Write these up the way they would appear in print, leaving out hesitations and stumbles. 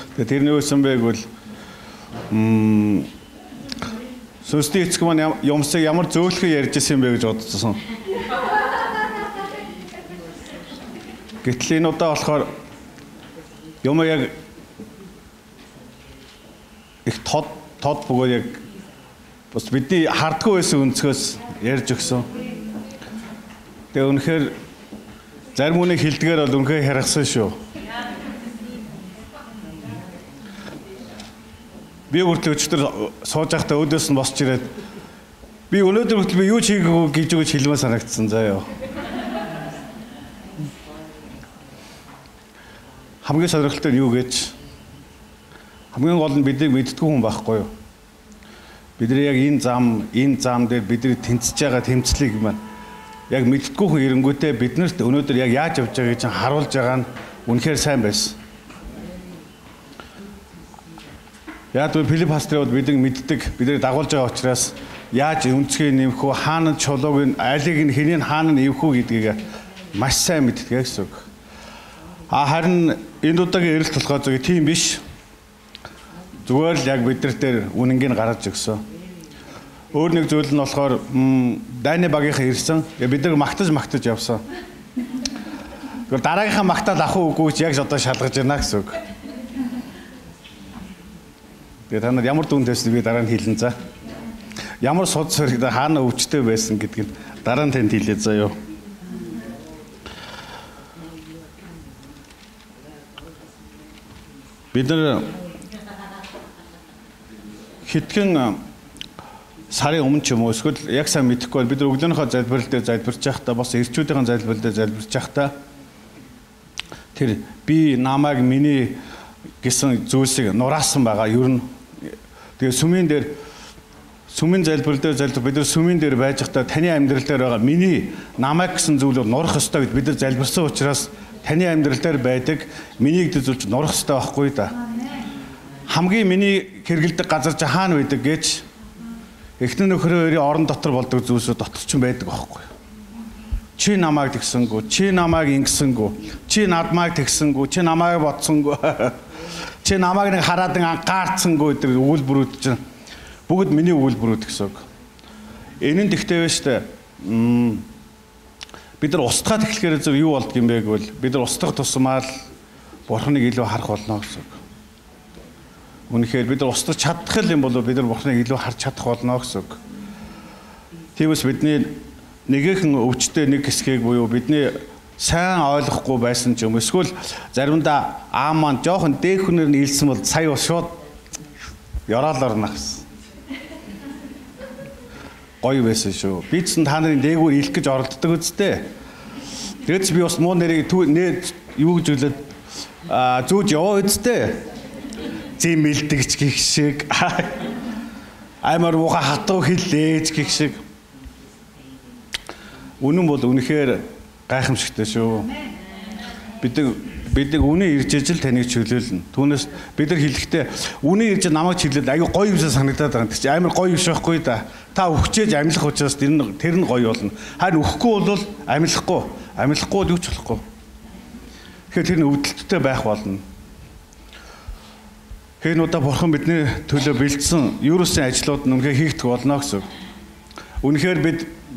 Тэгээ тэрний үсэн байг бол сүнсний эцэг маань юмсыг ямар зөөлхөн ярьж ирсэн бэ гэж бодсон. Гэтэл энэ удаа болохоор юм яг их тод бөгөөд яг бас бидний хардггүй байсан өнцгөөс ярьж өгсөн. Тэгээ үнэхээр зарим хүнийг хилдгээр бол үнэхээр харгасан шүү. Би хүртэл өчтөр сууж байхдаа өөдөөс нь босч ирээд би өнөөдөр хүртэл би юу ч хийгээгүй гэж өгч хэлмээ санагдсан заа ёо. Хамгийн сонирхолтой нь юу гэж хамгийн гол нь бидний мэддэггүй хүн байхгүй юу? Бидний яг энэ зам дээр бидний тэнцэж байгаа тэмцлийг маань яг мэддэггүй хүн ирэнгүүтээ биднэрт өнөөдөр яг яаж явж байгааг чинь харуулж байгаа нь үнэхээр сайн байсан. Яг л Филипп паструуд биднийг мэддэг, бидний дагуулж байгаа учраас яаж өнцгийг нэмэх үү, хаана чулууг нь, алийг нь хэнийг хаана нэвэх үү гэдгийг маш сайн мэддэг гэсэн үг. Харин энэ удаагийн эрэлт толгой зөв тийм биш. Зүгээр л яг биднэр дээр үнэнгийг гаргаж өгсөн. Өөр нэг зүйл нь болохоор дайны багийнхан ирсэн. Бид нар магтаж явсан. Гэхдээ дараагийнхаа магтаал авах үгүй ч яг одоо шалгаж байна гэсэн үг. Тэгээ та нар ямар дүн төсөл би дараа нь хэлэн за. Ямар суд сөрөг хаана өвчтэй байсан гэдгийг дараа нь танд хэлээ заа юу. Бид нар хэдхэн сарын өмнө ч юм уу эсвэл яг сайн мэдэхгүй бол бид нар өглөөнийхөө залбирал дээр залбирч байхдаа бас эрчүүдийн залбирал дээр залбирч байхдаа тэр би намайг миний гэсэн зүйлсийг нураасан байгаа. Ер нь тэгээ сүмийн залбирал дээр бид нар сүмийн дээр байж байхдаа таны амьдрал дээр байгаа миний намайг гэсэн зүйлийг нурах ёстой гэд бид нар залбирсан учраас таны амьдрал дээр байдаг миний гэдэг зүйл нурах ёстой байхгүй да. Хамгийн миний хэрэгэлдэг газар чи хаана байдаг гэж эхнэр нөхрөө орон дотор болдог зүйлсүүд дотор ч байдаг байхгүй. Чи намайг тэгсэнгүү, чи намайг ингэсэнгүү, чи надмайг тэгсэнгүү, чи намайг бодсонгүү. Чи намайг нэг хараад анхаарцсангүй гэдэг үйлбэрүүд чинь бүгд миний үйлбэрүүд гэсэн үг. Энэ нь тэгтэй байна шүү дээ. Бид нар устгаад эхлэхээр зөв юу болд юм бэ гэвэл бид нар устгах тусмаар Бурхныг илүү харах болно гэсэн үг. Үнэхээр бид нар устгах чадах юм бол бид нар Бурхныг илүү харж чадах болно гэсэн үг. Тиймээс бидний нэгэн өвчтөе нэг хэсгийг буюу бидний сайн ойлгохгүй байсан ч юм эсвэл заримдаа маань жоохон дээгхүнээр нь илсэн бол сая шууд ёроол орно гэсэн. Гоё байсан шүү. Би ч та нарын дээгүүр илэх гэж оролддог үстэй. Тэгээс би бас муу нэрийг юу гэж үлээд зүүж яваа үстэй. Зэм мэлдэгч гих шиг. Аймар муха хатуу хилээж гих шиг. Үнэн бол үнэхээр гайхамшигтай шүү. Бид үнэ ирж ижил таныг чөлөөлнө. Түүнээс бид нар хэлэхдээ үнэ ирж намайг чөлөөлөл аюу гоё юмсаа санагдаад байгаа юм. Тэг чи амар гоё биш байхгүй да. Та өвчээж амьлах учраас тэр нь гоё болно. Харин өхгүй бол амьлахгүй бол юу ч болохгүй. Тэгэхээр тэр нь өвдөлттэй байх болно. Хэн удаа Бурхан бидний төлөө бэлдсэн ерөөсөн ажлууд нь үнэхээр хийгдэх болно гэсэн. Үнэхээр бид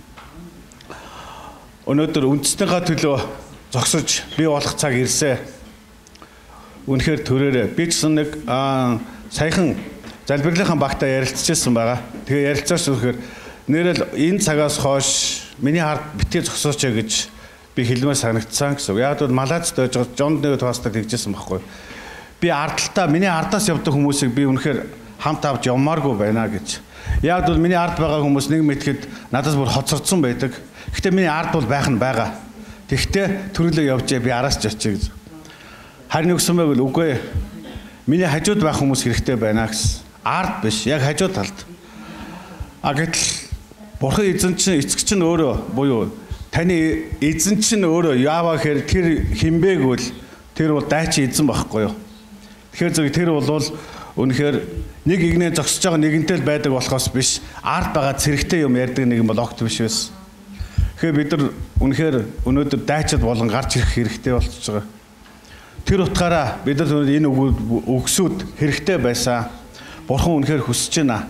өнөөдөр үндэстнийхээ төлөө зогсож бий болох цаг ирсэ. Үнэхээр төрөөрэй. Би ч нэг саяхан залбирлынхаа багтаа ярилцчихсан байгаа. Тэгээ ярилцаач үнэхээр нэрэл энэ цагаас хойш миний хард битгий зогсооч гэж би хэлмээр санагдсан гэсэн. Яг бол Малазид байж байгаа Жонд нэг тууста тэгжсэн байхгүй. Би миний ардаас явдаг хүмүүсийг би үнэхээр хамт авч явмааргүй байна гэж. Яг бол миний ард байгаа хүмүүс нэг мэтгэд надаас бүр хоцордсон байдаг. Гэхдээ миний ард бол байх нь байгаа. Тэгтээ төрөлөө явжээ би араас ч очие гэж. Харин өгсөн байвал үгүй. Миний хажууд байх хүмүүс хэрэгтэй байна гэсэн. Ард биш, яг хажуу талд. Гэтэл Бурхан эзэн чинь эцэг чинь өөрөө буюу таны эзэн чинь өөрөө яаваа гэхээр тэр хинбэгвэл тэр бол дайчин эзэн байхгүй юу. Тэгэхээр тэр бол үнэхээр нэг игнээ зогсож байгаа нэгэнтэй л байдаг болохоос биш ард байгаа цэрэгтэй юм ярьдаг нэг юм бол огт биш байсан. Тэгэхээр бид нар үнэхээр өнөөдөр дайчид болон гарч ирэх хэрэгтэй болчихж байгаа. Тэр утгаараа бид нар энэ үгсүүд хэрэгтэй байсан. Бурхан үнэхээр хүсэж байна.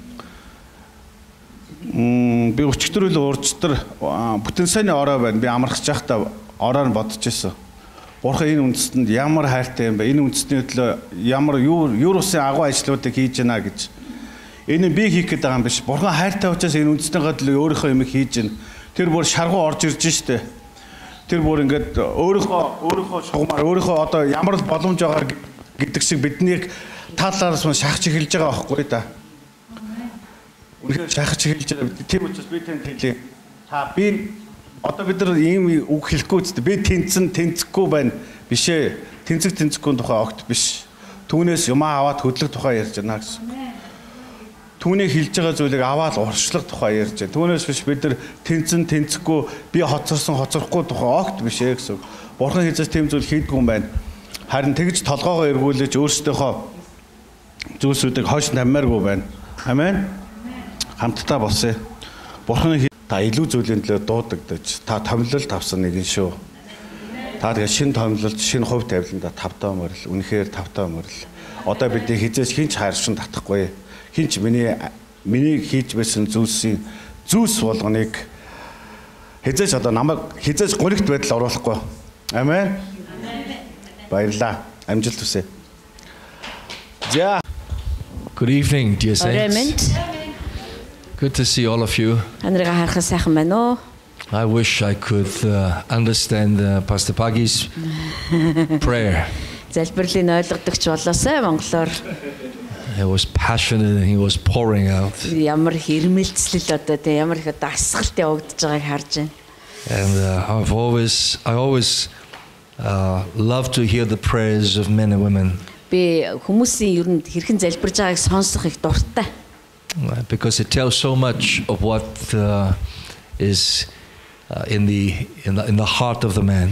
Би өчтөрөл уржтар бүтэн сайны орой байна. Би амархаж байхдаа ороор нь бодож байсан. Бурхан энэ үндэстэнд ямар хайртай юм бэ? Энэ үндэстний төлөө ямар юу усын агуу ажлуудыг хийж байна гэж. Энэ би хийх гээд байгаа юм биш. Бурхан хайртай учраас энэ үндэстнийхээ төлөө өөрийнхөө юм хийж байна. Тэр бүр шаргуу орж ирж штэ. Тэр бүр ингээд өөрийнхөө шугамар өөрийнхөө одоо ямар боломж байгаа гэдэг шиг биднийг таалаараас нь шахаж эхэлж байгаа байхгүй да. Үнэхээр шахаж эхэлж байгаа. Тийм учраас би танд хэлье. Та би одоо бид нар ийм үг хэлэхгүй үстэй. Би тэнцэхгүй байна. Бишээ. Тэнцэхгүй тухай огт биш. Түүнээс юмаа аваад хөдлөх тухай ярьж байна гэсэн. Түүний хэлж байгаа зүйлийг аваад уршлах тухай ярьж байна. Түүнээс биш бид нар тэнцэхгүй би хоцорхгүй тухай огт биш ээ гэсэн. Бурхан хийж тийм зүйл хийдгүй юм байна. Харин тэгж толгоогоо эргүүлж өөрсдийнхөө зүйлсүүдийг хойш наммааргүй байна. Амен. Хамтдаа босъё. Бурхан та илүү зүйлийн төлөө дуудагдаж та томилолт авсан нэгэн шүү. Та тэгээ шинэ томилолт, шинэ хувь тавиланда тавтаа морил, үнэхээр тавтаа морил. Одоо бидний хизээж хинч хайршин татахгүй. Хинч миний хийж байсан зүйлс болгоныг хизээж одоо намайг хизээж гуригт байдал оруулахгүй. Амен. Баярлалаа. Амжилт хүсье. Yeah. Good evening, dear saints. Good to see all of you. I wish I could understand Pastor Pagi's prayer. It was passionate and he was pouring out. And I always love to hear the prayers of men and women. Because it tells so much of what is in the heart of the man.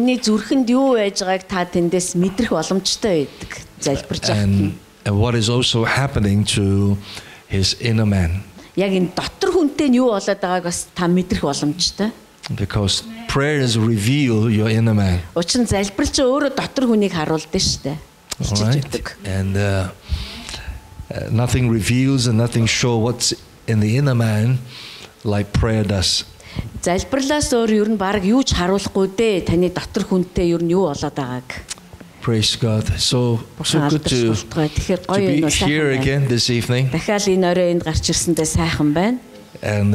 And what is also happening to his inner man. Because prayers reveal your inner man. Right? And nothing reveals and nothing shows what's in the inner man like prayer does. Praise God. So good to be here again this evening. And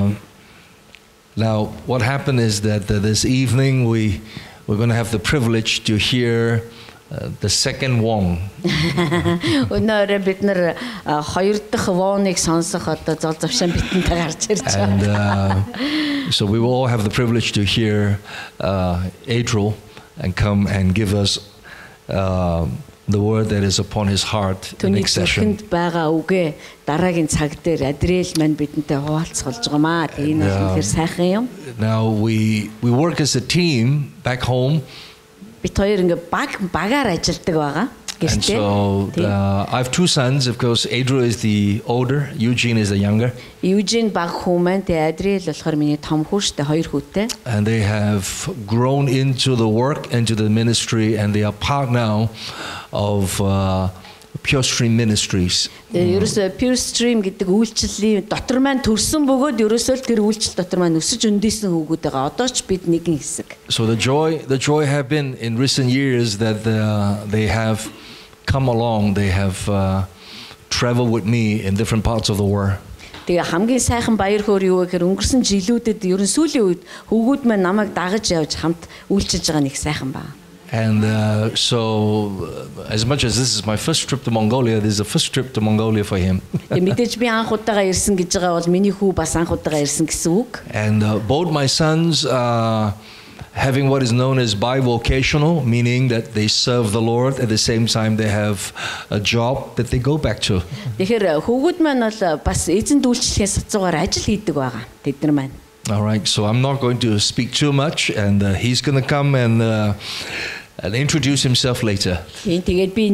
now what happened is that this evening we're going to have the privilege to hear the second Wong. And so we will all have the privilege to hear Adriel and come and give us the word that is upon his heart the next session. Now we work as a team back home. And so I have two sons. Of course, Adriel is the older, Eugene is the younger. And they have grown into the work, into the ministry, and they are part now of Pure Stream Ministries. Pure Stream гэдэг үйлчлэлийн дотор маань төрсөн бөгөөд ерөөсөө тэр үйлчлэл дотор маань өсөж өндийсэн хүүгүүд байгаа. Одоо ч бид нэгэн хэсэг. So the joy have been in recent years that they have come along. They have traveled with me in different parts of the world. Тэгээ хамгийн сайхан баяр хөөр юу гэхээр өнгөрсөн жилүүдэд ерөн сүүлийн үед хүүгүүд маань намайг дагаж явж хамт үйлчилж байгаа нэг сайхан ба. And so, as much as this is my first trip to Mongolia, this is the first trip to Mongolia for him. And both my sons are having what is known as bivocational, meaning that they serve the Lord at the same time they have a job that they go back to. All right, so I'm not going to speak too much, and he's going to come and introduce himself later. And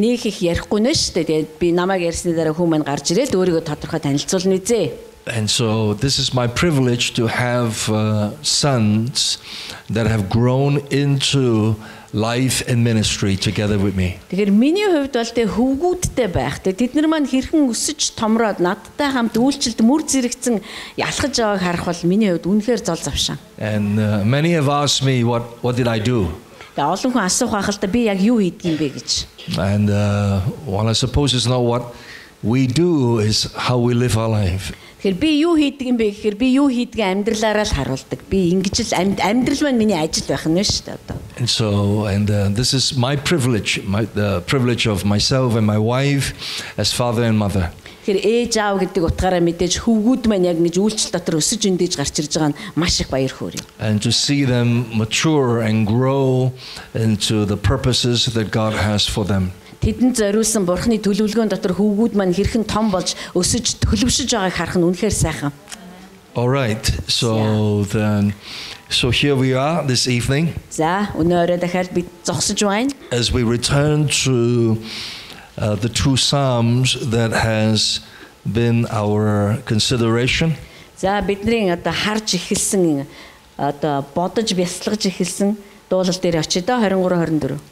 so this is my privilege to have sons that have grown into life and ministry together with me. Тэгэхээр миний хувьд бол тэ хөвгүүдтэй байх. Тэд нар маань хэрхэн өсөж томроод надтай хамт үйлчлэлд мөр зэрэгцэн ялхаж байгааг харах бол миний хувьд үнэхээр зол завшаан. And many have asked me what did I do? Тэгээ олон хүн асуух байх л да би яг юу хийдэг юм бэ гэж. And well, I suppose it's not what we do, is how we live our life. Тэгэхээр би юу хийдэг юм бэ гэхээр би юу хийдгийг амьдралаараа л харуулдаг. Би ингэж л амьдрал маань миний ажил байх нь шүү дээ одоо. And so, this is my privilege, the privilege of myself and my wife as father and mother. Тэгэхээр ээж аав гэдэг утгаараа мэдээж хөвгүүд маань яг ингэж үйлчлэл дотор өсөж өндөөж гарч ирж байгаа нь маш их баяр хөөрье. And to see them mature and grow into the purposes that God has for them. Тэдэнд зориулсан Бурхны төлөвлөгөөн дотор хөвгүүд маань хэрхэн том болж өсөж төлөвшөж байгааг харах нь үнэхээр сайхан. All right. So here we are this evening. За, өнөө орой дахиад бид зогсож байна. As we return to the two psalms that has been our consideration. За, бидний одоо харж эхэлсэн одоо бодож бясалгаж эхэлсэн дуулал дээр очие доо 23 24.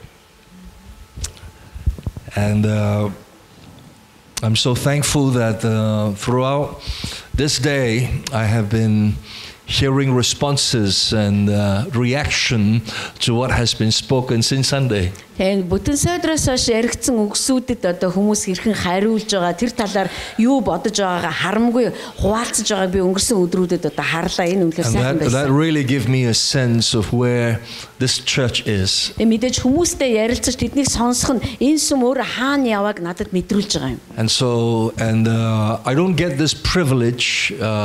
And I'm so thankful that throughout this day I have been hearing responses and reaction to what has been spoken since Sunday. Тэгээд бүтэн сойдроос хойш яригдсан үгсүүдэд одоо хүмүүс хэрхэн хариулж байгаа тэр талаар юу бодож байгаагаа харамгүй хуваалцаж байгааг би өнгөрсөн өдрүүдэд одоо харлаа. Энэ үнэхээр сайхан байсан. That really gave me a sense of where this church is. Мэдээж хүмүүстэй ярилцаж тэднийг сонсох нь энэ сүм өөр хаана явааг надад мэдрүүлж байгаа юм. And so I don't get this privilege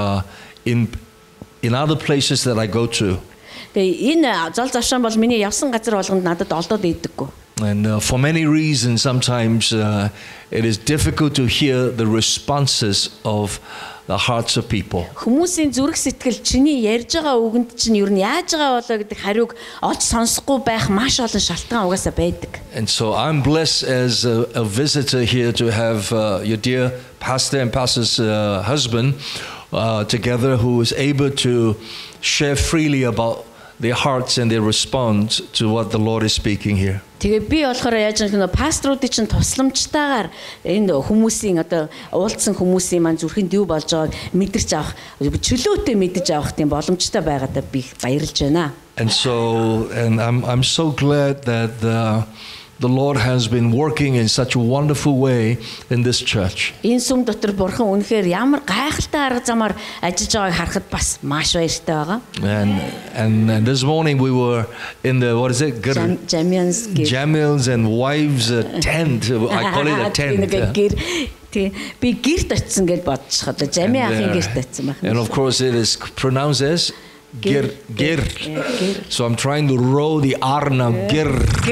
in other places that I go to. Тэгээ энэ зол завшаан бол миний явсан газар болгонд надад олдоод идэггүй. And for many reasons, sometimes it is difficult to hear the responses of the hearts of people. Хүмүүсийн зүрх сэтгэл чиний ярьж байгаа үгэнд чинь юу нь яаж байгаа болоо гэдэг хариуг олж сонсохгүй байх маш олон шалтгаан угаасаа байдаг. And so I'm blessed as a visitor here to have your dear pastor and pastor's husband together, who is able to share freely about their hearts and their response to what the Lord is speaking here. Тэгээ би болохоор яаж нэг пасторуудын чинь тусламжтайгаар энэ хүмүүсийн одоо уулзсан хүмүүсийн маань зүрхэнд юу болж байгааг мэдэрч авах чөлөөтэй мэдэж авах тийм боломжтой байгаадаа би баярлж байна. And so I'm so glad that the Lord has been working in such a wonderful way in this church. Энэ сүм дотор бурхан үнэхээр ямар гайхалтай арга замаар ажиллаж байгааг харахад бас маш баяртай байгаа. And this morning we were in the Jamil's and wives tent. I call it a tent. Би гэрт очсон гэж бодчих одоо Жами ахын гэрт очсон байх. And of course it is pronounced as Gir. So I'm trying to roll the R now. Gir.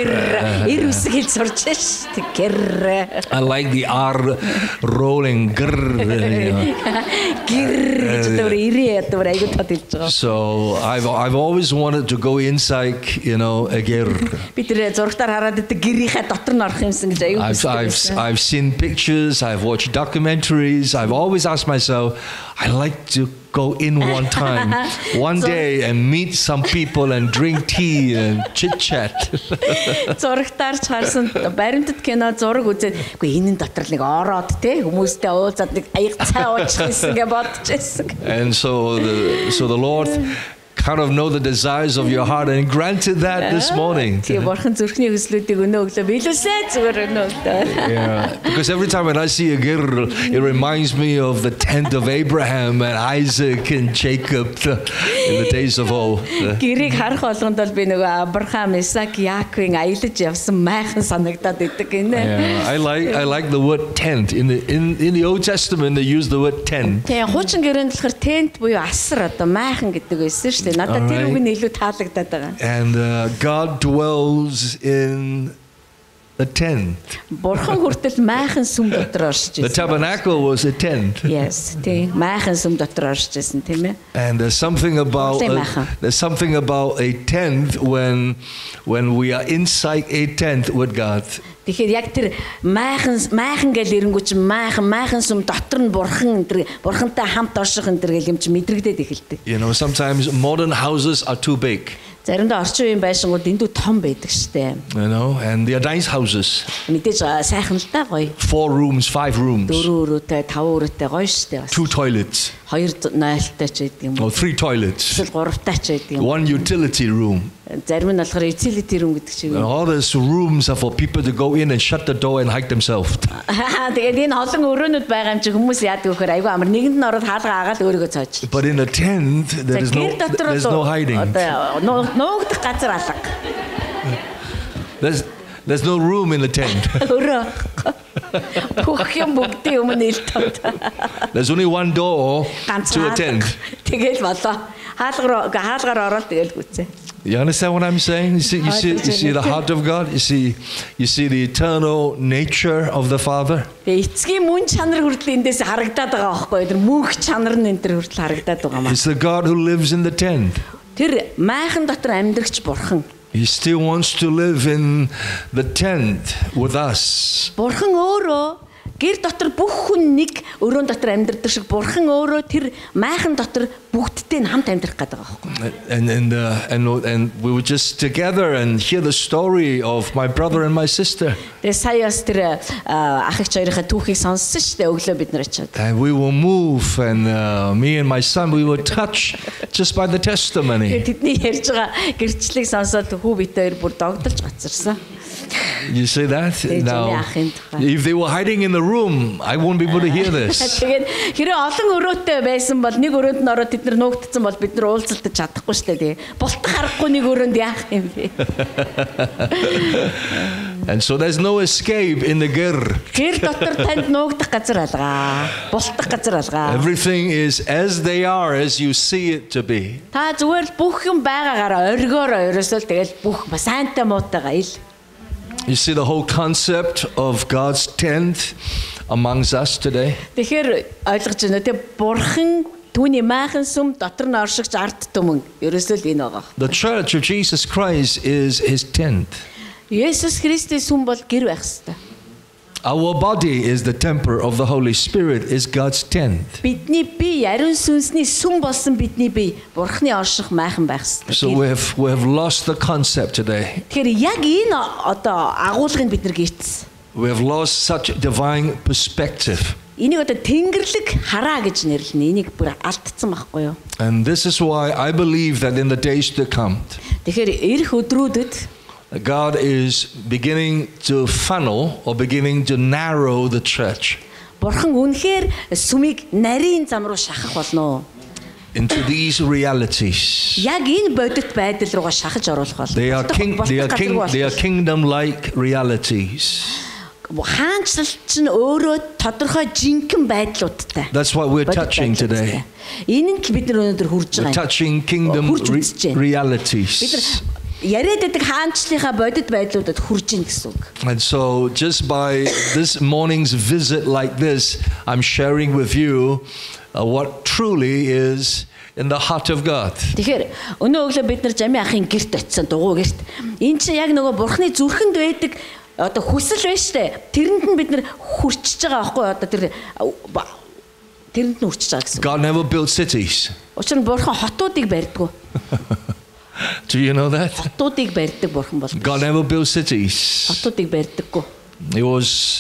I like the R rolling. So I've always wanted to go inside, a gir. I've seen pictures, I've watched documentaries. I've always asked myself, I like to go in one time, one day, and meet some people and drink tea and chit chat. Зурагтаар харсан баримтат кино зураг үзээд үгүй энэ дотор нэг ороод те хүмүүстэй уулзаад нэг аяг цай уучих гэсэн гэж бодож байсан. And so the Lord kind of know the desires of your heart and granted that this morning. Yeah, because every time when I see a gir, it reminds me of the tent of Abraham and Isaac and Jacob in the days of old. Гэрийг харах болгонд бол би нөгөө Авраам, Исаак, Яаковын аялаж явсан майхан санагдаад идэг гинэ. I like the word tent. In the Old Testament they use the word tent. Тэгээ хуучин гэрээнд болохоор tent буюу асар одоо майхан гэдэг байсан шүү дээ. Надад тэр үг нь илүү таалагдаад байгаа. And God dwells in the tent. Бурхан хүртэл майхан сүм дотор оршиж байсан. The tabernacle was a tent. Yes, тийм майхан сүм дотор оршиж байсан тийм ээ. And there's something about a tent when we are inside a tent with God. Тэгэхээр яг тэр майхан гэл ирэнгүүч майхан сум дотор нь бурхантай хамт орших энэ гэл юм чи мэдрэгдээд эхэлдэг. You know, sometimes modern houses are too big. Заримдаа орчин үеийн байшингууд эндүү том байдаг штэ. You know, and they are nice houses. Мэдээж сайхан л та гоё. 4 rooms, 5 rooms. 4 өрөөтэй, 5 өрөөтэй гоё штэ. 2 toilets. 2 нойлтой ч гэдэг юм. Or 3 toilets. Эсвэл 3 ч гэдэг юм. 1 utility room. Зарим нь болохоор utility room гэдэг чиг. All these rooms are for people to go in and shut the door and hide themselves. Тэгээд энэ олон өрөөнүүд байгаа юм чи хүмүүс яадаг вөхөр айгүй амар нэгэнд нь ороод хаалга агаад өөрийгөө цоож. But in a tent there's no hiding. Нуугдах газар алга. There's no room in the tent. Бүх юм бүгдийн өмнө илтод. There's only one door to a tent. Тэгэл болоо. Хаалгаар ороод тэгэл гүцээ. You understand what I'm saying? You see the heart of God? You see the eternal nature of the Father? Эцгийн мөн чанар хүртэл эндээс харагдаад байгаа байхгүй юу? Тэр мөнх чанар нь энэ төр хүртэл харагдаад байгаа маа. It's the God who lives in the tent. Тэр майхан дотор амьдрагч бурхан. He still wants to live in the tent with us. Бурхан өөрөө гэр дотор бүх хүн нэг өрөөнд дотор амьдардаг шиг бурхан өөрөө тэр майхан дотор бүгдтэй нь хамт амьдрах гэдэг байгаа байхгүй. And we were just together and hear the story of my brother and my sister. Тэгээ саяас тэр ах эгч хоёрынхаа түүхийг сонссон шүү дээ өглөө бид нар очиод. And we will move and me and my son we were touched just by the testimony. Тэдний ярьж байгаа гэрчлэлийг сонсоод хүү бит хоёр бүр догдолж гацарсан. You see that? Now, if they were hiding in the room, I won't be able to hear this. Тэгээд хэрэг олон өрөөтэй байсан бол нэг өрөөнд нь ороод тэд нар нуугдсан бол бид нар уулзалтаж чадахгүй шүү дээ. Болтох харахгүй нэг өрөөнд яах юм бэ? And so there's no escape in the ger. Гэр дотор танд нуугдах газар алгаа. Болтох газар алгаа. Everything is as they are as you see it to be. Та зүгээр л бүх юм байгаагаараа оргиороо ерөөсөө тэгэл бүх сайнтай муутайгаа ил. You see the whole concept of God's tent amongst us today? Тэгэхээр ойлгож байна те бурхан түүний майхан сүм дотор нь оршигч ард түмэн ерөөсөө л энэ байгаа. The church of Jesus Christ is his tent. Есүс Христийн сүм бол гэр байх ёстой. Our body is the temple of the Holy Spirit, is God's tent. Бидний бие ариун сүнсний сүм болсон бидний бие бурхны орших майхан байх ёстой. So we have lost the concept today. Тэгэхээр яг энэ одоо агуулгыг бид нар гэрчсэн. We have lost such divine perspective. Энийг одоо тэнгэрлэг хараа гэж нэрлэнэ. Энийг бүр алдсан байхгүй юу? And this is why I believe that in the days to come, Тэгэхээр ирэх өдрүүдэд God is beginning to funnel or beginning to narrow the church. Бурхан үнэхээр сүмийг нарийн зам руу шахах болно. Into these realities. Яг энэ бодит байдал руугаа шахаж оруулах болно. They are kingdom-like realities. Хаанчлалч нь өөрөө тодорхой жинхэнэ байдлуудтай. That's what we're touching today. Энэ нь бид нар өнөөдөр хүрж байгаа. We're touching kingdom realities. Яриад байдаг хаанчлалынхаа бодит байдлуудад хүрж ийн гэсэн үг. And so just by this morning's visit like this, I'm sharing with you what truly is in the heart of God. Тэгэхээр өнөө өглөө бид нар Жами ахын гэрт очисон дугуй гэрт. Энэ чинь яг нөгөө бурхны зүрхэнд байдаг одоо хүсэл байна штэ. Тэрэнд нь бид нар хүрчиж байгаа байхгүй одоо тэрэнд нь хүрчиж байгаа гэсэн. God never built cities. Учир нь бурхан хотуудыг барьдгүй. Do you know that? Хотуудыг барьдаг бурхан бол. God never built cities. Хотуудыг барьдаггүй. It was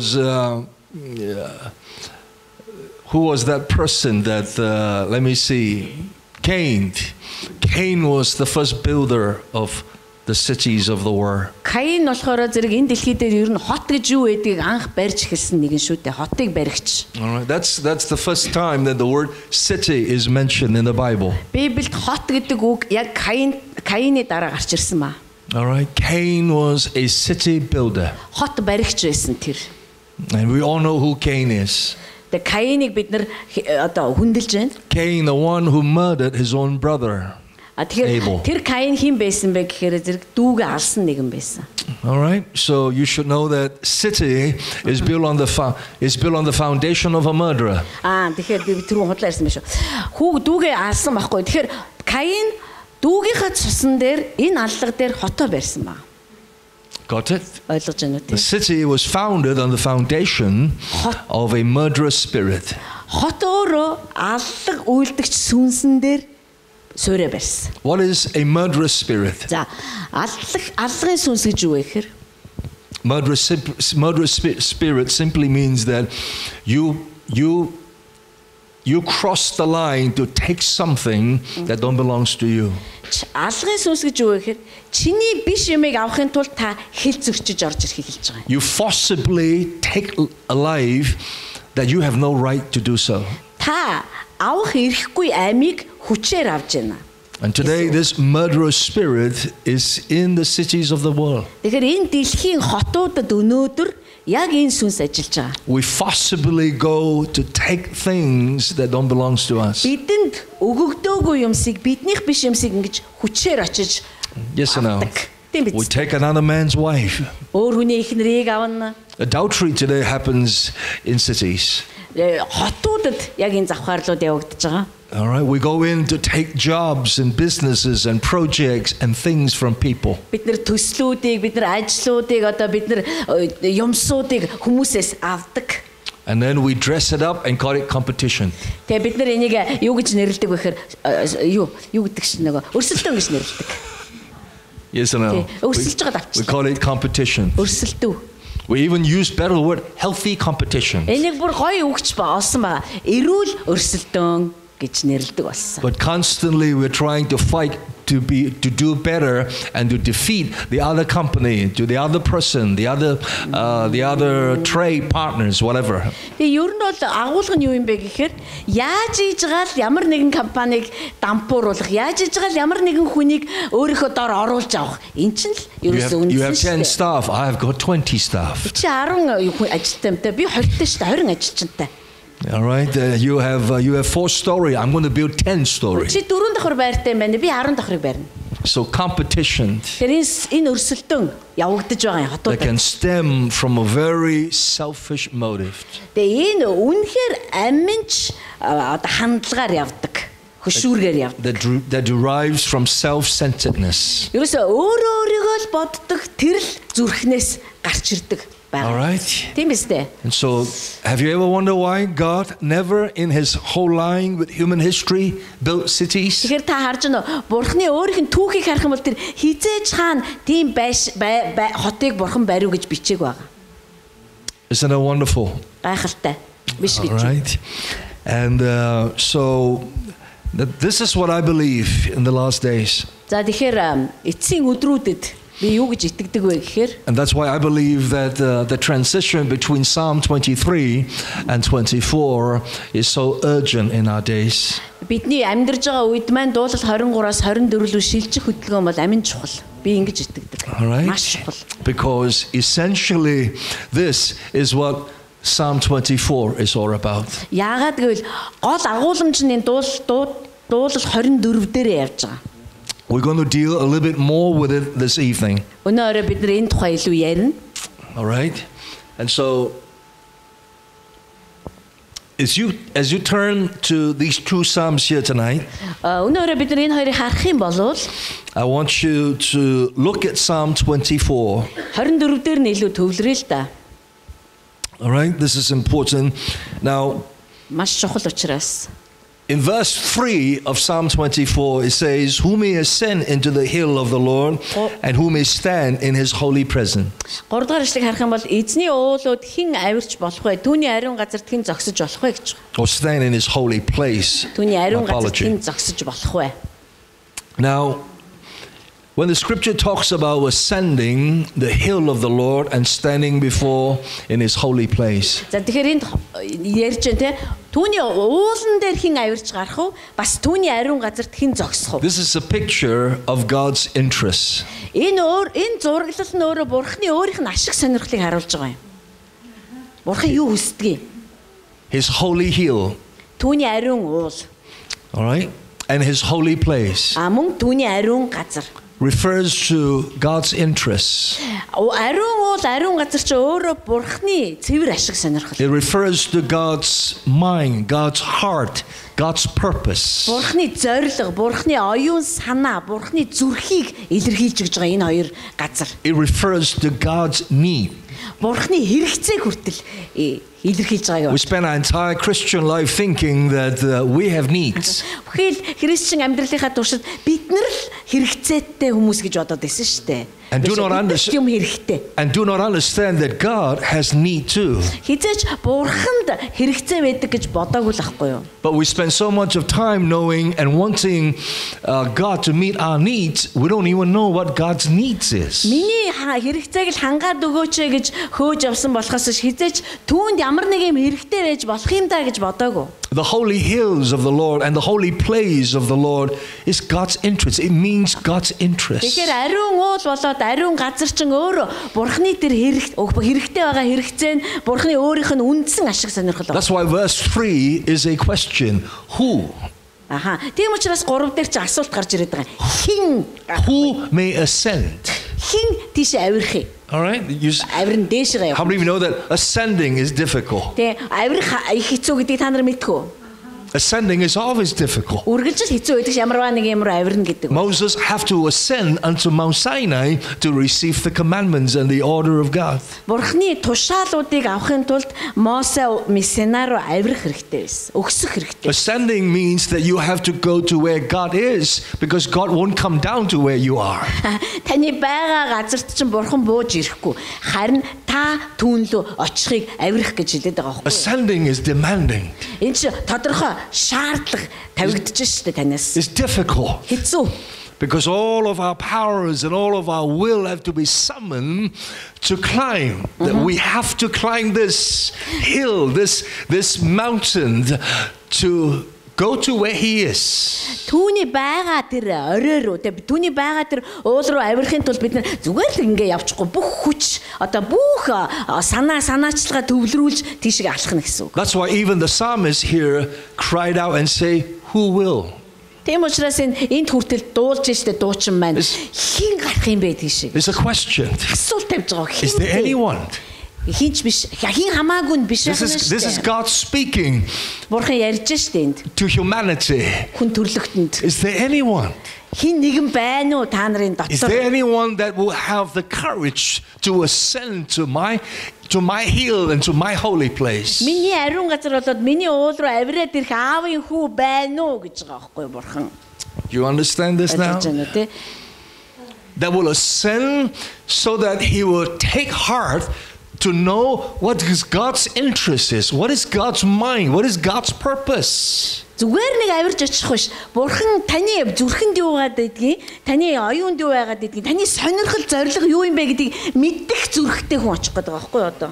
who was that person that let me see, Cain. Cain was the first builder of the cities of the world. Каин болохоор зэрэг энэ дэлхий дээр ер нь хот гэж юу гэдгийг анх барьж эхэлсэн нэгэн шүү дээ. Хотыг баригч. All right, that's the first time that the word city is mentioned in the Bible. Библиэд хот гэдэг үг яг Каины дараа гарч ирсэн маа. All right, Cain was a city builder. Хот баригч байсан тэр. And we all know who Cain is. Тэгээ Каиныг бид нар одоо хүндэлж байна. Cain, the one who murdered his own brother. Тэгэхээр тэр Каин хэн байсан бэ гэхээр зэрэг дүүгээ алсан нэгэн байсан. All right, so you should know that city is built on the foundation of a murderer. Тэгэхээр би түрүүн худлаа ярьсан байх шүү. Хүүг дүүгээ алсан байхгүй. Тэгэхээр Каин дүүгийнхаа цусан дээр энэ аллага дээр хотоо барьсан баг. Got it? Ойлгож байна уу The тийм? city was founded on the foundation of a murderous spirit. Хот өөрөө аллаг үйлдэгч сүнсэн дээр суурэ барьсан. What is a murderous spirit? За аллагын сүнс гэж юу вэ гэхээр Murderous spirit simply means that you cross the line to take something that don't belongs to you. аллагын сүнс гэж юу вэ гэхээр чиний биш юмыг авахын тулд та хэл зөрчиж орж ирэх хэлж байгаа юм. You forcibly take a life that you have no right to do so. Та авах эрхгүй амийг хүчээр авж байна. And today this murderous spirit is in the cities of the world. Тэгэхээр энэ дэлхийн хотуудад өнөөдөр яг энэ сүнс ажиллаж байгаа. We forcibly go to take things that don't belongs to us. Бидэнд өгөгдөөгүй юмсыг биднийх биш юмсыг ингэж хүчээр очиж Yes or no? тийм биз? We take another man's wife. Өөр хүний эхнэрийг авна. Adultery today happens in cities. Хотуудад яг энэ завхаарлууд явагдаж байгаа. All right, we go in to take jobs and businesses and projects and things from people. Бид нар төслүүдийг, бид нар ажлуудыг одоо бид нар юмсуудыг хүмүүсээс авдаг. And then we dress it up and call it competition. Тэгээ бид нар энийг юу гэж нэрлэдэг вэ гэхээр юу гэдэг чинь нөгөө өрсөлдөөн гэж нэрлэдэг. Yes or no? Өрсөлж байгаа We давчтай. call it competition. Өрсөлдөв. We even use better word, healthy competition. Энийг бүр гоё үгч олсон байгаа. Эрүүл өрсөлдөөн гэж нэрлэдэг болсон. But constantly we're trying to fight to do better and to defeat the other company, to the other person, the other trade partners, whatever. Тэгээ ер нь бол агуулга нь юу юм бэ гэхээр яаж хийж байгаа л ямар нэгэн компанийг дампууруулах, яаж хийж байгаа л ямар нэгэн хүнийг өөрийнхөө доор оруулж авах. Энд чинь л ерөөсөө You have үнэн 10 staff, I have got 20 staff. Чи 10 хүн ажилтнтай, би 20 шүү дээ, 20 ажилтнтай. All right, you have 4 story. I'm going to build 10 story. Чи 4 давхар байртай юм байна. Би 10 давхрыг барина. So competition Тэр энэ өрсөлдөөн явагдаж байгаа юм that хотуудад. can stem from a very selfish motive. Тэгээ энэ үнэхээр аминч одоо хандлагаар явдаг. Хөшүүргээр явдаг. That derives from self-centeredness. Ерөөсөө өөрийгөө л боддог тэр л зүрхнээс гарч ирдэг All байна. right. Тийм биз дээ. And so, have you ever wondered why God never in his whole line with human history built cities? Тэгэхээр та харж байна уу? Бурхны өөрийнх нь түүхийг харах юм бол тэр хизээж хаана тийм хотыг бурхан бариу гэж бичээг байгаа. Isn't that wonderful? Гайхалтай. Биш All гэж. right. And so, this is what I believe in the last days. За тэгэхээр эцсийн өдрүүдэд би юу гэж итгэдэг вэ гэхээр And that's why I believe that the transition between Psalm 23 and 24 is so urgent in our days. бидний амьдарж байгаа үед маань дуулал 23-аас 24 рүү шилжих хөдөлгөөн бол амин чухал. Би ингэж итгэдэг. All right. Маш чухал. Because essentially this is what Psalm 24 is all about. Яагаад гэвэл гол агуулмж нь энэ дуулал 24 дээрээ явж байгаа. We're going to deal a little bit more with it this evening. Өнөө өрөө бид нар энэ тухай илүү ярина. All right? And so as you turn to these two psalms here tonight, Өнөө өрөө бид нар энэ хоёрыг харах юм бол I want you to look at Psalm 24. 24 дээр нь илүү төвлөрөө л да. All right? This is important. Now, Маш чухал учраас. in verse 3 of Psalm 24, it says, "Who may ascend into the hill of the Lord, and who may stand in his holy presence." 3 дугаар эшлэгийг харах юм бол эзний уулууд хэн авирч болох вэ? Түүний ариун газарт хэн зогсож болох вэ гэж байна. Or stand in his holy place. Түүний ариун газарт Apology. хэн зогсож болох вэ? Now, when the scripture talks about ascending the hill of the Lord and standing before in his holy place, За тэгэхээр энд ярьж байна те түүний уулан дээр хэн авирч гарах вэ? Бас түүний ариун газарт хэн зогсох вэ? this is a picture of God's interests. Энэ зураглал нь өөрөө бурхны өөрийнх нь ашиг сонирхлыг харуулж байгаа юм. Бурхан юу хүсдэг юм? His holy hill, Түүний ариун уул. all right? And his holy place. Мөн түүний ариун газар. refers to God's interests. Ариун газар чи өөрөө Бурхны цэвэр ашиг сонирхол. It refers to God's mind, God's heart, God's purpose. Бурхны зорилго, Бурхны оюун санаа, Бурхны зүрхийг илэрхийлж өгж байгаа энэ хоёр газар. It refers to God's need. Бурхны хэрэгцээг хүртэл илэрхийлж байгаа We юм. spend our entire Christian life thinking that we have needs. Бүхэл христчин амьдралынхаа туршид бид нар л хэрэгцээтэй хүмүүс гэж бодоод байсан шүү дээ. And do not юм хэрэгтэй. And do not understand that God has need too. Хизээч Бурханд хэрэгцээ байдаг гэж бодоогүй л ахгүй юу? But we spend so much of time knowing and wanting God to meet our needs, we don't even know what God's needs is. Миний хэрэгцээг л хангаад өгөөч гэж хөөж авсан болохоос хизээч түүнд ямар нэг юм хэрэгтэй байж болох юм даа гэж бодоогүй. The holy hills of the Lord and the holy place of the Lord is God's interest. It means God's interest. Тэгэхээр ариун уул болоод ариун газар чинь өөрөө Бурхны тэр хэрэгтэй байгаа хэрэгцээ нь Бурхны өөрийнх нь үндсэн ашиг сонирхол. That's why verse 3 is a question. Who? Тийм учраас 3 дээр чи асуулт гарч ирээд байгаа. Хин? Who may ascend? Хин тийш авирах юм. All right. Авирн дээшгээ How явах. many of you know that ascending is difficult? Тэ авирах их хэцүү гэдгийг та нар мэдэх үү? Ascending is always difficult. Үргэлжил хэцүү байдаг ш ямарваа нэг юм руу авирна гэдэг. Moses have to ascend unto Mount Sinai to receive the commandments and the order of God. Бурхны тушаалуудыг авахын тулд Мосе Синай руу авирах хэрэгтэй байсан. Өгсөх хэрэгтэй. Ascending means that you have to go to where God is because God won't come down to where you are. Таны байгаа газарт чинь Бурхан бууж ирэхгүй. Харин та түүн лөө очихыг авирах гэж хэлээд байгаа байхгүй юу? Ascending is demanding. Энэ чинь тодорхой шаардлага тавигдаж штэ танаас. It's difficult. Хэцүү. Because all of our powers and all of our will have to be summoned to climb. That we have to climb this hill, this mountain to go to where He is. Түүний байгаа тэр орой руу түүний байгаа тэр уул руу авирахын тулд бид зүгээр л ингээ явчихгүй бүх хүч одоо бүх санаачлагаа төвлөрүүлж тийшээ алхах гэсэн үг. That's why even the psalmist here cried out and say, "Who will?" Тийм учраас энд хүртэл дуулж штэ дуучин маань хин гарах юм бэ тийшээ. It's a question. Асуулт тавьж байгаа. Is there anyone? Хинч биш. Хин хамаагүй биш This is God speaking Бурхан ярьж штэ энд. to humanity. Хүн төрлөختөнд. Is there anyone? Хин нэгэн байна уу та нарын Is there дотор? anyone that will have the courage to ascend to my hill and to my holy place? Миний ариун газар болоод миний уул руу авираад ирэх аавын хүү байна уу гэж байгаа байхгүй Бурхан. You understand this now? That will ascend so that he will take heart to know what is God's interest is. What is God's mind? What is God's purpose? Зүгээр нэг авирж очих биш. Бурхан таны зүрхэнд юу байгаад байдгийг, таны оюунд юу байгаад байдгийг, таны сонирхол зорилго юу юм бэ гэдгийг мэддэг зүрхтэй хүн очих гэдэг байгаа байхгүй одоо.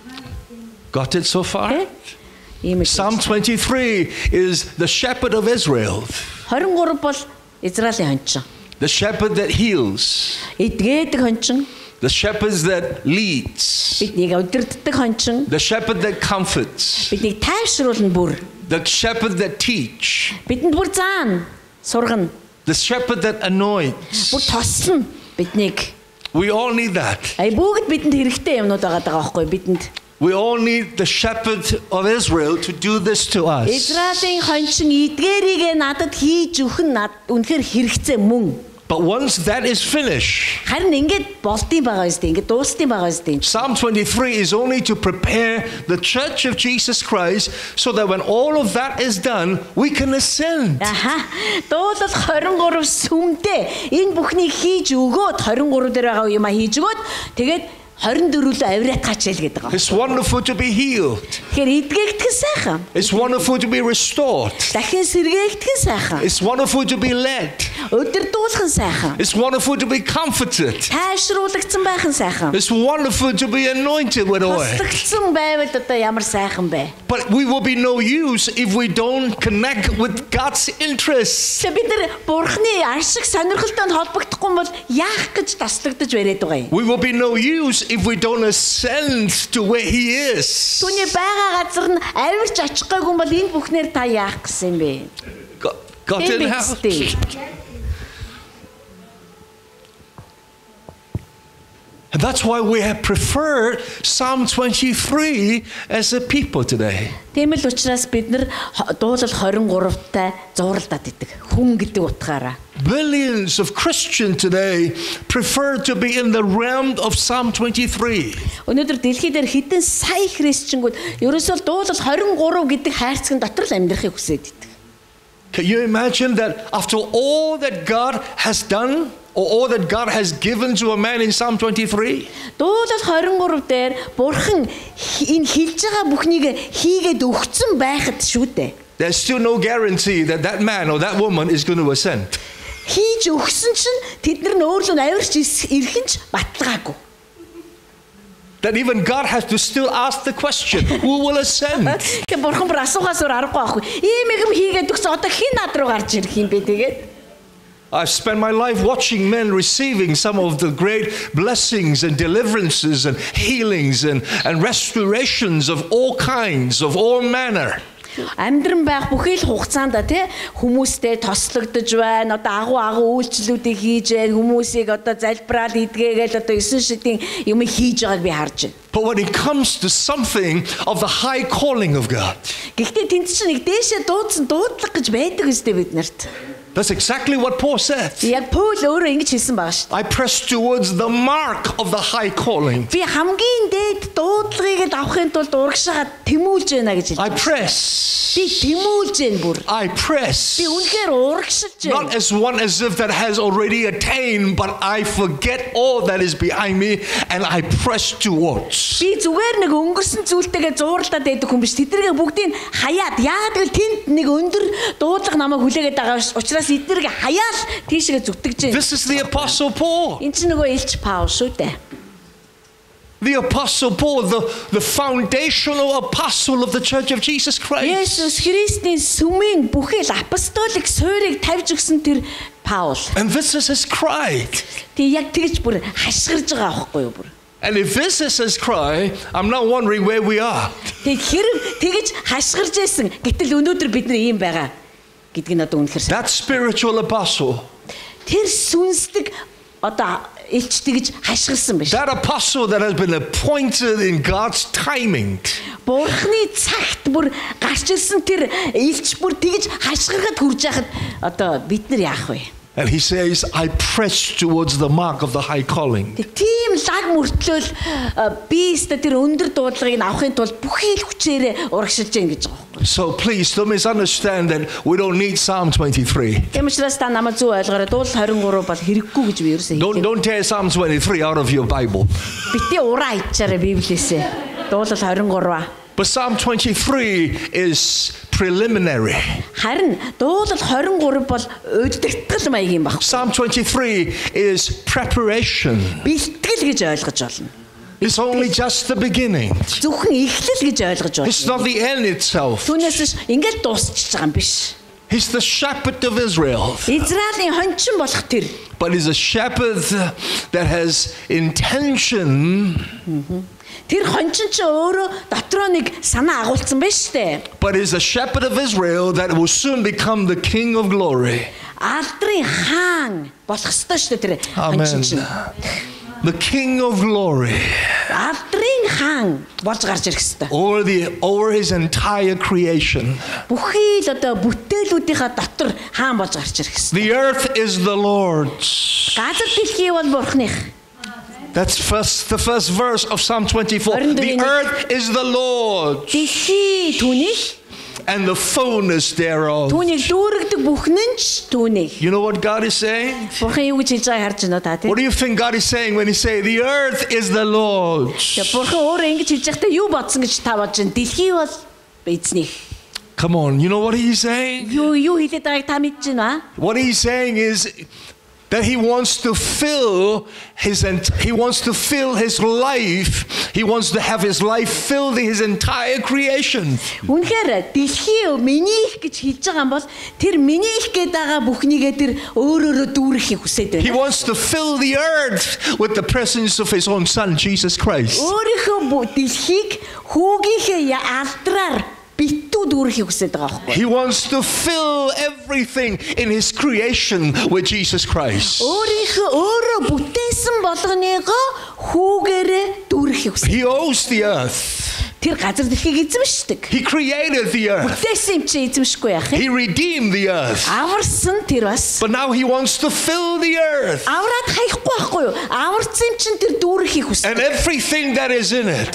Got it so far? Ийм Psalm 23 is the shepherd of Israel. 23 бол Израилийн хончин. The shepherd that heals. Эдгээдэг хончин. The shepherds that leads. Биднийг удирддаг хончин. The shepherd that comforts. Биднийг тайвшруулна бүр. The shepherd that teach. Бидэнд бүр заана, сургана. The shepherd that anoints. Бүр тослно биднийг. We all need that. Бүгд бидэнд хэрэгтэй юмнууд байгаа байхгүй бидэнд. We all need the shepherd of Israel to do this to us. Израилийн хончин эдгээрийг надад хийж өгөх нь үнэхээр хэрэгцээ мөн. But once that is finished, Харин ингээд болдсон байгаа үстэй, ингээд дууссан байгаа үстэй. Psalm 23 is only to prepare the church of Jesus Christ so that when all of that is done, we can ascend. Дуулал 23 сүмдээ энэ бүхнийг хийж өгөөд 23 дээр байгаа юм а хийж өгөөд тэгээд 24-өө авираад гачаал гэдэг байгаа. It's wonderful to be healed. Тэгэхээр эдгээгдэх сайхан. It's wonderful to be restored. Дахин сэргээгдэх сайхан. It's wonderful to be led. Өдөрдүүлэх сайхан. It's wonderful to be comforted. Тайвшруулагдсан байх сайхан. It's wonderful to be anointed with oil. Туслагдсан байвал одоо ямар сайхан бэ? But we will be no use if we don't connect with God's interests. Бид нар Бурхны ашиг сонирхолтой холбогдохгүй бол яах гэж таслагдаж бариад байгаа юм. We will be no use if we don't ascend to where He is. Түүний байгаа газар нь авирч очихгүй юм бол энэ бүхнээр та яах гэсэн юм бэ? Got it now? And that's why we have preferred Psalm 23 as a people today. Тийм л учраас бид нар дуулал 23-тай зууралдаад идэг. Хүн гэдэг утгаараа. Billions of Christians today prefer to be in the realm of Psalm 23. Өнөөдөр дэлхий дээр хэдэн сая христчингүүд ерөөсөө дуулал 23 гэдэг хайрцаг дотор л амьдрахыг хүсээд идэг. Can you imagine that after all that God has done, or all that God has given to a man in Psalm 23? Дуулал 23 дээр Бурхан энэ хэлж байгаа бүхнийг хийгээд өгсөн байхад шүү дээ. There's still no guarantee that that man or that woman is going to ascend. Хийж өгсөн чинь тэд нар өөрлөө авирч ирэх нь ч баталгаагүй. That even God has to still ask the question, who will ascend? Тэг Бурхан бүр асуухаас өөр аргагүй аахгүй. Ийм юм хийгээд өгсөн одоо хин над руу гарч ирэх юм бэ тэгээд. I've spent my life watching men receiving some of the great blessings and deliverances and healings and restorations of all kinds, of all manner. Амьдран байх бүхий л хугацаанд тий хүмүүстэй тослогдож байна. Одоо агуу үйлчлүүдийг хийж байна. Хүмүүсийг одоо залбираад идгээгээл одоо 9 шидийн юм хийж байгааг би харж байна. But when it comes to something of the high calling of God, Гэхдээ тэнд чинь нэг дээшээ дуудсан дуудлага гэж байдаг үстэй бид нарт. that's exactly what Paul said. Яг Паул өөрөө ингэж хэлсэн байгаа шүү дээ. I press towards the mark of the high calling. Би хамгийн дээд дуудлагыг авахын тулд урагшаа тэмүүлж байна гэж I хэлсэн. press. Би тэмүүлж байна бүр. I press. Би үнэхээр урагшилж Not байна. as one as if that has already attained, but I forget all that is behind me and I press towards. Би зүгээр нэг өнгөрсөн зүйлтэйгээ зууралдаад байдаг хүн биш. Тэднийг бүгдийг хаяад яагаад гэвэл тэнд нэг өндөр дуудлага намайг хүлээгээд байгаа учраас эднэрийг хаяал тийшээ зүтгэж байна. This is the Apostle Paul. Энд чинь нөгөө Илч Паул шүү дээ. The Apostle Paul, the foundational apostle of the Church of Jesus Christ. Есүс Христийн сүмийн бүхэл апостолик суурийг тавьж өгсөн тэр Паул. And this is his cry. Тэг яг тэгж бүр хашгирж байгаа аахгүй юу бүр. And if this is his cry, I'm not wondering where we are. Тэг хэрэг тэгж хашгирж байсан. Гэтэл өнөөдөр бид нар ийм байгаа гэдгийг одоо үнэхээр. That spiritual apostle, Тэр сүнслэг одоо Илч тэгж хашгирсан биш. that apostle that has been appointed in God's timing, Бурхны цагт бүр гарч ирсэн тэр Илч бүр тэгж хашгирахад хүрж яхад одоо бид нар яах вэ? and he says, I press towards the mark of the high calling. Тийм лаг мөртлөөл би өстө тэр өндөр дуудлагыг авахын тулд бүхий л хүчээрээ урагшилж гин гэж байгаа юм. So please don't misunderstand that we don't need Psalm 23. Тийм учраас та намайг зөв ойлгоорой. Дуулал 23 бол хэрэггүй гэж би ерөөсөө хэлээ. Don't tear Psalm 23 out of your Bible. Бити ураа ичээрэй Библиэсээ. Дуулал 23. But Psalm 23 is preliminary. Харин дуулал 23 бол удирдгал маягийн баг. Psalm 23 is preparation. Бэлтгэл гэж ойлгож болно. It's only just the beginning. Зөвхөн эхлэл гэж ойлгож It's болно. not the end itself. Түүнээс биш ингээд дуусчихж байгаа юм биш. He's the shepherd of Israel. Израилийн хончин болох тэр. But he's a shepherd that has intention. Тэр хончин ч өөрөө дотроо нэг санаа агуулсан байж тээ. But is a shepherd of Israel that will soon become the King of glory. Алдрын хаан болох ёстой шүү дээ тэр хончин чинь. The King of glory. Алдрын хаан болж гарч ирэх ёстой. Over his entire creation. Бүхий л одоо бүтээлүүдийнхаа дотор хаан болж гарч ирэх ёстой. The earth is the Lord's. Газар дэлхий бол Бурханых. That's the first verse of Psalm 24. The earth is the Lord's. Дэлхий түүних, and the fullness thereof. түүнийг дүүрэгдэг бүхэн нь ч түүних. You know what God is saying? Бурхан юу гэж хэлж байгааг харж байна уу та тийм? What do you think God is saying when he say the earth is the Lord's? Бурхан өөрөө ингэж хэлж байхдаа юу бодсон гэж та бодож байна? Дэлхий бол эзнийх. Come on, you know what he's saying? Юу хэлээд байгааг та мэдэж байна аа? What he's saying is that he wants to fill his life. He wants to have his life fill his entire creation. Үнэхээр дэлхий минийх гэж хэлж байгаа юм бол тэр минийх гэдэг байгаа бүхнийгээ тэр өөрөөрөө дүүрэхийг хүсэж байна. He wants to fill the earth with the presence of his own son Jesus Christ. Өөрийнхөө дэлхийг хүүгийнхээ алдраар битүү дүүрхийг хүсэж байгаа байхгүй. He wants to fill everything in his creation with Jesus Christ. Өөрөө бүтээсэн болгоныгоо хүүгээрээ дүүрхийг хүсэж. He owns the earth. Тэр газар дэлхийг эзэмшдэг. He created the earth. Бүтээсэн юм чи эзэмшгүй яах юм? He redeemed the earth. Аварсан тэр бас. But now he wants to fill the earth. Авраад хаяхгүй байхгүй юу? Аварсан юм чин тэр дүүрхийг And хүсдэг. everything that is in it.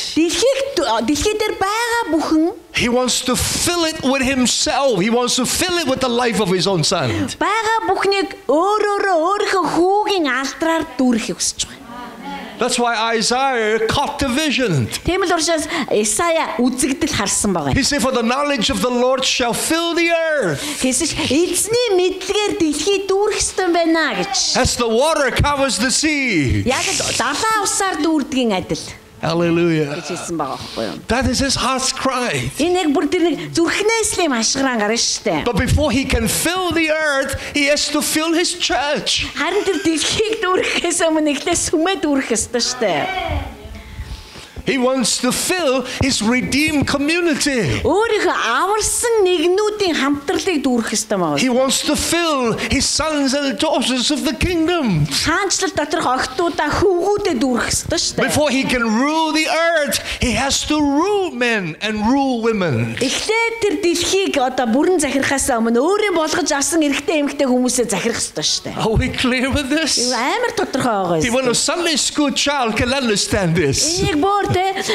Дэлхий дээр байгаа бүхэн He wants to fill it with himself. He wants to fill it with the life of his own son. байгаа бүхнийг өөрийнхөө хүүгийн алдраар дүүрхийг хүсэж байгаа. That's why Isaiah caught the vision. Тийм л учраас Исая үзэгдэл харсан байгаа. He said, for the knowledge of the Lord shall fill the earth. Хэсэж эзний мэдлэгээр дэлхий дүүрэх ёстой байна гэж. As the water covers the sea. Яг далайн усаар дүүрдгийн адил. Hallelujah. гэж хэлсэн байгаа байхгүй юу? That is his heart's cry. Энэ яг бүр тэр нэг зүрхнээс л юм ашгаран гарна штэ. But before he can fill the earth, he has to fill his church. Харин тэр дэлхийг дүүрэхээс өмнө эхлээ сүмээ дүүрэх ёстой штэ. He wants to fill his redeemed community. Өөрийнхөө аварсан нэгнүүдийн хамтралыг дүүрэх ёстой маа. He wants to fill his sons and daughters of the kingdom. Хаанчлал доторх охтуудаа хөвгүүдэд дүүрэх ёстой штэ. Before he can rule the earth, he has to rule men and rule women. Эхлээд тэр дэлхийг одоо бүрэн захирахаас өмнө өөрийн болгож авсан эрэгтэй эмэгтэй хүмүүсээ захирах ёстой штэ. Are we clear with this? Амар тодорхой байгаа Even юм. a Sunday school child can understand this. Энийг бүр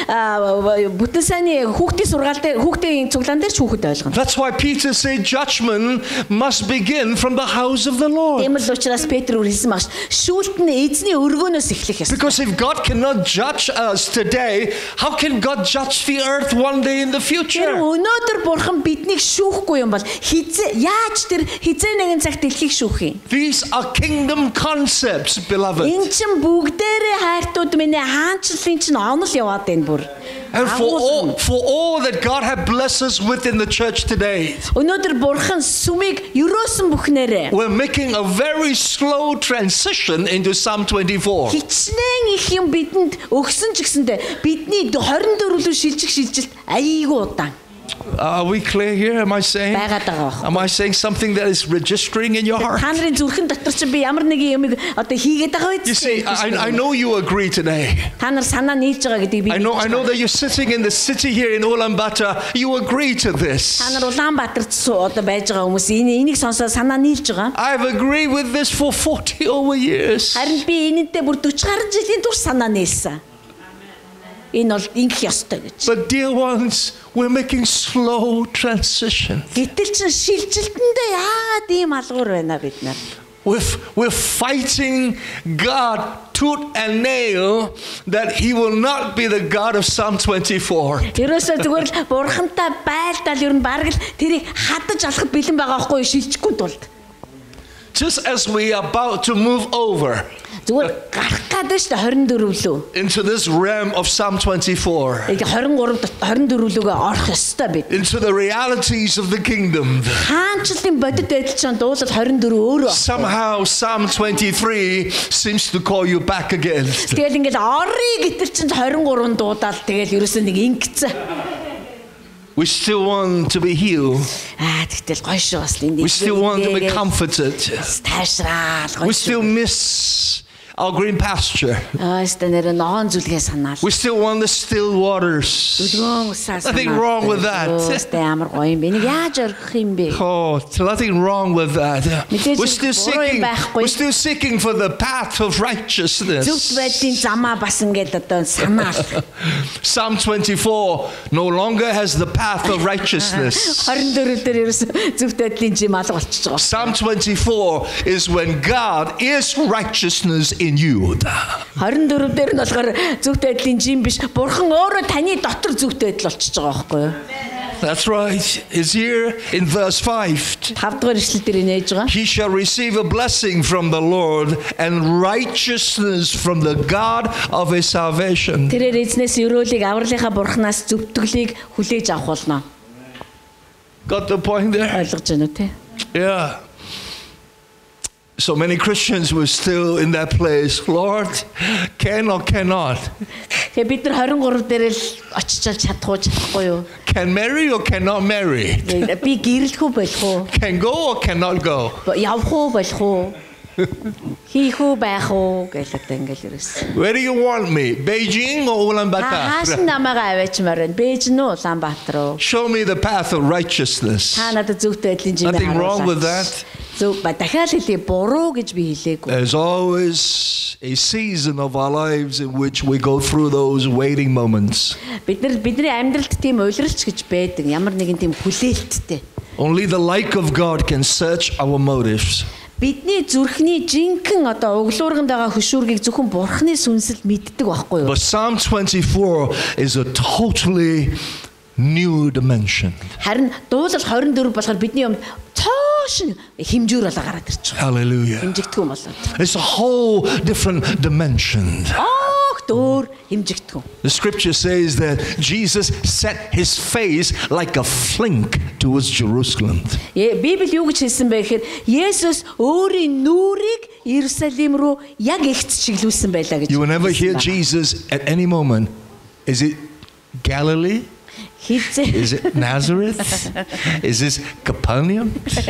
бүтэн сайны хүүхдийн сургаал дээр хүүхдийн цуглаан дээр ч хүүхэд ойлгоно. That's why Peter said judgment must begin from the house of the Lord. Тийм л учраас Петр хэлсэн багш. Шүүлт нь эзний өргөнөөс эхлэх ёстой. Because if God cannot judge us today, how can God judge the earth one day in the Тэр future? өнөөдөр бурхан биднийг шүүхгүй юм бол яаж тэр хизээ нэгэн цагт дэлхийг шүүх юм? These are kingdom concepts, beloved. Эн чин бүгдээрээ хайртууд минь хаанчлалын чин онол яваад байна бүр. And for all that God has blessed us with in the church today, Өнөөдөр бурхан сүмийг юроосон бүхнээрээ we're making a very slow transition into Psalm 24. хичнээн их юм бидэнд өгсөн ч гэсэндээ бидний 24 рүү шилжих шилжилт айгүй удаан. Are we clear here? Am I saying? Байгаад байгаа бох. Am I saying something that is registering in your heart? Та нарын зүрхэн дотор чи би ямар нэг юм одоо хийгээд байгаа You see, биз? I know you agree today. Та нар санаа нийлж байгаа гэдгийг би I know that you're sitting in the city here in Ulaanbaatar. You agree to this. Та нар Улаанбаатарт одоо байж байгаа хүмүүс энийг сонсоод санаа нийлж байгаа. I've agreed with this for 40 over years. Харин би энэндээ бүр 40 гаруй жилийн турш санаа нийлсэн. Энэ бол ингэх ёстой гэж. But dear ones, we're making slow transition. Гэтэл чин шилжилтэндээ яагаад ийм алгуур байна бид нар? We're fighting God tooth and nail that he will not be the God of Psalm 24. Ерөөсөө зүгээр л бурхантай байлдал ер нь бараг л тэрийг хадаж алахад бэлэн байгаа байхгүй шилжихгүй тулд. Just as we are about to move over Зүгээр гарах гэдэг шүү дээ 24 лөө. into this realm of Psalm 24, Яг 24 лүүгээ орох ёстой бид. into the realities of the kingdom. Хаанчлалын бодит байдал чинь дуулал 24 өөрөө. Somehow Psalm 23 seems to call you back again. Тэгэл ингээл орё гэтэр чинь 23 дуудаал тэгэл ерөөсөө нэг ингэцэн. We still want to be healed. Тэгтэл гоё шүү бас энэ. We still want to be comforted. Тайшраал гоё. We still miss our green pasture. Станер ногоон зүлгээ санаал. We still want the still waters. Зүлгөөн усаас. Nothing wrong with that. Амар гоё юм бэ. Энийг яаж орхих юм бэ? Oh, nothing wrong with that. We're still seeking for the path of righteousness. Зүгт байдлын замаа бас ингээд одоо санаал. Psalm 24 no longer has the path of righteousness. 24 дээр ерөөс зүгт байдлын жим алга болчихж байгаа. Psalm 24 is when God is righteousness in you. 24 дээр нь болохоор зүгт байдлын жим биш, бурхан өөрөө таны дотор зүгт байдал болчихж байгаа байхгүй юу? That's right. It's here in verse 5. 5 дугаар ишлэл дээр нээж байгаа. He shall receive a blessing from the Lord and righteousness from the God of his salvation. Тэрээр эзнээс өрөөлийг авралынхаа бурхнаас зөвтгөлийг хүлээж авах болно. Got the point there? Ойлгож байна уу те? Yeah. So many Christians were still in that place. Lord, Can or cannot? Тэгээ бид нар 23 дээр л очиж чадахгүй юу? Can marry or cannot marry? Би гэрлэх үү болох уу? Can go or cannot go? Явах уу болох уу? Хийх үү байх уу гэлээд ингээл ерөөс. Where do you want me? Beijing or Ulaanbaatar? Хааш намайгаа аваачмаар байна. Бээжин үү Улаанбаатар уу? Show me the path of righteousness. Та надад зөвхөн байдлын жимээ Nothing wrong with харуулаач. that. Зөв ба дахиад хэлээ буруу гэж би хэлээгүй. There's always a season of our lives in which we go through those waiting moments. Бидний амьдралд тийм уйлралч гэж байдаг. Ямар нэгэн тийм хүлээлттэй. Only the like of God can search our motives. Бидний зүрхний жинхэнэ одоо углуурганд байгаа хөшүүргийг зөвхөн бурхны сүнсэл мэддэг байхгүй юу? But Psalm 24 is a totally new dimension. Харин дуулал 24 болохоор бидний юмд цоошин хэмжүүр болоо гараад ирж байгаа. Hallelujah. Хэмжигдэхүүн болоод. It's a whole different dimension. Дөөр хэмжигдэхүүн. The scripture says that Jesus set his face like a flint towards Jerusalem. Библи юу гэж хэлсэн бэ гэхээр Есүс өөрийн нүрийг Иерусалим руу яг эгц чиглүүлсэн байлаа гэж. You will never hear Jesus at any moment. Is it Galilee? Is it Nazareth? Is this Capernaum?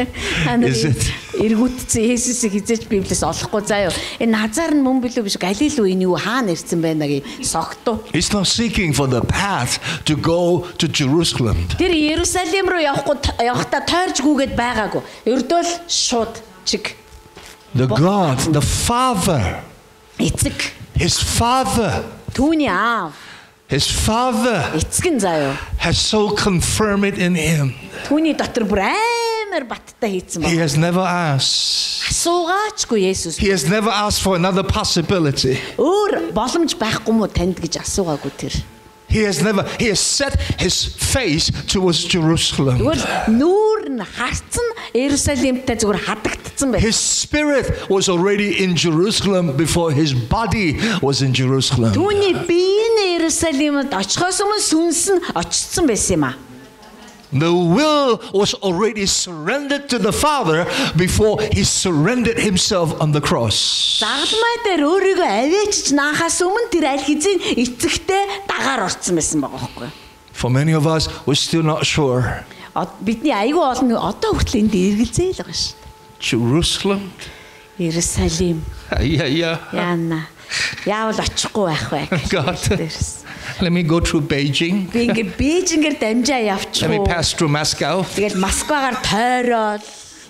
Is it? Эргүтцэн Есүсийг хизээч Библиэс олохгүй заа юу. Назар нь мөн билүү биш Галил уу энэ юу хаана ирсэн байна гэж согтуу. He's not seeking for the path to go to Jerusalem. Тэр Иерусалим руу явахдаа тойрч гүгээд байгаагүй. Ердөө л шууд чиг. The God, the Father, Эцэг. his Father, Түүний аав. his Father Эцэг нь заа юу. has so confirmed it in him. Түүний дотор бүр амар баттай хийцэн He байна. has never asked. Асуугаачгүй Есүс. He has never asked for another possibility. Өөр боломж байхгүй мó танд гэж асуугаагүй тэр. He has set his face towards Jerusalem. Тэгвэл нүүр нь харцсан Иерусалимтай зүгээр хадагдсан байна. His spirit was already in Jerusalem before his body was in Jerusalem. Түүний бие нь Иерусалимд очихоос өмнө сүнс нь очсон байсан юм аа. The will was already surrendered to the Father before he surrendered himself on the cross. Загламай дээр өөрийгөө авэачж наахаас өмнө тэр аль хэзээ эцэгтэй дагаар орсон байсан байгаа байхгүй. For many of us, we're still not sure. Бидний аягүй олон одоо хүртэл энд эргэлзээ л байгаа шүү. Jerusalem? Иерусалим. Yeah. Яна. Яавал очихгүй байх вэ? God. Let me go through Beijing. Би ингээ Бээжингээр дамжаа явчих. Let me pass through Moscow. Тэгэл Москвагаар тойроод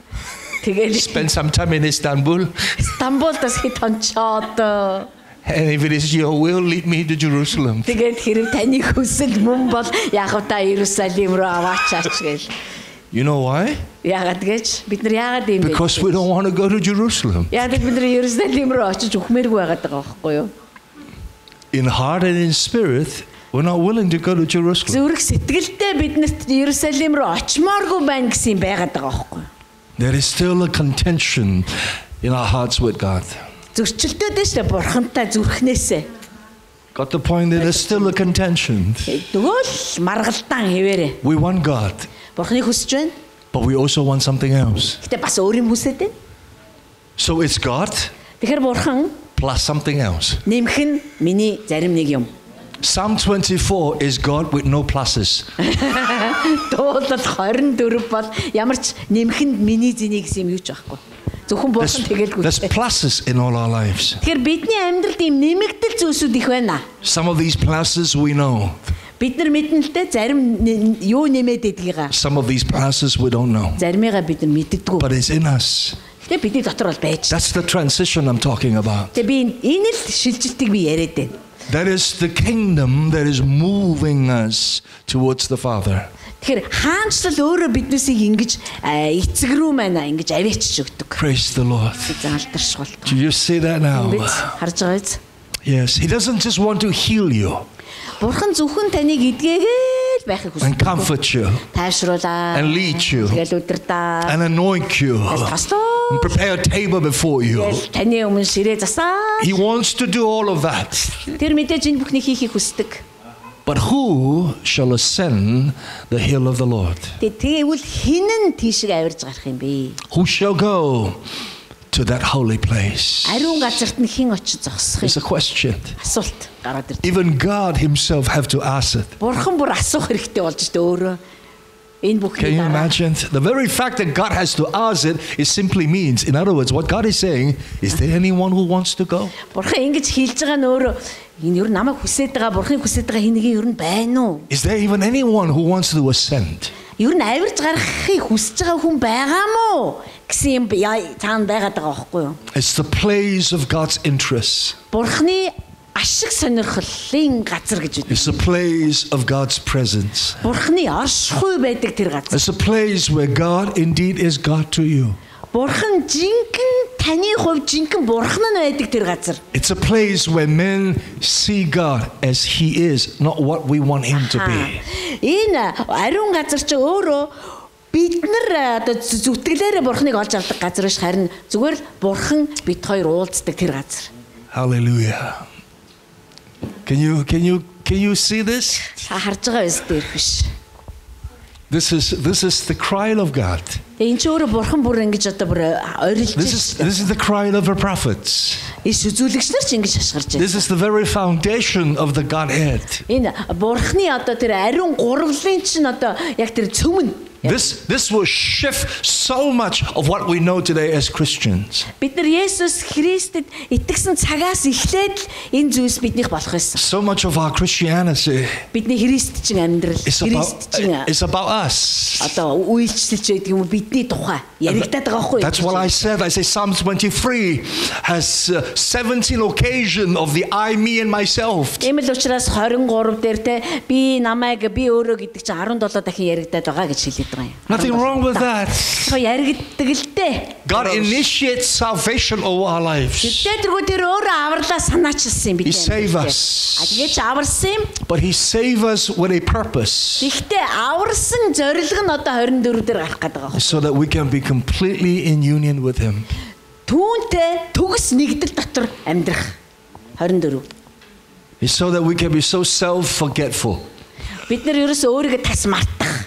тэгэл Spend some time in Istanbul. Стамбулдас хэд онцоод And if it is your will, lead me to Jerusalem. тэгээд хэрэг таны хүсэл мөн бол яг та Иерусалим руу аваачаач гэл. You know why? Яагаад гэж бид нар яагаад юм бэ? Because we don't want to go to Jerusalem. Яагаад бид нар Иерусалим руу очиж ухмааргүй байгаад байгаа байхгүй юу? In heart and in spirit, we're not willing to go to Jerusalem. Зүрх сэтгэлдээ биднэрт Иерусалим руу очимооргүй байна гэсэн юм байгаад байгаа байхгүй юу? There is still a contention in our hearts with God. Зөрчилдөд дэшээ бурхантай зүрхнээсээ. Got the point that there's still a contention. Тэгвэл маргалдаан хэвээрээ. We want God, Бурхны хүсэж байна. but we also want something else. Гэтэ бас өөр юм хүсээд байна. So it's God Тэгэхээр бурхан plus something else. нэмэх нь миний зарим нэг юм. Psalm 24 is God with no pluses. Дуулал 24 бол ямар ч нэмэхэнд миний зэний гэсэн юм юу ч байхгүй. Зөвхөн бурхан тэгэлгүй. There's pluses in all our lives. Тэгэхээр бидний амьдралд ийм нэмэгдэл зүйлсүүд их байна. Some of these pluses we know. Бид нар мэднэ л дээ зарим юу нэмээд идгийга. Some of these pluses we don't know. Заримыгаа бид нар мэддэггүй. But it's in us. Тэгээ бидний дотор бол байж. That's the transition I'm talking about. Тэгээ би энэ л шилжилтийг би яриад байна. That is the kingdom that is moving us towards the Father. Тэгэхээр хаанчлал өөрөө биднээсийг ингэж эцэг рүү мана ингэж аваачиж өгдөг. Praise the Lord. Заалдарш бол. Do you see that now? Харж байгаа биз? Yes, He doesn't just want to heal you Бурхан зөвхөн таныг эдгээгээл байхыг and хүсдэг. comfort you Тайвшруулаа. and lead you Тэгэл удирдаа. and anoint you and Таслаа. prepare a table before you. Таны өмнө ширээ засаа. He wants to do all of that. Тэр мэдээж энэ бүхнийг хийхийг хүсдэг. But who shall ascend the hill of the Lord? Тэгвэл хинэн тийшээ авирж гарах юм бэ? Who shall go to that holy place? Ариун газарт нь хэн очиж зогсох It's a юм? question. Асуулт гараад ирж. Even God himself have to ask it. Бурхан бүр асуух хэрэгтэй болж штэ өөрөө. Энэ Can бүхний you дараа. imagine? The very fact that God has to ask it simply means, in other words, what God is saying, is there anyone who wants to go? Бурхан ингэж хэлж байгаа нь өөрөө энэ ер нь намайг хүсэж байгаа, бурханыг хүсэж байгаа хин нэг ер нь байна уу? Is there even anyone who wants to ascend? Ер нь авирж гарахыг хүсэж байгаа хүн байгаа мó гэсэн юм цаана байгаад байгаа байхгүй юу? It's the place of God's interest. Бурханы ашиг сонирхлын газар гэж үү. It's the place of God's presence. Бурханы оршихуй байдаг тэр газар. It's a place where God indeed is God to you. Бурхан жинхэнэ таны хувьд жинхэнэ бурхан нь байдаг тэр газар. It's a place where men see God as He is, not what we want Him to be. Энэ ариун газар чи өөрөө бид нар одоо зүтгэлээрээ бурханыг олж авдаг газар биш харин зүгээр л бурхан бид хоёр уулздаг тэр газар. Hallelujah. Can you see this? Та харж байгаа биз дээр биш. This is the cry of God. Энэ ч өөрөө бурхан бүр ингэж одоо бүр ойрлж This байна. is the cry of the prophets. Иш үзүүлэгч нар ч ингэж хашгирч байна. This is the very foundation of the Godhead. Энэ бурхны одоо тэр ариун гурвлын чинь одоо яг тэр цөмөн. This will shift so much of what we know today as Christians. Бид нар Есүс Христэд итгэсэн цагаас эхлээд л энэ зүйлс биднийх болох байсан. So much of our Christianity Бидний христчин амьдрал, христчин is about us. одоо үйлчлэлч байдаг юм уу бидний тухай яригадаад байгаа байхгүй юу? That's what I said. I say Psalm 23 has 17 occasion of the I, me and myself. Ийм л учраас 23 дээр те би намайг би өөрөө гэдэг чинь 17 дахин яригадаад байгаа гэж хэлээд байгаа юм. Nothing wrong with that. Яригддаг л дээ. God initiates salvation over our lives. Тэргүй тэр өөрөө авралаа санаачилсан юм бид. He save us. Тэгэж аварсан юм. But He save us with a purpose. Гэхдээ аварсан зорилго нь одоо 24 дээр гарах гэдэг байгаа. So that we can be completely in union with Him. Түүнтэй төгс нэгдэл дотор амьдрах 24. It's so that we can be so self-forgetful. Бид нар ерөөсөө өөрийгөө тас мартах.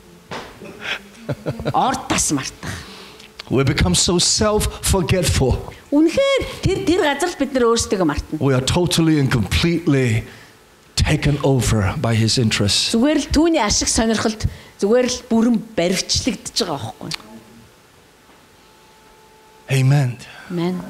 Орд тас мартах. We become so self-forgetful. Үнэхээр тэр газар бид нар өөрсдөө мартна. We are totally and completely taken over by His interests. Зүгээр л түүний ашиг сонирхолд зүгээр л бүрэн баригчлагдж байгаа байхгүй. Amen. Амен.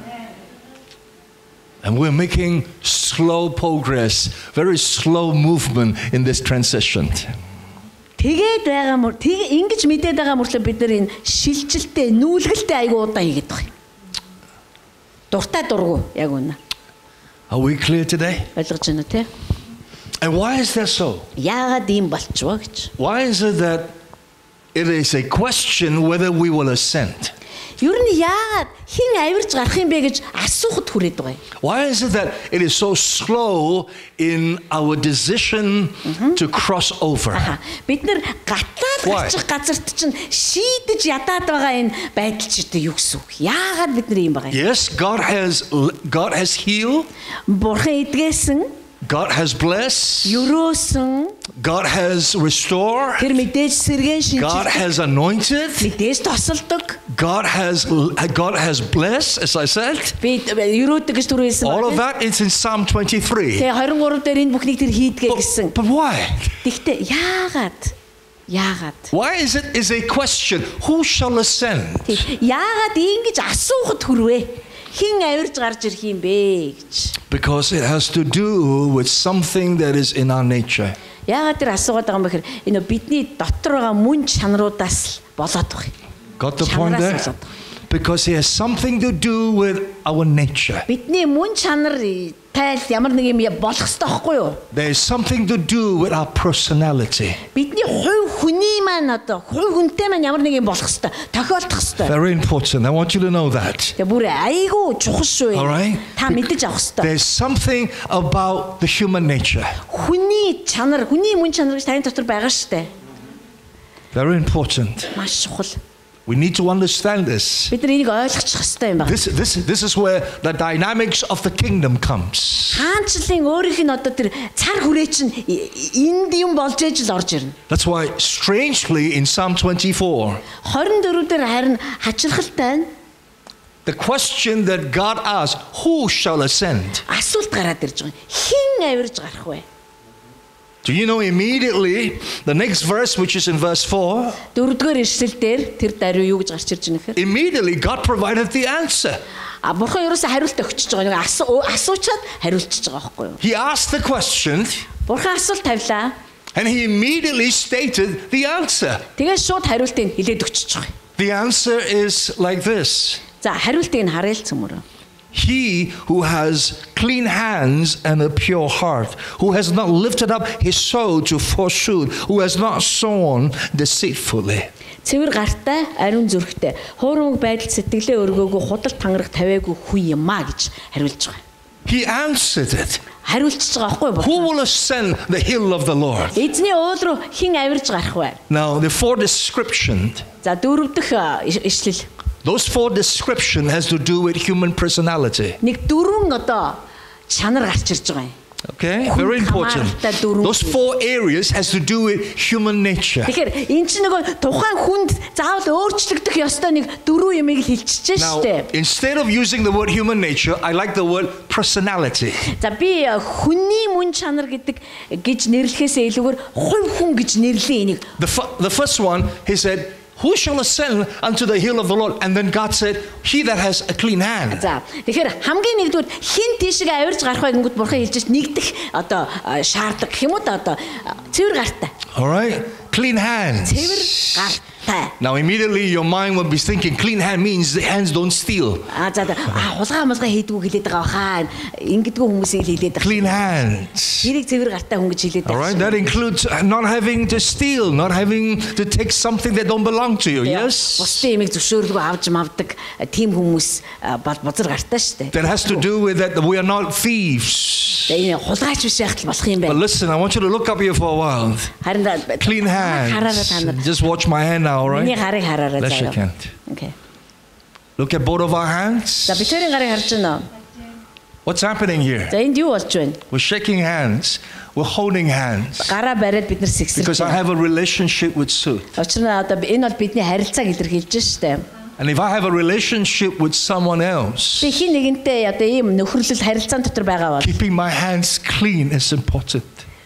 And we're making slow progress, very slow movement in this transition. Тэгээд байгаа мөр ингэж мэдээд байгаа мөрлөө бид нар энэ шилжилтээ нүүлгэлтээ айгуу удаан хийгээд байгаа юм. Дуртай дургу яг үнэ. Are we clear today? Ойлгож байна уу те? And why is that so? Яагаад ийм болчихвоо гэж. Why is it that it is a question whether we will ascend? Ер нь яагаад хэн авирж гарах юм бэ гэж асуухад хүрээд байгаа юм. Why is it that it is so slow in our decision to cross over? Бид нар гатлаад гарчих газарт чинь шийдэж ядаад байгаа энэ байдал ч гэдэг юу гэсэн үг. Яагаад бид нар ийм байгаа юм? Yes, God has healed. Бурхан эдгээсэн. God has blessed. Юрөөсөн. God has restored. Тэр мэдээж сэргэн God шинжилдэг. has anointed. Мэдээж тосолдог. God has blessed, as I said. Би юрөөдөг гэж түр хэлсэн. All of that is in Psalm 23. Тэгээ 23 дээр энэ бүхнийг тэр хийдгээ гэсэн. But why? Тэгтээ яагаад? Why is a question? Who shall ascend? Яагаад ингэж асуухад хүрвэ? Хэн авирж гарч ирэх юм бэ гэж. Because it has to do with something that is in our nature. Яагаад тэр асуугаад байгаа юм бэ гэхээр энэ бидний дотор байгаа мөн чанаруудаас болоод байгаа юм. Got the point there? Because it has something to do with our nature. Бидний мөн чанар тайл ямар нэг юм болох ёстой байхгүй юу? There is something to do with our personality. Бидний хувь хүний маань одоо хувь хүнтэй маань ямар нэг юм болох ёстой, тохиолдох ёстой. Very important. I want you to know that. Тэгээ бүр айгүй чухал шүү. All right? Та мэдэж авах ёстой. There's something about the human nature. Хүний чанар, хүний мөн чанар гэж таны дотор байгаа шүү дээ. Very important. Маш чухал. We need to understand this. Бид нар энийг ойлгочих ёстой юм байна. This is where the dynamics of the kingdom comes. Хаанчлалын өөрийнх нь одоо тэр цар хүрээ чинь энд юм болж ээж л орж ирнэ. That's why strangely in Psalm 24 24 дээр харин хачирхалтай нь The question that God asked, who shall ascend? Асуулт гараад ирж байгаа. Хэн авирж гарах вэ? Do you know immediately the next verse, which is in verse 4, Дөрөвдүгээр ишлэл дээр тэр даруй юу гэж гарч ирж байгаа нөхөр? immediately God provided the answer. Бурхан ерөөсөө хариулт өгчөж байгаа. Нэг асуучаад хариулчихж байгаа байхгүй юу? He asked the question Бурхан асуулт тавилаа. and he immediately stated the answer. Тэгээд шууд хариултыг хэлээд өгчөж байгаа. The answer is like this. За хариултыг нь харъя л цөмөрөө. He who has clean hands and a pure heart, who has not lifted up his soul to falsehood, who has not sown deceitfully. Цэвэр гартай, ариун зүрхтэй, хуурмаг байдал сэтгэлээ өргөөгүй, худал тангараг тавиагүй хүн юм а гэж хариулж байгаа. He answered it. Хариулчихж байгаа байхгүй юу? Who will ascend the hill of the Lord? Эзний уул руу хэн авирж гарах вэ? Now, the four description, За дөрөв дэх ишлэл. those four description has to do with human personality. Нэг дөрвөн одоо чанар гарч ирж байгаа юм. Okay, very important. Those four areas has to do with human nature. Тэгэхээр эн чинь нөгөө тухайн хүнд заавал өөрчлөгдөх ёстой нэг дөрвөн юмыг хэлчихэж Now, штэ. instead of using the word human nature, I like the word personality. За би хүний мөн чанар гэж нэрлэхээсээ илүүгээр хувь хүн гэж нэрлэе энийг. The first one, he said, who shall ascend unto the hill of the Lord? And then God said, he that has a clean hand. За тэгэхээр хамгийн нэгдүгээр хин тийшээ авирж гарах вэ гингүүд бурхан хэлж чинь нэгдэх одоо шаардлагатай гэх юм уу одоо цэвэр гартай. All right? Clean hands. Цэвэр гартай. Now immediately your mind will be thinking clean hand means the hands don't steal. За хулгай хийдгүү хэлээд байгаа хаа ингэдэггүй хүмүүсийг хэлээд байгаа. Clean hands. Тэрийг цэвэр гартай хүн гэж хэлээд All right, that includes not having to steal, not having to take something that don't belong to you. Yes? Бусдын имийг зөвшөөрлгүй авч мавдаг тийм хүмүүс бозор гартай шүү дээ. That has to do with that we are not thieves. Энэ хулгайч биш яхад болох юм But байна. listen, I want you to look up here for a while. Харин Clean hands. Just watch my hand now, all Миний right? гарыг хараарай Let's shake заяа. hand. Окей. Look at both of our hands. За битэрийн гарыг харж байна. What's happening here? За энд юу болж байна? We're shaking hands. We're holding hands. Гараа бариад бид нар сэгсэж Because I байна. have a relationship with Sue. Учир нь одоо энэ бол бидний харилцааг илэрхийлж штэ. And if I have a relationship with someone else, Би хин нэгэнтэй одоо ийм нөхөрлөл харилцаан дотор байгаа бол keeping my hands clean is important.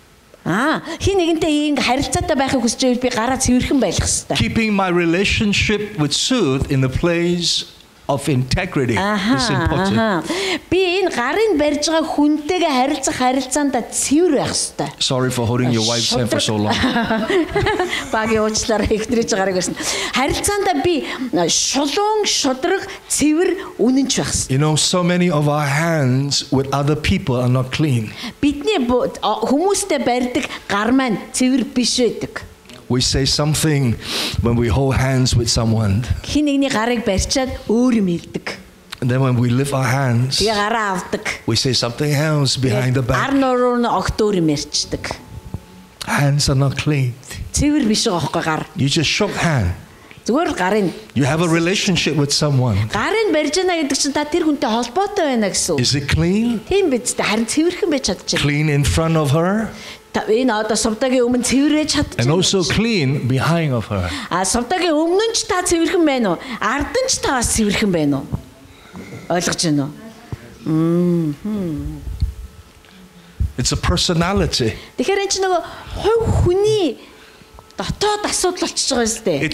хин нэгэнтэй ийм харилцаатай байхыг хүсэж байвал би гараа цэвэрхэн байх хэрэгтэй. Keeping my relationship with Sue in the place of integrity is important. Би энэ гарын барьж байгаа хүнтэйгээ харилцах харилцаанда цэвэр байх хэрэгтэй. Sorry for holding your wife's hand for so long. Багийн уучлаарай ихнэрэж гараг байсан. Харилцаанда би шулуун, шудраг, цэвэр, үнэнч байх хэрэгтэй. You know, so many of our hands with other people are not clean. Бидний хүмүүстэй барьдаг гар маань цэвэр биш байдаг. We say something when we hold hands with someone. Хин нэгний гарыг барьчаад өөр юм хэлдэг. And then when we lift our hands, Тэгээ гараа авдаг. we say something else behind the Ар back. нуруу нь огтөөр юм ярьцдаг. Hands are not clean. Цэвэр биш байгаа хөөхгүй гар. You just shook hand. Зүгээр л гарын You have a relationship with someone. гарын барьж байна гэдэг чинь та тэр хүнтэй холбоотой байна гэсэн үг. Is it clean? Тийм биз дээ. Харин цэвэрхэн байж чадчих. Clean in front of her Энэ одоо сувдагийн өмнө цэвэрэж чадчих. and also clean behind of her. Сувдагийн өмнө нь ч та цэвэрхэн байна уу? Ард нь ч та бас цэвэрхэн байна уу? Ойлгож байна уу? It's a personality. Тэгэхээр энэ чинь нөгөө хувь хүний дотоод асуудал болчихж байгаа юм зү.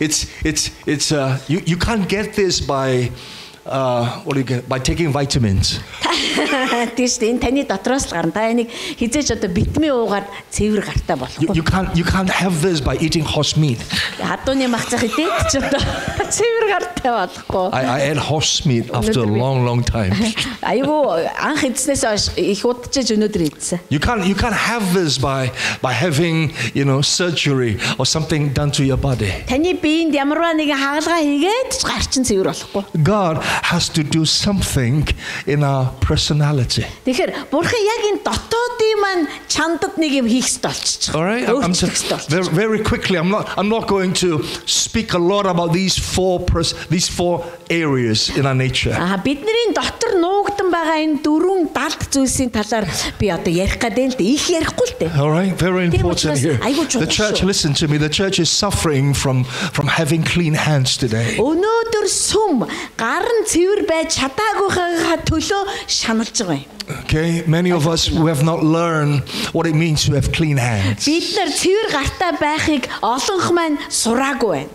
You can't get this by what do you get? By taking vitamins. Тийш энэ таны дотроос л гарна. Та энийг хизээж одоо витамин уугаад цэвэр гартай болохгүй. You can't have this by eating horse meat. Хадууны махцах идээд ч одоо цэвэр гартай болохгүй. I ate horse meat after a long time. Айгу анх эдснээс хойш их удажж өнөөдөр идсэн. You can't have this by having, surgery or something done to your body. Таны биеинд ямарваа нэгэн хагалгаа хийгээд ч гарчин цэвэр болохгүй. God has to do something in our personality. Тэгэхээр бурхан яг энэ дотоодын маань чандад нэг юм хийх ёстой болчих. All right, I'm just very quickly. I'm not going to speak a lot about these four areas in our nature. Бидний дотор нуугдан байгаа энэ 4 далд зүйлсийн талаар би одоо ярих гэдэг л дээ. Их ярихгүй л дээ. All right, very important here. The church, listen to me, the church is suffering from having clean hands today. Өнөөдөр сүм гарын цэвэр байж чадаагүйхаа төлөө шаналж байгаа юм. Okay, many of us who have not learned what it means to have clean hands. Бид нар цэвэр гартай байхыг олонх маань сураагүй байна.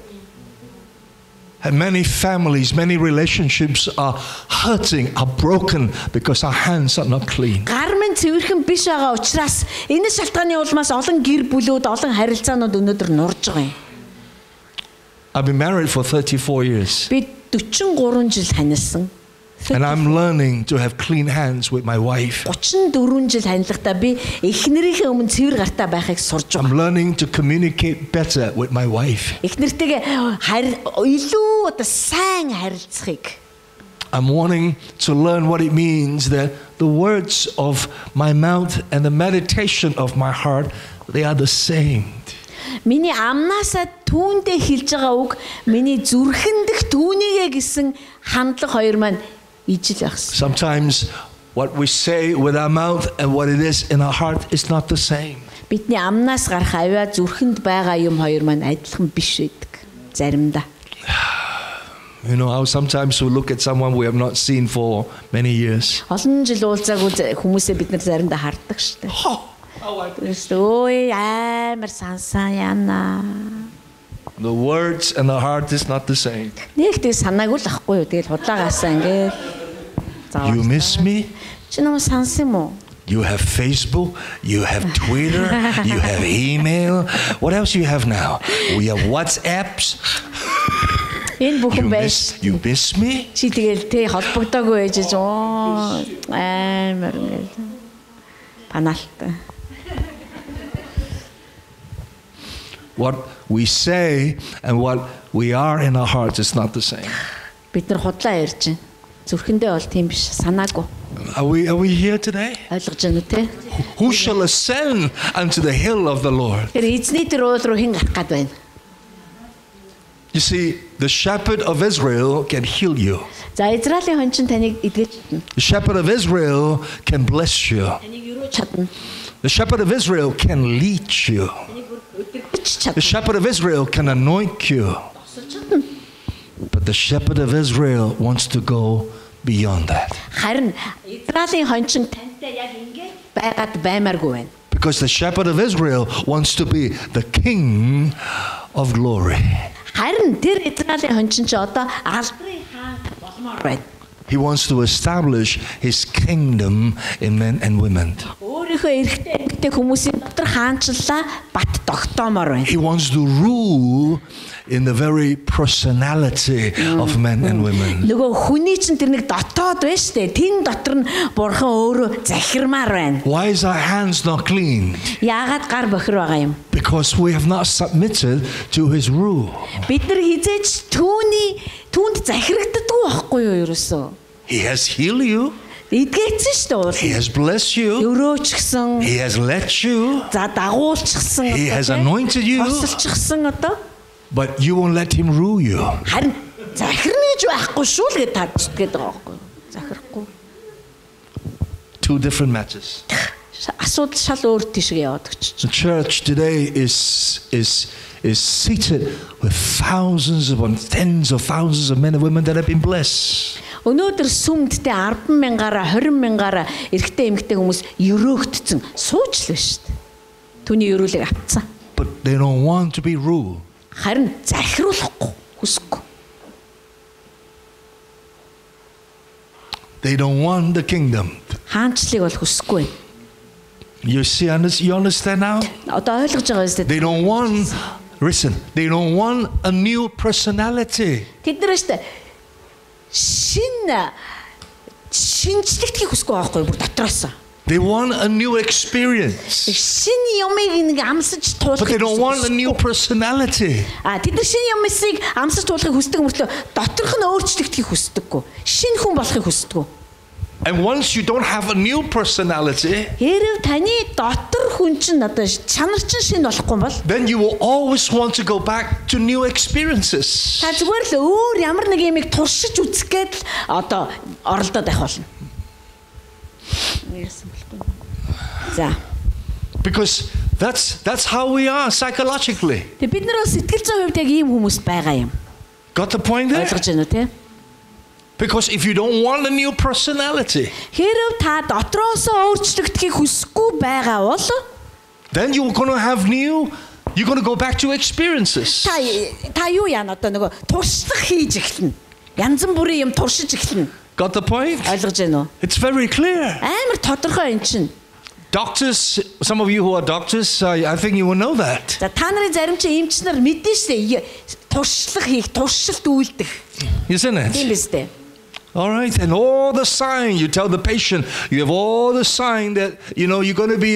And many families, many relationships are hurting, are broken because our hands are not clean. Гар минь цэвэрхэн биш байгаа учраас энэ шалтгааны улмаас олон гэр бүлүүд, олон харилцаанууд өнөөдөр нурж байгаа юм. I've been married for 34 years. Би 43 жил танилсан. And I'm learning to have clean hands with my wife. 34 жил танилцахдаа би эхнэрийнхээ өмнө цэвэр гартай байхыг сурж байгаа. I'm learning to communicate better with my wife. Эхнэртэйгээ илүү одоо сайн харилцахыг. I'm wanting to learn what it means that the words of my mouth and the meditation of my heart, they are the same. Миний амнаасаа түүндээ хэлж байгаа үг, миний зүрхэн дэх түүнийгээ гэсэн хандлага хоёр маань ижил ахсан. Sometimes what we say with our mouth and what it is in our heart is not the same. Бидний амнаас гарах авиа зүрхэнд байгаа юм хоёр маань адилхан биш байдаг. Заримдаа. You know how sometimes we look at someone we have not seen for many years. Олон жил уулзаагүй хүмүүсээ бид нар заримдаа хардаг шүү дээ. Ой амар сансан яана. The words and the heart is not the same. Нэгтэй санаагүй л ахгүй юу. Тэгэл худлаагаасаа ингээл. You miss me? Чи намайг сансан юм уу? You have Facebook, you have Twitter, you have email. What else you have now? We have WhatsApps. Энэ бүхэн байж. You miss me? Чи тэгэл тэ холбогдоогүй байж амар ингээл. Паналтай. What we say and what we are in our hearts is not the same. Бид нар худлаа ярьж байна. Зүрхэндээ бол тийм биш, санаагүй. Are we here today? Ойлгож байна уу те? Who shall ascend unto the hill of the Lord? Тэр эзний тэр уул руу хэн гарах гээд байна? You see, the shepherd of Israel can heal you. За Израилийн хон чин таныг эдгэж чадна. The shepherd of Israel can bless you. Таныг юруу чадна. The shepherd of Israel can lead you. The shepherd of Israel can anoint you. But the shepherd of Israel wants to go beyond that. Харин Израилийн хон чин тантай яг ингэ байгаад баймааргүй байна. Because the shepherd of Israel wants to be the king of glory. Харин тэр Израилийн хон чин ч одоо алдрын хаан болмоор байна. He wants to establish his kingdom in men and women. Өөрийнхөө эрэгтэй эмэгтэй хүмүүсийн дотор хаанчлалаа бат тогтоомоор байна. He wants to rule in the very personality of men and women. Нөгөө хүний чинь тэр нэг дотоод байна штэ. Тэн дотор нь бурхан өөрөө захирмаар байна. Why is our hands not clean? Яагаад гар бохир байгаа юм? Because we have not submitted to his rule. Бид нар хизээч түүнд захирагддаггүй байхгүй юу ерөөсөө? He has healed you. Эдгээсэн шүү дээ уул. He has blessed you. Өрөөчгсөн. He has led you. За дагуулчихсан. He has anointed you. Тосолчихсан одоо. But you won't let him rule you. Харин захирна гэж байхгүй шүү л гэж таарчдаг байгаа байхгүй юу? Захирахгүй. Two different matters. Асуудал шал өөр тийшээ яваад өгч. The church today is seated with thousands upon tens of thousands of men and women that have been blessed. Өнөөдөр сүмдтэй 10,000-аараа 20,000-аараа эрэгтэй эмэгтэй хүмүүс өрөөгдсөн суучлаа шүү дээ. Түүний өрөөлийг авцсан. But they don't want to be ruled. Харин захируулахгүй хүсэхгүй. They don't want the kingdom. Хаанчлыг бол хүсэхгүй. You understand now? Одоо ойлгож байгаа үстэй. They don't want, listen, they don't want a new personality. Тэд нар шүү дээ шинжлэхийг хүсэхгүй байхгүй бүр дотроос. They want a new experience. Шин юмыг нэг амсаж туулах. But they don't want a new personality. Тэд нар шин юмсыг амсаж туулахыг хүсдэг мөртлөө доторх нь өөрчлөгдөхийг хүсдэггүй. Шин хүн болохыг хүсдэг. And once you don't have a new personality, хэрэг таны дотор хүн чинь одоо чанар чинь шин болохгүй бол then you will always want to go back to new experiences. Та зүгээр л өөр ямар нэг юмыг туршиж үзэх гээд л одоо оролдоод байх болно. За. Because that's how we are psychologically. Тэг бид нар бас сэтгэл зүйн хувьд яг ийм хүмүүс байгаа юм. Got the point there? Ойлгож байна уу те? Because if you don't want a new personality, Хэрв та дотроосоо өөрчлөгдөхийг хүсэхгүй байгаа бол then you're going to have you're going to go back to experiences. та юу яана одоо нөгөө туршлага хийж эхэлнэ. Янз бүрийн юм туршиж эхэлнэ. Got the point? Ойлгож байна уу? It's very clear. Амар тодорхой юм чинь. Doctors, some of you who are doctors, I think you will know that. За та нарын зарим чи эмч нар мэдэн штэ туршлага хийх, туршилт үйлдэх. Isn't it? Тийм биз дээ. All right, and all the sign, you tell the patient, you have all the sign that you're going to be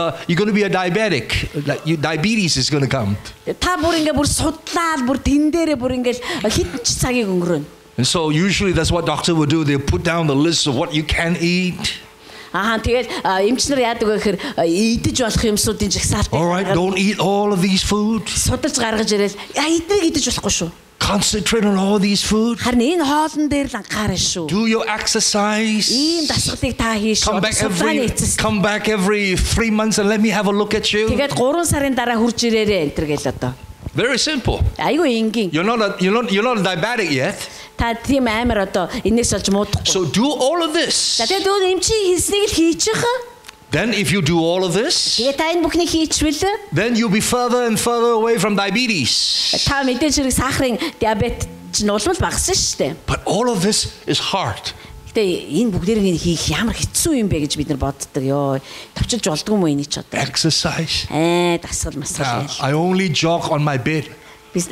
a diabetic, like diabetes is going to come. Та бүр ингээ бүр судлаад бүр тэн дээрээ бүр ингээл хитэн ч цагийг өнгөрөөнө. And so usually that's what doctor will do. They put down the list of what you can eat. Тэгээд эмч нар яадаг вэ гэхээр идэж болох юмсуудын жагсаалт. All right, don't eat all of these food. Судалж гаргаж ирэл эднийг идэж болохгүй шүү. Concentrate on all these food. Харин энэ хоолн дээр л анхаарай шүү. Do your exercise. Ийм дасгалыг та хийш. Come back every 3 months and let me have a look at you. Тэгээд 3 сарын дараа хурж ирээрээ энэ төр гэл одоо. Very simple. Айгу энгийн. You're not a diabetic yet. Та тийм амар одоо энэс олж муудахгүй. So do all of this. Тэгээд дөө эмчийн хийснийг л хийчих. Then if you do all of this, тэгээд та энэ бүхнийг хийчихвэл then you'll be further and further away from diabetes. Та мэдээж хэрэг сахарын диабет ч нулмал багассан шүү дээ. But all of this is hard. Гэтэ энэ бүгдийг хийх ямар хэцүү юм бэ гэж бид нар боддог. Йоо, товчилж болдгүй юм уу энийг ч одоо. Exercise. Дасгал масгал яа. I only jog on my bed. Бид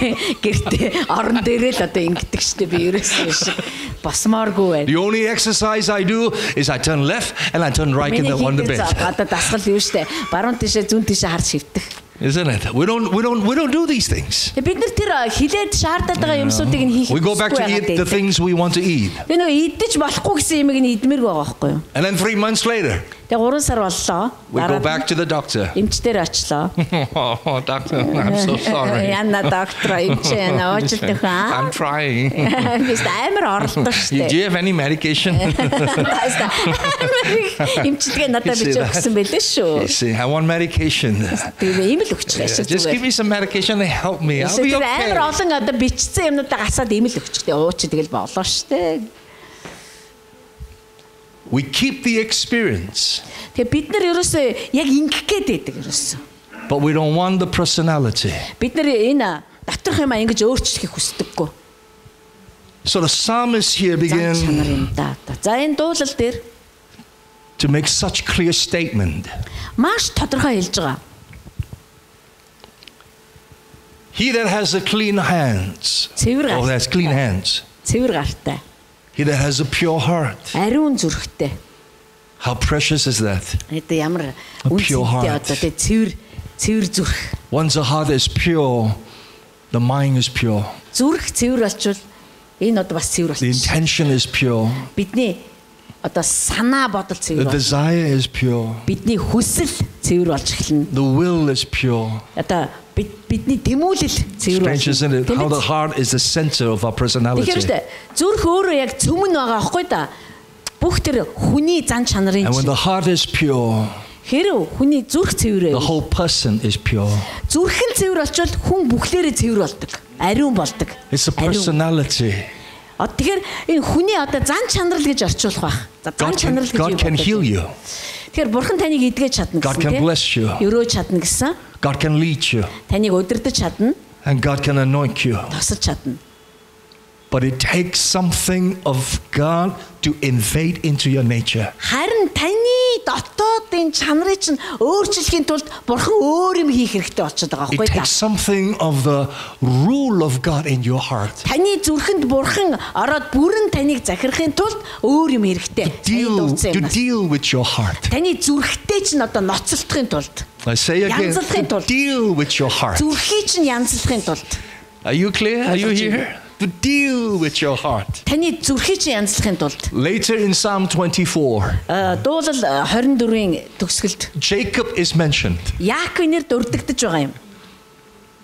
гэртээ орон дээрээ л одоо ингэдэг штэ би ерөөсөө шиг басмааргүй байна. The only exercise I do is I turn left and I turn right in on the bed. Одоо дасгал юу штэ. Баруун тишээ зүүн тишээ харж шивдэх. Isn't it? We don't do these things. Бид нар тэр хилээд шаардаад байгаа юмсуудыг нь хийх. We go back to eat the things we want to eat. Би нөгөө идэж болохгүй гэсэн юмыг нь идмээргүй байгаа байхгүй юу? And then 3 months later, тэгээ 3 сар боллоо. We go back to the doctor. Эмчтэр очлоо. Oh, doctor, I'm so sorry. Яна доктор эмчээ нөөчлөх аа. I'm trying. Би амар орлоо штэ. Do you have any medication? Эмчтгээ надад бичиж өгсөн байлээ шүү. See, I want medication. Тэгээ Just give me some medication to help me. I'll be okay. Амар олон одоо бичсэн юмнуудаа гасаад имэл өгчтэй. Ууч тэгэл болоо штэ. We keep the experience. Тэгээ бид нар ерөөсөө яг ингэх гээд байдаг ерөөсөө. But we don't want the personality. Бид нар энэ доторх юмаа ингэж өөрчлөхийг хүсдэггүй. So the psalmist here begins За энэ дуулал дээр to make such clear statement. Маш тодорхой хэлж байгаа. He that has a clean hands. Oh, that's clean hands. Цэвэр гартай. He that has a pure heart. Ариун зүрхтэй. How precious is that? Это ямар үнэтэй одоо тэ цэвэр зүрх. Once the heart is pure, the mind is pure. Зүрх цэвэр болчвол энэ одоо бас цэвэр болчих. The intention is pure. Бидний одоо санаа бодол цэвэр. The desire is pure. Бидний хүсэл цэвэр болж эхэлнэ. The will is pure. Одоо бидний тэмүүлэл цэвэр болж. Strange, isn't it? How the heart is the center of our personality. Тэгэхээр зүрх өөрөө яг цөмөн байгаа аахгүй да. Бүх тэр хүний зан чанарын. And when the heart is pure, хэрэг хүний зүрх цэвэр. The whole person is pure. Зүрх нь цэвэр болчвол хүн бүхлээрээ цэвэр болдог. Ариун болдог. It's a personality. Тэгэхээр энэ хүний одоо зан чанар л гэж орчуулах байх. Зан чанар л гэж God can heal you. Тэгэхээр бурхан таныг эдгэж чадна гэсэн. God can bless you. Өрөөж чадна гэсэн. God can lead you. Таныг удирдах чадна. And God can anoint you. Тусалж чадна. But it takes something of God to invade into your nature. Харин таны дотоодын чанарыг чинь өөрчлөхийн тулд бурхан өөр юм хийх хэрэгтэй болчиход байгаа байхгүй юу? It takes something of the rule of God in your heart. Таны зүрхэнд бурхан ороод бүрэн таныг захирахын тулд өөр юм хэрэгтэй. To deal with your heart. Таны зүрхтэй чинь одоо ноцолдохын тулд. I say again, to deal with your heart. Зүрхийг чинь янзлахын тулд. Are you clear? Are you here? To deal with your heart. Таны зүрхийг чинь янзлахын тулд. Later in Psalm 24. Дуулал 24-ийн төгсгөлд Jacob is mentioned. Яаков нэр дурддагдж байгаа юм.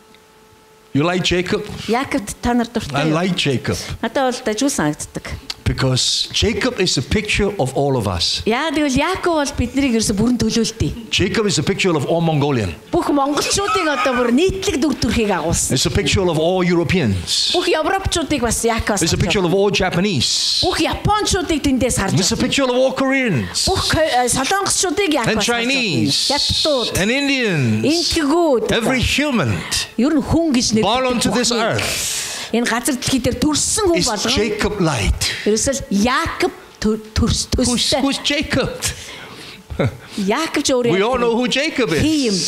You like Jacob? Яаковд та нар дуртай. I like Jacob. Надад бол дажгүй санагддаг. Because Jacob is a picture of all of us. Яа тэгвэл Яаков бол биднийг ерөөсө бүрэн төлөөлтий. Jacob is a picture of all Mongolian. Бүх монголчуудыг одоо бүр нийтлэг дүр төрхийг агуулсан. It's a picture of all Europeans. Бүх европчуудыг бас Яаков. It's a picture of all Japanese. Бүх японочдыг тэндээс харж. It's a picture of all Koreans. Бүх солонгосчуудыг Яаков. And Chinese. Хятадууд. And Indians. Интгүүд. Every human Ер нь хүн гэж нэрлэдэг. born onto this earth Энэ газар дэлхий дээр төрсөн хүн is болгон. Jacob light. Ерөөсөл Яаков төстэй. Who's Jacob? Яаков ч өөрөө. We all know who Jacob is.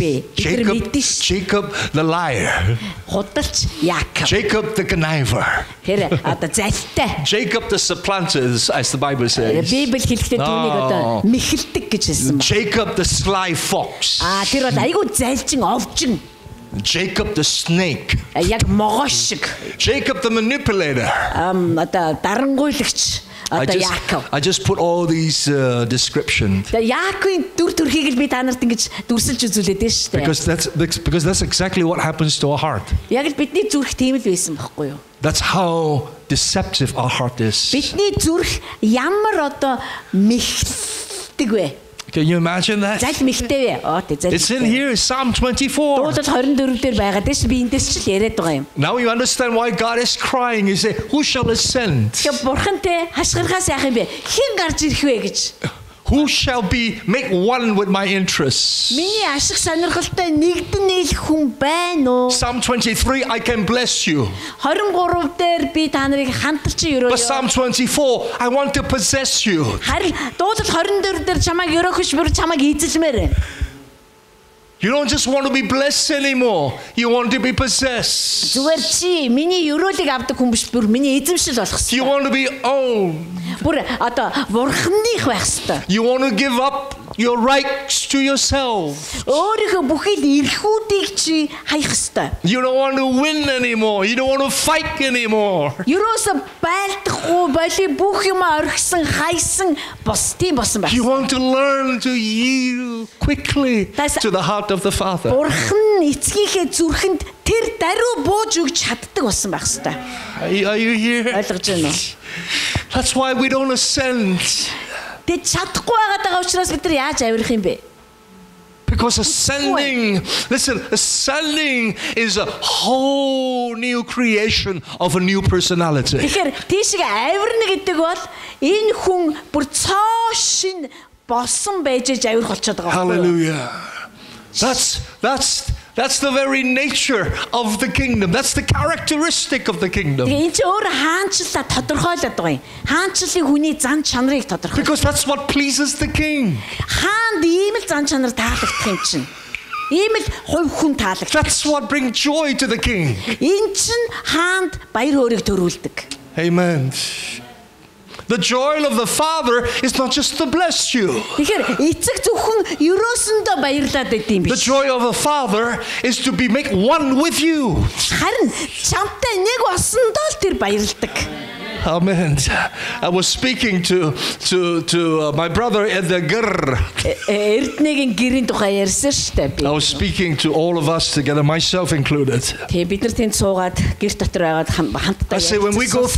Jacob the liar. Худалч Яаков. Jacob the conniver. Тэр одоо залтай. Jacob the supplanter, as the Bible says. Библи хэлэхдээ түүнийг одоо мэхэлдэг гэж хэлсэн байна. Jacob the sly fox. Тэр бол айгүй залжин овжин. Jacob the snake. Яг могоо шиг. Jacob the manipulator. Одоо дарангуйлагч. I just put all these descriptions. Яаковын дүр төрхийг л би та нарт ингэж дүрсэлж үзүүлээд дээ шүү дээ. Because that's exactly what happens to our heart. Яг л бидний зүрх тийм л байсан байхгүй юу? That's how deceptive our heart is. Бидний зүрх ямар одоо мэхэлдэг вэ? Can you imagine that? Зал мэхтэй вэ? It's in here, Psalm 24. Дуулал 24 дээр байгаа дээ. Би эндээс ч л яриад байгаа юм. Now you understand why God is crying. He say, who shall ascend? Тэгээ бурхан те хашгирхаас яах юм бэ? Хэн гарч ирэх вэ гэж? Who shall make one with my interests? Миний ашиг сонирхолтой нэгдэн нийлэх хүн байна уу? Psalm 23, I can bless you. 23 дээр би та нарыг хамтарчин өрөөё. But Psalm 24, I want to possess you. Харин дуулал 24 дээр чамайг өрөөхөж бүр чамайг эзэлмээр. You don't just want to be blessed anymore. You want to be possessed. Зүгээр чи миний өрөөлийг авдаг хүн биш бүр миний эзэмшил болох хэрэгтэй. You want to be owned. Бүр одоо бурханых байх хэрэгтэй. You want to give up your rights to yourself. Өөрийнхөө бүхий л эрхүүдийг чи хаях хэрэгтэй. You don't want to win anymore. You don't want to fight anymore. Юуроос байлдахгүй боли бүх юм орхисон хайсан тийм болсон байна. You want to learn to yield quickly to the heart of the Father. Бурхан эцгийнхээ зүрхэнд тэр даруй бууж өгч чаддаг болсон байх хэрэгтэй. Are you here? Ойлгож байна уу? That's why we don't ascend. Тэ чадахгүй байгаа учраас бид нар яаж авирах юм бэ? Because ascending is a whole new creation of a new personality. Тэгэхээр тийшээ авирна гэдэг бол энэ хүн бүр цоо шин болсон байж авирах болчиход байгаа. Hallelujah. That's the very nature of the kingdom. That's the characteristic of the kingdom. Энэ ч өөр хаанчлаа тодорхойлоод байгаа юм. Хаанчлалын хүний зан чанарыг тодорхойлно. Because that's what pleases the king. Хаанд ийм л зан чанар таалагдах юм чинь. Ийм л хувь хүн таалагдах. That's what brings joy to the king. Энэ чинь хаанд баяр хөөргийг төрүүлдэг. Amen. The joy of the Father is not just to bless you. Тэгэхээр эцэг зөвхөн ерөөсөндөө баярлаад байд юм биш. The joy of the Father is to make one with you. Харин чамтай нэг болсондоо л тэр баярлдаг. Amen. I was speaking to my brother Edgar. Эрдэнэгийн гэрийн тухай ярьсан шүү дээ. I was speaking to all of us together, myself included. Тэгээ бид нар тэнд суугаад гэр дотор байгаад хамтдаа. I say when we go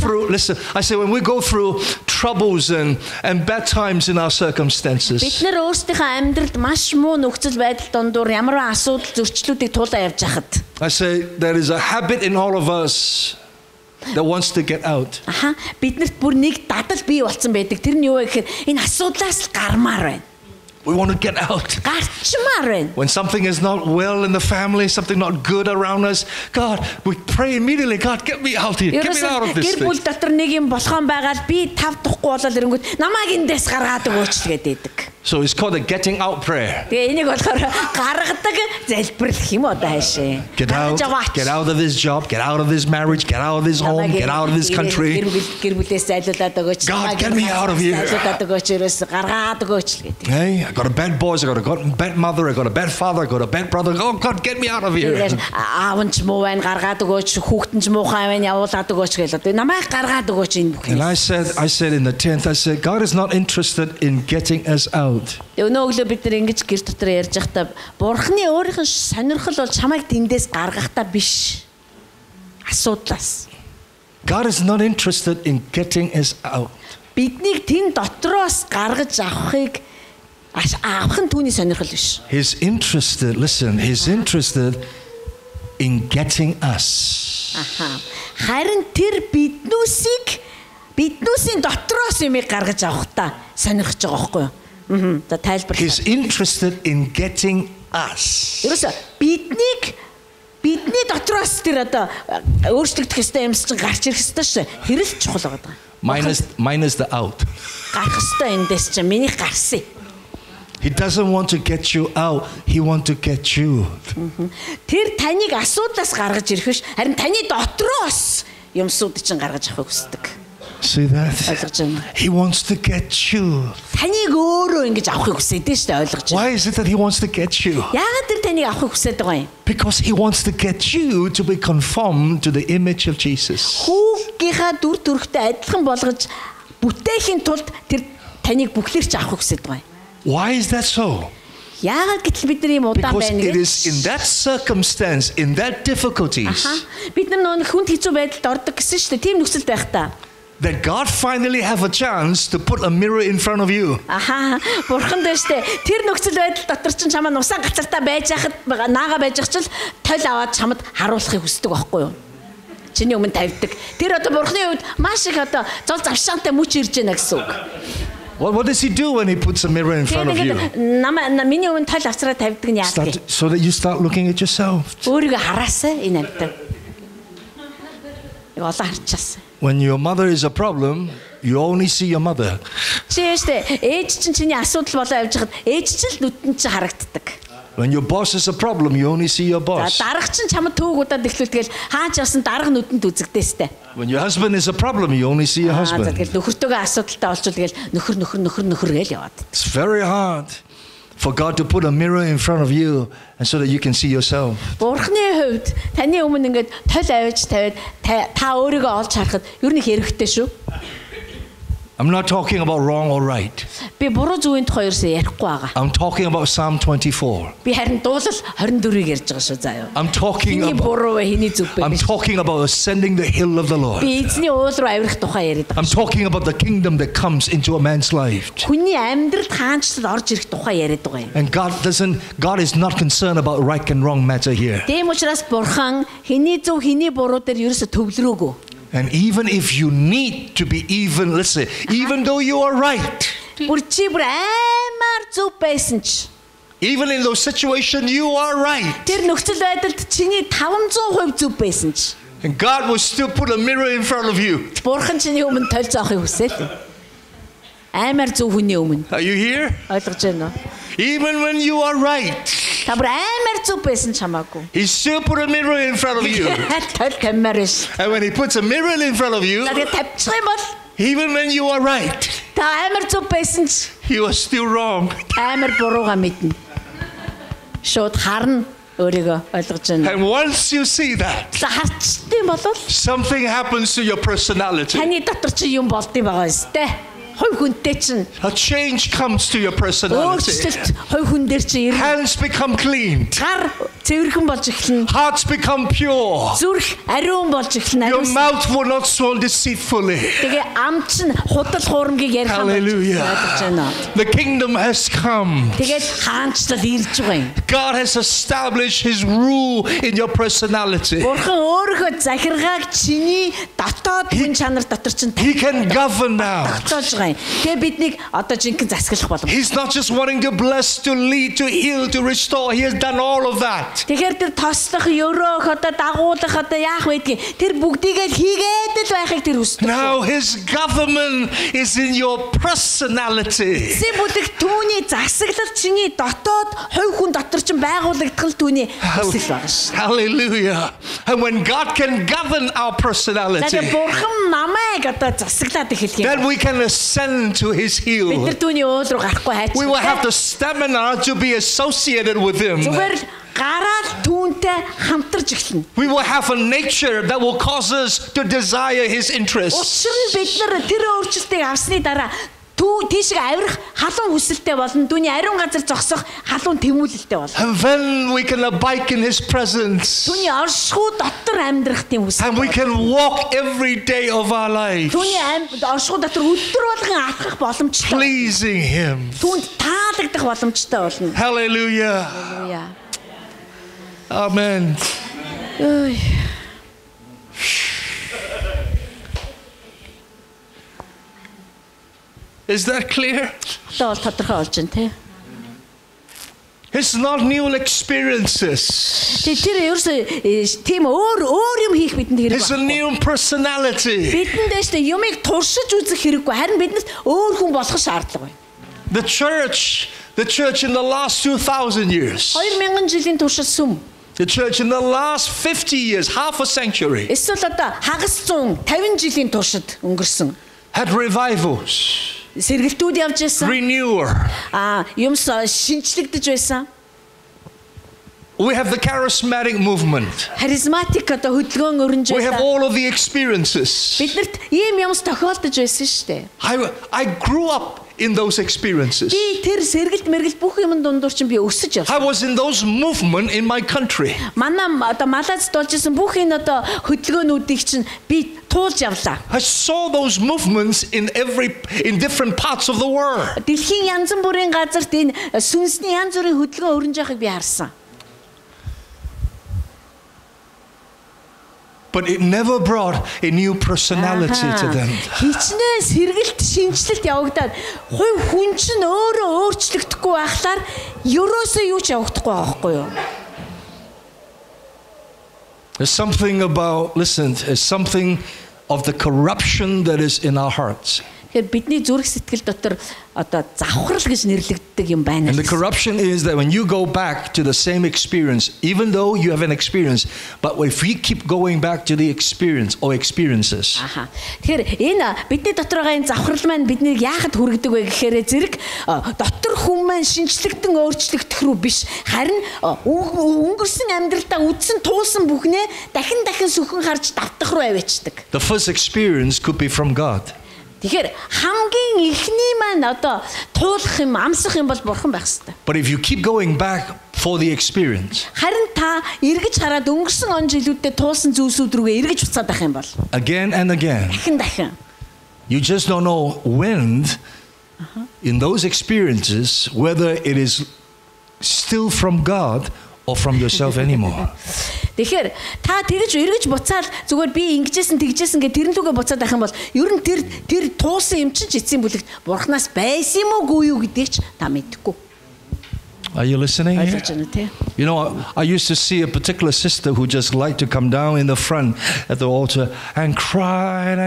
through troubles and bad times in our circumstances. Бид нар өөрсдийнхөө амьдралд маш муу нөхцөл байдал дондор ямар асуудал зөрчлүүдийг туулаа явж хахад. I say there is a habit in all of us that wants to get out. Биднэрт бүр нэг дадал бий болсон байдаг. Тэр нь юу вэ гэхээр энэ асуудлаас гармаар байна. We want to get out. Гарчмаар байна. When something is not well in the family, something not good around us, God, we pray immediately, God, get me out here. Get me out of this thing. Гэр бүл дотор нэг юм болохон байгаад би тав тухгүй болол ирэнгүүт намайг эндээс гаргаад өгөөч гэдэг. So it's called a getting out prayer. Тэгээ энийг болохоор гаргадаг залбирлах юм одоо хаашаа. Get out of this job, get out of this marriage, get out of this home, get out of this country. Гэр бүлээс зайлуулаад өгөөч. God, get me out of here. Зайлуулаад өгөөч, ерөөс гаргаад өгөөч гэдэг. Hey, I got a bad boss, I got a bad mother, I got a bad father, I got a bad brother. Oh God, get me out of here. Аав нь ч муу байна, гаргаад өгөөч, хүүхэд нь ч муухай байна, явуулаад өгөөч гэлээ. Намайг гаргаад өгөөч энэ бүх. And I said in the 10th, I said, God is not interested in getting us out. Өнөө өглөө бид нар ингэж гэр дотор ярьж байхдаа Бурхны өөрийнх нь сонирхол бол чамайг тэндээс гаргахтаа биш. Асуудлаас. God is not interested in getting us out. Биднийг тэн дотроос гаргаж авахыг авах нь түүний сонирхол биш. He's interested, listen, he's interested in getting us. Харин тэр биднүүсийн дотроос юмыг гаргаж авахтаа сонирхож байгаа байхгүй юу? За тайлбарлаа. He's interested in getting us. Ерөөсө бидний дотроос тэр одоо өөрчлөгдөх ёстой юмс чинь гарч ирэх ёстой ш. Хэрэл чухал байгаа. Minus the out. Гарах ёстой эндээс чинь минийх гарсан. He doesn't want to get you out, he wants to get you. Тэр таныг асуудлаас гаргаж ирэх биш, харин таны дотроос юмсууд чинь гаргаж авахыг хүсдэг. See that? Ойлгож байна. He wants to get you. Таныг өөрөө ингэж авахыг хүсэдэг шүү дээ, ойлгож байна. Why is it that he wants to get you? Яагаад тэр таныг авахыг хүсэж байгаа юм? Because he wants to get you to be conformed to the image of Jesus. Хүүгийнхаа дүр төрхтэй адилхан болгож бүтээхийн тулд тэр таныг бүхлээр ч авахыг хүсэж байгаа юм. Why is that so? Яагаад гэтэл бид нар ийм удаан Because байна it is in that circumstance, in that difficulties, бид нар нөгөө хүнд хэцүү байдалд ордог гэсэн шүү дээ. Тийм нөхцөл байх та. that God finally have a chance to put a mirror in front of you. Бурхан дээр штэ тэр нөхцөл байдал дотор чинь чамаа нусаа гацартаа байж хахад наага байж хачил тойл аваад чамд харуулахыг хүсдэг байхгүй юу? Чиний өмнө тавьдаг. Тэр одоо бурханы хувьд маш их одоо зол завшаантай мөч ирж байна гэсэн үг. What does he do when he puts a mirror in front of you? Миний өмнө тойл авцраа тавьдаг нь яадаг? So that you start looking at yourself. Өөрийгөө хараасаа энэ амтан. Олон харчаасан. When your mother is a problem, you only see your mother. Чиштэй ээж чинь чиний асуудал болоо явж хад ээж чинь л нүдэнд чинь харагддаг. When your boss is a problem, you only see your boss. Дарга чинь чамд төвгүүдад ихлүүлтгэл хаач явсан дарга нүдэнд үзэгдээстэй. When your husband is a problem, you only see your husband. Тэгэл нөхөртөөгөө асуудалтай олчвол тэгэл нөхөр гээл яваад. It's very hard for God to put a mirror in front of you and so that you can see yourself. Бурхны хувьд таны өмнө ингээд тойл авиж тавиад та өөрийгөө олж харахад ер нь хэрэгтэй шүү. I'm not talking about wrong or right. Би буруу зүгийн тухай ерөөсөө ярихгүй байгаа. I'm talking about Psalm 24. Би харин дуулал 24-ыг ярьж байгаа шүү заяа. I'm talking about ascending the hill of the Lord. Би эзний уул руу авирах тухай яриад байгаа. I'm talking about the kingdom that comes into a man's life. Хүний амьдралд хаанчлал орж ирэх тухай яриад байгаа юм. And God is not concerned about right and wrong matter here. Тийм учраас бурхан хэний зөв хэний буруу дээр ерөөсөө төвлөрөөгүй. And even if you need to be even, let's say, even though you are right, even in those situations you are right, and God will still put a mirror in front of you. Are you here? Even when you are right, He still put a mirror in front of you. And when He puts a mirror in front of you, even when you are right, you are still wrong. And once you see that, something happens to your personality. A change comes to your personality. Hands become clean. Hearts become pure. Your mouth will not swell deceitfully. Hallelujah. The kingdom has come. God has established His rule in your personality. He can govern now. He's not just wanting to bless, to lead, to heal, to restore. He has done all of that. Now His government is in your personality. Hallelujah. And when God can govern our personality, then we can ascend to His hill. We will have the stamina to be associated with Him. We will have a nature that will cause us to desire His interests. тийшээ авирах халуун хүсэлтэй болно. Түүний ариун газар зогсох халуун тэмүүлэлтэй болно. And then we can abide in His presence. Түүний оршихуй дотор амьдрах тийм хүсэл. And we can walk every day of our life, Түүний оршихуй дотор өдөр болгон алхах боломжтой. pleasing Him. Түүнд таалагдах боломжтой болно. Hallelujah. Халелуя. Amen. Ой. Is that clear? Одоо бол тодорхой болж байна тий. It's not new experiences. Тэр ерөөсөө тийм өөр юм хийх бидэнд хэрэг It's a байна. new personality. Бидэндээ штэ юмыг туршиж үзэх хэрэггүй. Харин биднээс өөр хүн болох шаардлага байна. The church in the last 2,000 years, 2000 жилийн туршид сүм. the church in the last 50 years, half a century, Эсвэл одоо хагас 150 жилийн туршид өнгөрсөн. had revivals, Сэргэлтүүд явж байсан. renewer. Юмс шинчлэгдэж байсан. We have the charismatic movement. Харизматик одоо хөдөлгөөн өрнж We have байсан. all of the experiences. Биднэрт ийм юмс тохиолдож байсан шүү дээ. I grew up in those experiences. Би тэр сэргэлт мэргэлт бүх юм дундуур чинь би өсөж I явсан. was in those movement in my country. Манай одоо Малайзд болж исэн бүх энэ одоо хөдөлгөөнүүдийг чинь би туулж явлаа. I saw those movements in different parts of the world. Дэлхийн янз бүрийн газарт энэ сүнсний янз бүрийн хөдөлгөөн өрнж байгааг би харсан. But it never brought a new personality to them. Хичнээн сэргэлт шинжилэлт явагдаад хувь хүн чинь өөрөө өөрчлөгдөхгүй байхлаар ерөөсөө юу ч явагдахгүй байгаа байхгүй юу? There's something there's something of the corruption that is in our hearts. Тэгэхээр бидний зүрх сэтгэл дотор одоо завхрал гэж нэрлэгддэг юм байна. And the corruption is that when you go back to the same experience, even though you have an experience, but if we keep going back to the experience or experiences, Тэгэхээр энэ бидний дотор байгаа энэ завхрал маань биднийг яахад хүргэдэг вэ гэхээр зэрэг дотор хүн маань шинжлэгдэн өөрчлөгдөх рүү биш, харин өнгөрсөн амьдралдаа үдсэн туулсан бүхнээ дахин сүхэн харж давтах руу аваачдаг. the first experience could be from God. Тэгэхээр хамгийн ихний маань одоо туулах юм, амсах юм бол бурхан байх хэрэгтэй. But if you keep going back for the experience, Харин та эргэж хараад өнгөрсөн он жилүүдэд туулсан зүйлсүүд рүүгээ эргэж буцаад байх юм бол again and again, дахин you just don't know when in those experiences whether it is still from God or from yourself anymore. Тэгэхээр та тэгж эргэж буцаад зүгээр би ингэжсэн тэгжсэн гэ тэрэн лүгээ буцаад байх юм бол ер нь тэр туулсан юм чинь эцсийн бүлэгт бурхнаас байсан юм уу үгүй юу гэдгийг ч та мэдэхгүй. Are you listening here? Ойлгож байна тий? You know, I used to see a particular sister who just liked to come down in the front at the altar and cried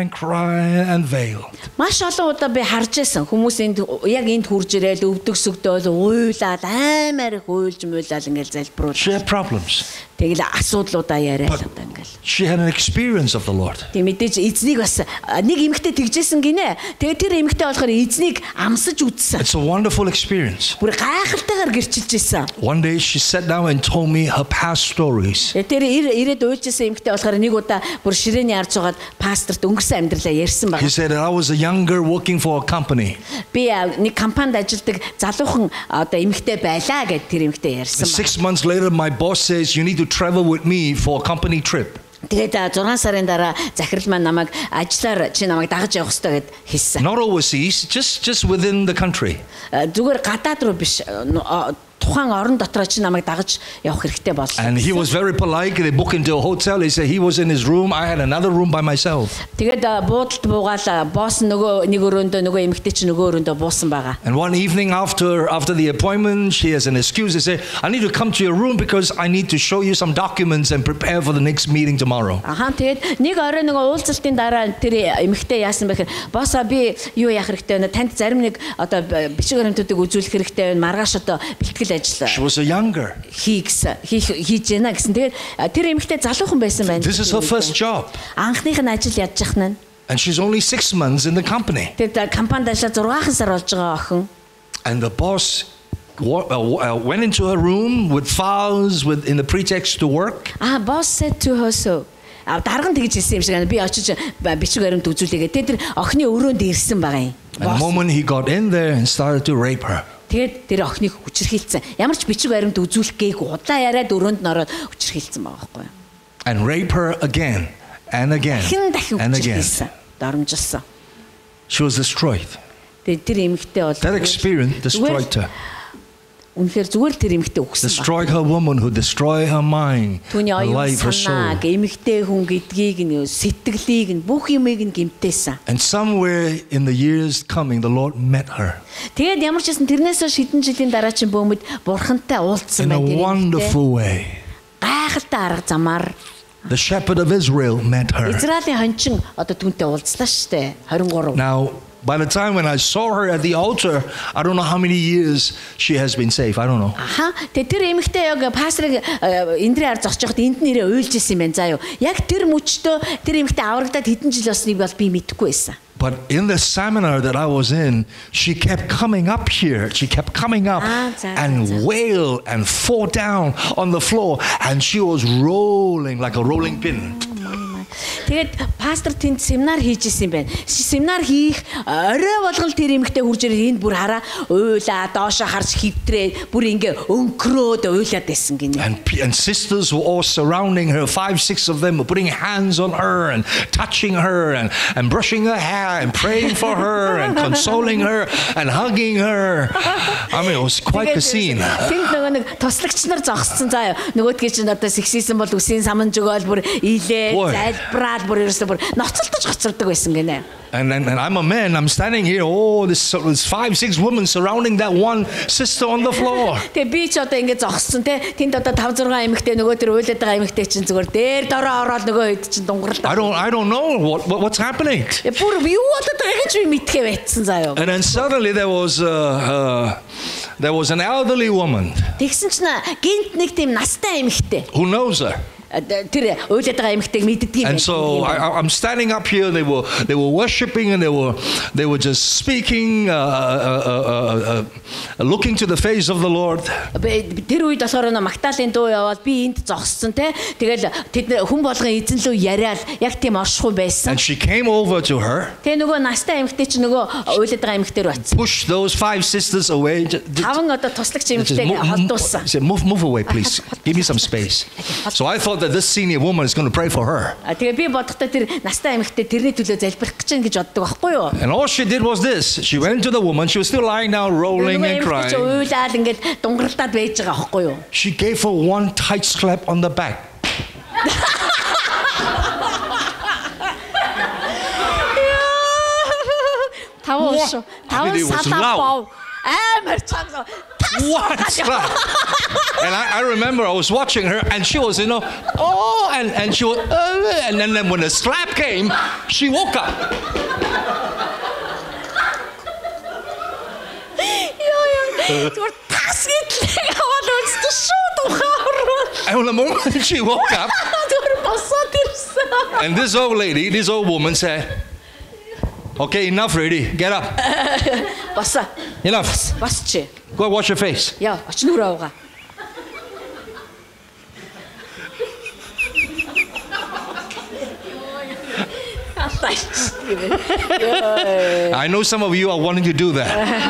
and wailed. Маш олон удаа би харж байсан хүмүүс яг энд хурж ирээл өвдөгсөгдөөл уйлаад аймаар их уйлж муулаад ингээл залбируул. She had problems. Тэгэл асуудлуудаа яриад одоо ингээл. She had an experience of the Lord. Тэг мэдээж эзнийг бас нэг эмэгтэй тэгжсэн гинэ. Тэгээ тэр эмэгтэй болохоор эзнийг амсаж үзсэн. It's a wonderful experience. Бүр гайхалтайгаар гэрчилж исэн. One day she sat down and told me her past stories. Тэр ирээд уйлжсэн эмэгтэй болохоор нэг удаа бүр ширээний арж жагаад пасторт өнгөрсөн амьдралаа ярьсан байна. He said that I was a younger working for a company. Би нэг компанид ажилладаг залуухан одоо эмэгтэй байлаа гэд тэр эмэгтэй ярьсан байна. 6 months later my boss says you need to travel with me for a company trip. Тэгээд 6 сарын дараа захирал маань намайг ажиллаар чи намайг дагаж явах хэрэгтэй гэд хэлсэн. Not overseas, just within the country. Зүгээр гадаад руу биш тухайн орон дотроо чи намайг дагаж явах хэрэгтэй боллоо. And he was very polite. They booked into a hotel. He said he was in his room. I had another room by myself. Тэгээд буудалд буугаал босс нөгөө нэг өрөөндөө нөгөө эмэгтэй чи нөгөө өрөөндөө буусан байгаа. And one evening after the appointment, she has an excuse. She said, I need to come to your room because I need to show you some documents and prepare for the next meeting tomorrow. Тэгээд нэг орой нөгөө уулзалтын дараа тэр эмэгтэй яасан бэ гэхээр босса би юу яах хэрэгтэй вэ? Танд зарим нэг одоо бичиг баримтуудыг үзүүлэх хэрэгтэй байна. Маргааш одоо бэлтгэл ажил. She was a younger. Хийж яана гэсэн. Тэгээд тэр эмэгтэй залуухан байсан байна. This is her first job. Анхных нь ажил яаж яхна. And she's only 6 months in the company. Тэгээд компанид ажиллаа 6 сар болж байгаа охин. And the boss went into her room with files in the pretext to work. Boss said to her so. Дарган тэгж хэлсэн юм шиг байна. Би очиж бичиг баримт үзүүлээгээ. Тэр охины өрөөнд ирсэн байгаа юм. And the moment he got in there and started to rape her. Тэгээд тэр охиныг хүчирхийлсэн. Ямар ч бичиг баримт үзүүлэх гээгүй удлаа яриад өрөөнд нороод хүчирхийлсэн байгаа байхгүй юу? And rape her again and again and again. Дарамжилсан. She was destroyed. Тэгээд тэр эмэгтэй бол That experience destroyed her. Үнэхээр зүгээр тэр эмэгтэй өгсөн. Destroyed her woman who destroyed her mind, her life, her soul. Эмэгтэй хүн гэдгийг нь сэтгэлийг нь бүх юмыг нь гэмтээсэн. And somewhere in the years coming, the Lord met her. Тэгээд ямар ч гэсэн тэрнээс хэдэн жилийн дараа чинь бөөмөд бурхантай уулзсан In a байна. wonderful way. Гайхалтай арга замаар The shepherd of Israel met her. Израилийн хончин одоо түүнтэй уулзлаа штэ 23. Now, by the time when I saw her at the altar, I don't know how many years she has been saved. I don't know. Аха. Тэгээд тэр эмэгтэй яг пастрыг эндрээр зогсож байхад энд нэрээ уйлжсэн юм байна заа юу. Яг тэр мөчтөө тэр эмэгтэй аврагдаад хэдэн жил болсныг бол би мэдэхгүй байсан. But in the seminar that I was in, she kept coming up here. She kept coming up and wailed and fall down on the floor. And she was rolling like a rolling pin. Тэгээд пастор тэнд семинар хийжсэн юм байна. Семинар хийх орой болгол тэр эмэгтэй хурж ирээд энд бүр хараа уйлаа доошо харж хөвтрээ бүр ингээ өнкрөөд уйлаад байсан гинэ. And sisters were all surrounding her. 5, 6 of them were putting hands on her and touching her and brushing her hair and praying for her and consoling her and hugging her. I mean, it was quite the scene. Тэнд нөгөө нэг туслагч нар зогссон заа юу. Нөгөөдгий чинь одоо сексизм бол үсийн саман жогоол бүр илээ зайлбраад бүр ерөөсөө бүр ноцолдож гоцордог байсан гинэ. And I'm a man. I'm standing here. Oh, there's 5, 6 women surrounding that one sister on the floor. Тэгээ би ч одоо ингэ зогссон те. Тэнд одоо 5, 6 эмэгтэй нөгөө тэр уйлаад байгаа эмэгтэй чинь зүгээр дээр дороо ороод нөгөө хэд чинь дунгарлаа. I don't know what's happening. Бүр юу болоод байгааг ч би мэдхээ байцсан заа юу. And then suddenly there was an elderly woman. Тэгсэн чинь гинт нэг тийм настай эмэгтэй. Who knows her? Тэр уйлаад байгаа эмэгтэйг мэддэг юм байна. And so I'm standing up here. They were worshiping and they were just speaking, looking to the face of the Lord. Тэр үед болохоор Магдалины дуу яваад би энд зогссон те. Тэгэл тэд хүн болгон эзэн лөө яриад яг тийм оршихуй байсан. And she came over to her. Тэгээ нөгөө настай эмэгтэй чинь нөгөө уйлаад байгаа эмэгтэй рүү очив. Push those 5 sisters away. Таван одоо туслагч эмэгтэйг холдуулсан. She said, move away, please. Give me some space. So I thought that this senior woman is going to pray for her. Тэгээ би бодохдоо тэр настай эмэгтэй тэрний төлөө залбирах гэж байна гэж боддог байхгүй юу? And all she did was this. She went to the woman. She was still lying down, rolling and crying. Уйлаад ингээд дунгарлаад байж байгаа байхгүй юу? She gave her one tight slap on the back. Таван салаа бов. Амар чанга. One slap. And I remember I was watching her and she was, and she was, and then when the slap came, she woke up. And the moment she woke up, and this old woman said, "Okay, enough already. Get up. Enough. Go wash your face." Яа, очноор авгаа. I know some of you are wanting to do that.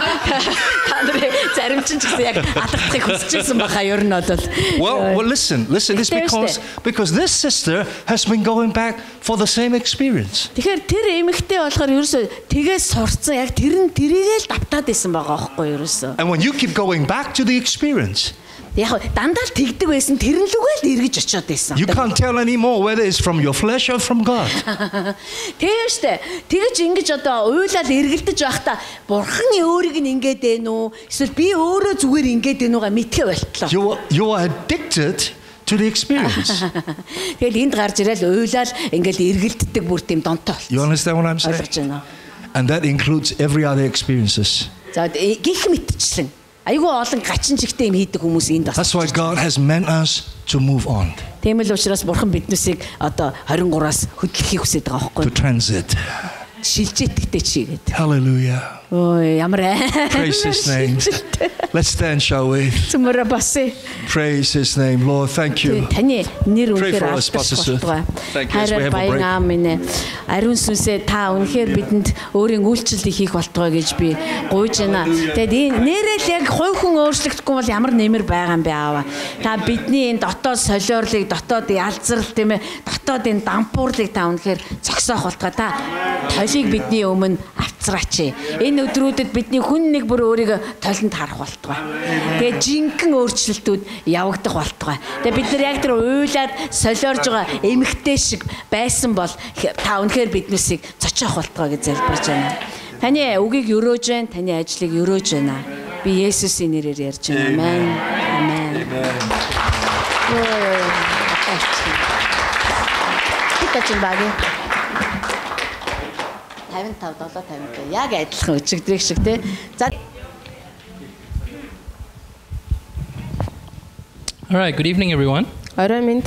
Well, listen. It's because this sister has been going back for the same experience. Тэгэхээр тэр эмэгтэй болохоор ерөөсөө тгээс сурцсан яг тэр нь тэрийгэл давтаад байсан байгаа байхгүй ерөөсөө. And when you keep going back to the experience, яг дандаа л тэгдэг байсан тэр нь лүгээл эргэж очиод байсан. You can't tell anymore whether it's from your flesh or from God. Тэгээ штэ. Тэгэж ингэж одоо уйлаад эргэлдэж байхдаа бурхан өөрийг нь ингээд ээ нү эсвэл би өөрөө зүгээр ингээд ээ нүга мэдхэ болтлоо. You are addicted to the experience. Тэгэл энд гарч ирэл уйлаад ингээд эргэлддэг бүр тийм донтой бол. You understand what I'm saying? And that includes every other experiences. За гих мэтчлэн айгүй олон гачин чигтэй юм хийдэг хүмүүс энд бас. That's why God has meant us to move on. Тийм л учраас бурхан биднээсийг одоо 23-аас хөдлөхийг хүсэж байгаа байхгүй юу? To transit. Шилжээдэгтэй чигээд. Hallelujah. Ой, ямар Praise His name. Let's stand, shall we? Цөмөрө басээ. Praise His name, Lord. Thank you. Таны нэр Pray үнэхээр for us, Pastor Sue. алдаршуултугай. Thank you, as we have a break. Баян аамын ариун сүнсээ та үнэхээр бидэнд өөрийн үйлчлэлийг хийх болтугай гэж би гуйж байна. Тэгээд нэрэл яг хувь хүн өөрчлөгдөхгүй бол ямар нэмэр байгаа юм бэ аава. Та бидний энэ дотоод солиорлыг, дотоод ялзрал тийм ээ, дотоод энэ дампуурлыг та үнэхээр зогсоох болтугай. Та толийг бидний өмнө авцраач. Энэ өдрүүдэд бидний хүн нэг бүр өөрийгөө толинд харах болтугай. Тэгээд жинхэнэ өөрчлөлтүүд явагдах болтугай. Тэгээд бид нар яг тэр уйлаад солиорж байгаа эмхтэй шиг байсан бол та үнэхээр биднээсийг зочоох болтугай гэж залбирч байна. Таны үгийг өрөөж байна, таны ажлыг өрөөж байна. Би Есүсийн нэрээр ярьж байна. Амен. Амен. Хитачин баги. 55 755 яг адилхан өчигдрийг шиг тий. За All right, good evening, everyone. орой минь.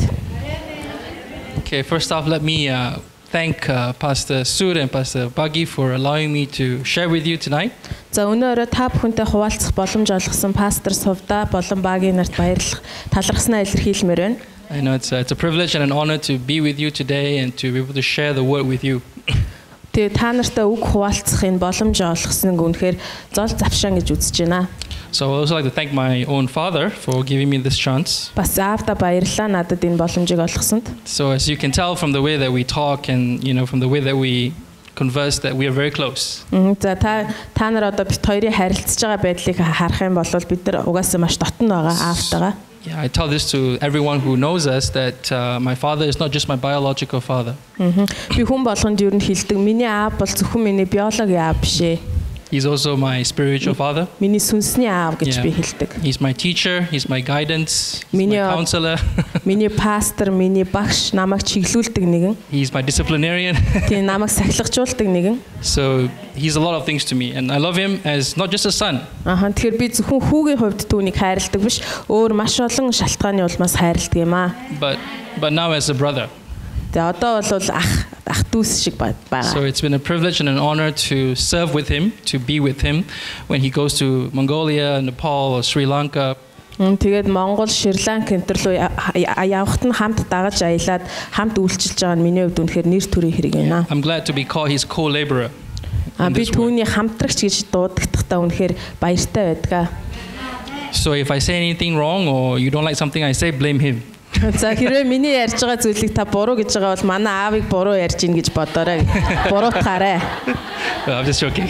Okay, first off, let me thank Pastor Sud and Pastor Buggy for allowing me to share with you tonight. За өнөөдөр та бүхэнтэй хуваалцах боломж олгосон пастор Сувда болон Багийн нарт баярлах талархснаа илэрхийлмээр байна. I know it's a privilege and an honor to be with you today and to be able to share the word with you. Тэгээ та нартай үг хуваалцахын боломж олгосныг үнэхээр зол завшаан гэж үзэж байна. So I also like to thank my own father for giving me this chance. Бас аавда баярлалаа надад энэ боломжийг олгосонд. So as you can tell from the way that we talk and from the way that we converse that we are very close. За та нар одоо бит хоёрын харилцаж байгаа байдлыг харах юм бол бид нар угаасаа маш дотн байгаа аавтайгаа. Yeah, I tell this to everyone who knows us that my father is not just my biological father. Би хүн болгонд юу н хэлдэг. Миний аав бол зөвхөн миний биологийн аав биш ээ. He's also my spiritual father. Миний сүнсний аав гэж би хэлдэг. He's my teacher, he's my guidance, he's Миний my counselor. Миний пастор, миний багш намайг чиглүүлдэг нэгэн. He's my disciplinarian. Тийм намайг сахилгачуулдаг нэгэн. So he's a lot of things to me and I love him as not just a son. Тэгэхээр би зөвхөн хүүгийн хувьд түүнийг хайрладаг биш, өөр маш олон шалтгааны улмаас хайрладаг юм аа. But now as a brother. Тэгээ одоо бол ах дүүс шиг байгаа. So it's been a privilege and an honor to serve with him, to be with him when he goes to Mongolia, Nepal or Sri Lanka. Тэгээд Монгол, Шри-Ланк энэ рүү явахт нь хамт дагаж аялаад хамт үйлчилж байгаа нь миний хувьд үнэхээр нэр төрийн хэрэг байна. I'm glad to be called his co-laborer. Би түүний хамтрагч гэж дуудагдахтаа үнэхээр баяртай байдаг. So if I say anything wrong or you don't like something I say, blame him. За хэрвээ миний ярьж байгаа зүйлийг та буруу гэж байгаа бол манай аавыг буруу ярьж ийн гэж бодоорой. Буруутгаарай. I'm just joking.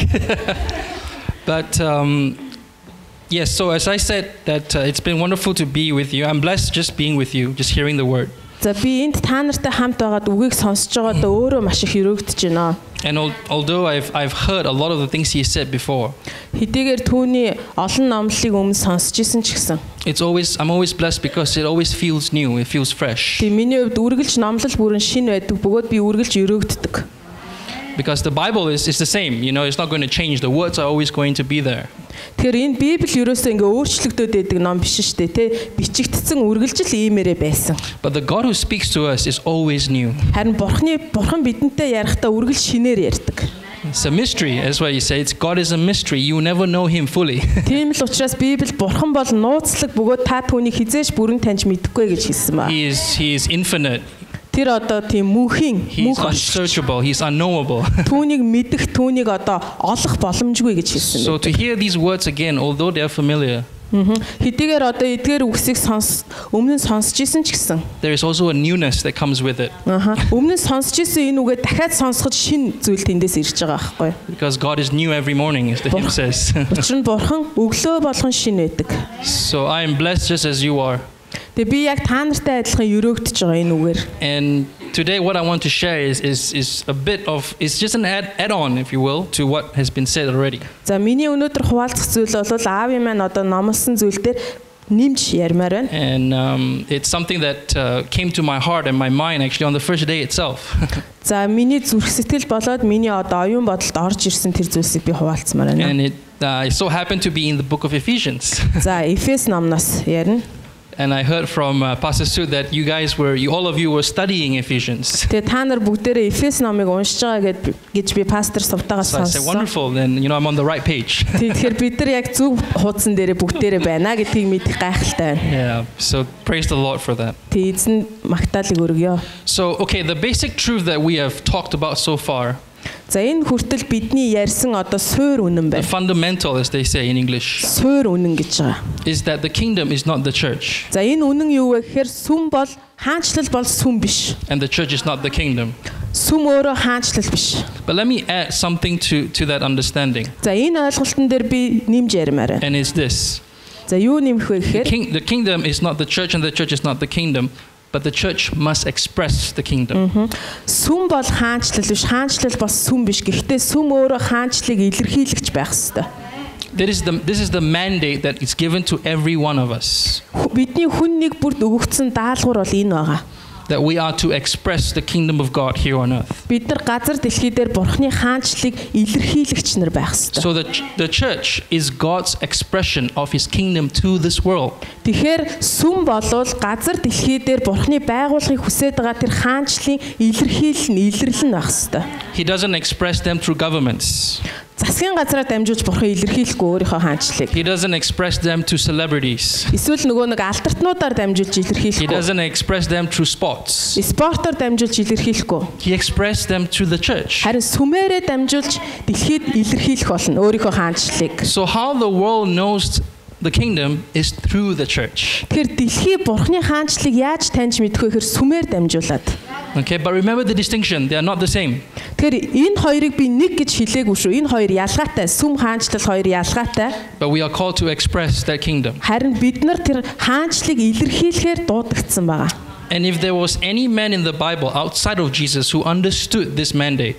But yes, so as I said that it's been wonderful to be with you. I'm blessed just being with you, just hearing the word. За би энд та нартай хамт байгаад үгийг сонсож байгаадаа өөрөө маш их өрөөгдөж байна. And although I've heard a lot of the things he said before. Хэдийгээр түүний олон номлолыг өмнө сонсож исэн ч гэсэн. I'm always blessed because it always feels new, it feels fresh. Тэг миний хувьд үргэлж номлол бүрэн шинэ байдаг бөгөөд би үргэлж өрөөгддөг. Because the Bible is the same, it's not going to change. The words are always going to be there. Тэгэхээр энэ Библи ерөөсөө ингээ өөрчлөгдөд байдаг ном биш шүү дээ, тэ бичигдсэн үргэлжил иймэрэ байсан. But the God who speaks to us is always new. Харин бурхан бидэнтэй ярихдаа үргэлж шинээр ярьдаг. It's a mystery, that's why you say God is a mystery. You never know him fully. Тийм л учраас Библи бурхан бол нууцлаг бөгөөд та түүнийг хизээж бүрэн таньж мэдэхгүй гэж хэлсэн ба. He is infinite. Тэр одоо тийм мөнхийн He's unsearchable, he's unknowable. Түүнийг мэдэх, түүнийг одоо олох боломжгүй гэж хэлсэн. So to hear these words again, although they are familiar. Хэдийгээр одоо эдгээр үгсийг өмнө нь сонсч исэн ч гэсэн. There is also a newness that comes with it. Өмнө нь сонсч исэн энэ үгээ дахиад сонсоход шинэ зүйл тэндээс ирж байгаа байхгүй. Because God is new every morning, as the hymn says. Учир нь бурхан өглөө болгон шинэ байдаг. So I am blessed just as you are. Тэгээ би яг та нартай адилхан өрөөгдөж байгаа энэ үгээр. And today what I want to share is a bit of, it's just an add-on, if you will, to what has been said already. За миний өнөөдөр хуваалцах зүйл бол аавын маань одоо номлосон зүйл дээр нэмж ярмаар байна. And it's something that came to my heart and my mind actually on the first day itself. За миний зүрх сэтгэл болоод миний одоо оюун бодолд орж ирсэн тэр зүйлсийг би хуваалцмаар байна. And it so happened to be in the book of Ephesians. За Эфес номноос ярина. And I heard from Pastor Sue that all of you were studying Ephesians. Тэгээ та нар бүгдээрээ Эфес номыг уншиж байгаа гэж би пастор Сувтагаас So I said, сонссон. wonderful, then I'm on the right page. Тэгэхээр бид нар яг зөв хуудсан дээрээ бүгдээрээ байна гэдгийг мэдэх гайхалтай байна. Yeah, so praise the Lord for that. Тэгээ эзэн магтаалыг өргөё. So, okay, the basic truth that we have talked about so far, За энэ хүртэл бидний ярьсан одоо суур үнэн the байна. fundamental, as they say in English, Суур үнэн гэж байгаа. is that the kingdom is not the church, За энэ үнэн юу вэ гэхээр сүм бол хаанчлал бол сүм биш. and the church is not the kingdom. Сүм өөрөө хаанчлал биш. But let me add something to that understanding, За энэ ойлголтын дээр би нэмж ярмаар байна. and it's this. За юу нэмэх вэ гэхээр The kingdom is not the church, and the church is not the kingdom, but the church must express the kingdom. сүм бол хаанчлал биш, хаанчлал бас сүм биш. Гэхдээ сүм өөрөө хаанчлалыг илэрхийлэгч байх ёстой. This is the mandate that is given to every one of us, Бидний хүн нэг бүрд өгөгдсөн даалгавар бол энэ байгаа. that we are to express the kingdom of God here on earth. Бид нар газар дэлхий дээр Бурхны хаанчлалыг илэрхийлэгч нар байх ёстой. So the church is God's expression of his kingdom to this world. Тэгэхээр сүм болвол газар дэлхий дээр Бурхны байгууллагыг хүсэж байгаа тэр хаанчлалын илэрлэл нь байх ёстой. He doesn't express them through governments. Засгийн газраа дамжуулж Бурхан илэрхийлэхгүй өөрийнхөө хаанчлалыг. He doesn't express them to celebrities. Эсвэл нөгөө нэг алдартнуудаар дамжуулж He илэрхийлэхгүй. doesn't express them through sports. Спортоор дамжуулж илэрхийлэхгүй. He expressed them through the church. Харин сүмээрээ дамжуулж дэлхийд илэрхийлэх болно өөрийнхөө хаанчлалыг. So how the world knows the kingdom is through the church. Тэгэхээр дэлхий Бурхны хаанчлалыг яаж таньж мэдэх вэ гэхээр сүмээр дамжуулаад. Okay, but remember the distinction. They are not the same. Тэгэхээр энэ хоёрыг би нэг гэж хэлээгүй шүү. Энэ хоёр ялгаатай. Сүм хаанчлал хоёр ялгаатай. But we are called to express that kingdom. Харин бид нар тэр хаанчлалыг илэрхийлэхээр дуудагдсан байгаа. And if there was any man in the Bible outside of Jesus who understood this mandate,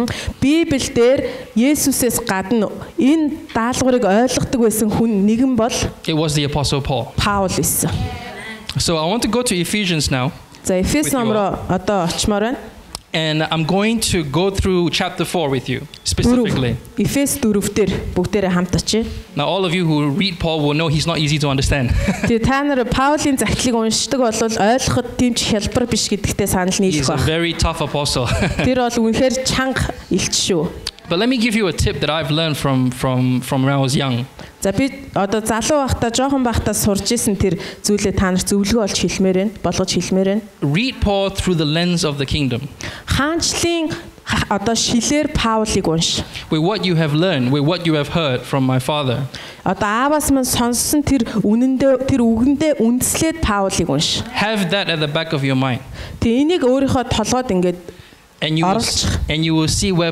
Библиэлд Есүсээс гадна энэ даалгаврыг ойлгодог байсан хүн нэгэн бол it was the Apostle Paul. Паул байсан. So I want to go to Ephesians now. За Эфес ном руу одоо очимоор байна. And I'm going to go through chapter 4 with you, specifically. Эфес 4-дэр бүгдээрээ хамт очие. Now, all of you who read Paul will know he's not easy to understand. Тэгээ та нар Паулийн захидлыг уншдаг бол ойлгоход тийм ч хялбар биш гэдэгтээ санал нийлэх He's a баг. very tough apostle. Тэр бол үнэхээр чанга илч шүү. But let me give you a tip that I've learned from when I was young. За би одоо залуу байхдаа жоохон байхдаа сурж исэн тэр зүйлээ та нарт зөвлөгөө олж хэлмээр байна, болгож хэлмээр байна. Read Paul through the lens of the kingdom. Хаанчлалын одоо шилээр Паулыг унш. With what you have learned, with what you have heard from my father. Одоо ааваас мань сонссон тэр үгэндээ үндэслээд Паулыг унш. Have that at the back of your mind. Тэг энийг өөрийнхөө толгойд ингээд And you will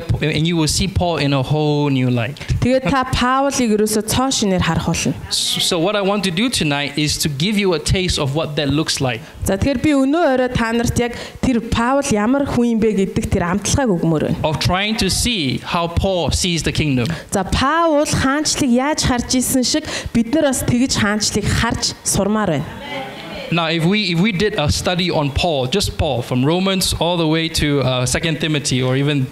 see Paul in a whole new light. Тэгээд та Паулыг ерөөсө цоо шинээр харах болно. So what I want to do tonight is to give you a taste of what that looks like. За тэгэхээр би өнөө орой та нарт яг тэр Паул ямар хүн юм бэ гэдэг тэр амтлагааг өгмөр байна. Of trying to see how Paul sees the kingdom. За Паул хаанчлыг яаж харж исэн шиг бид нар бас тэгж хаанчлыг харж сурмаар байна. Now, if we did a study on Paul, just Paul, from Romans all the way to 2 Timothy or even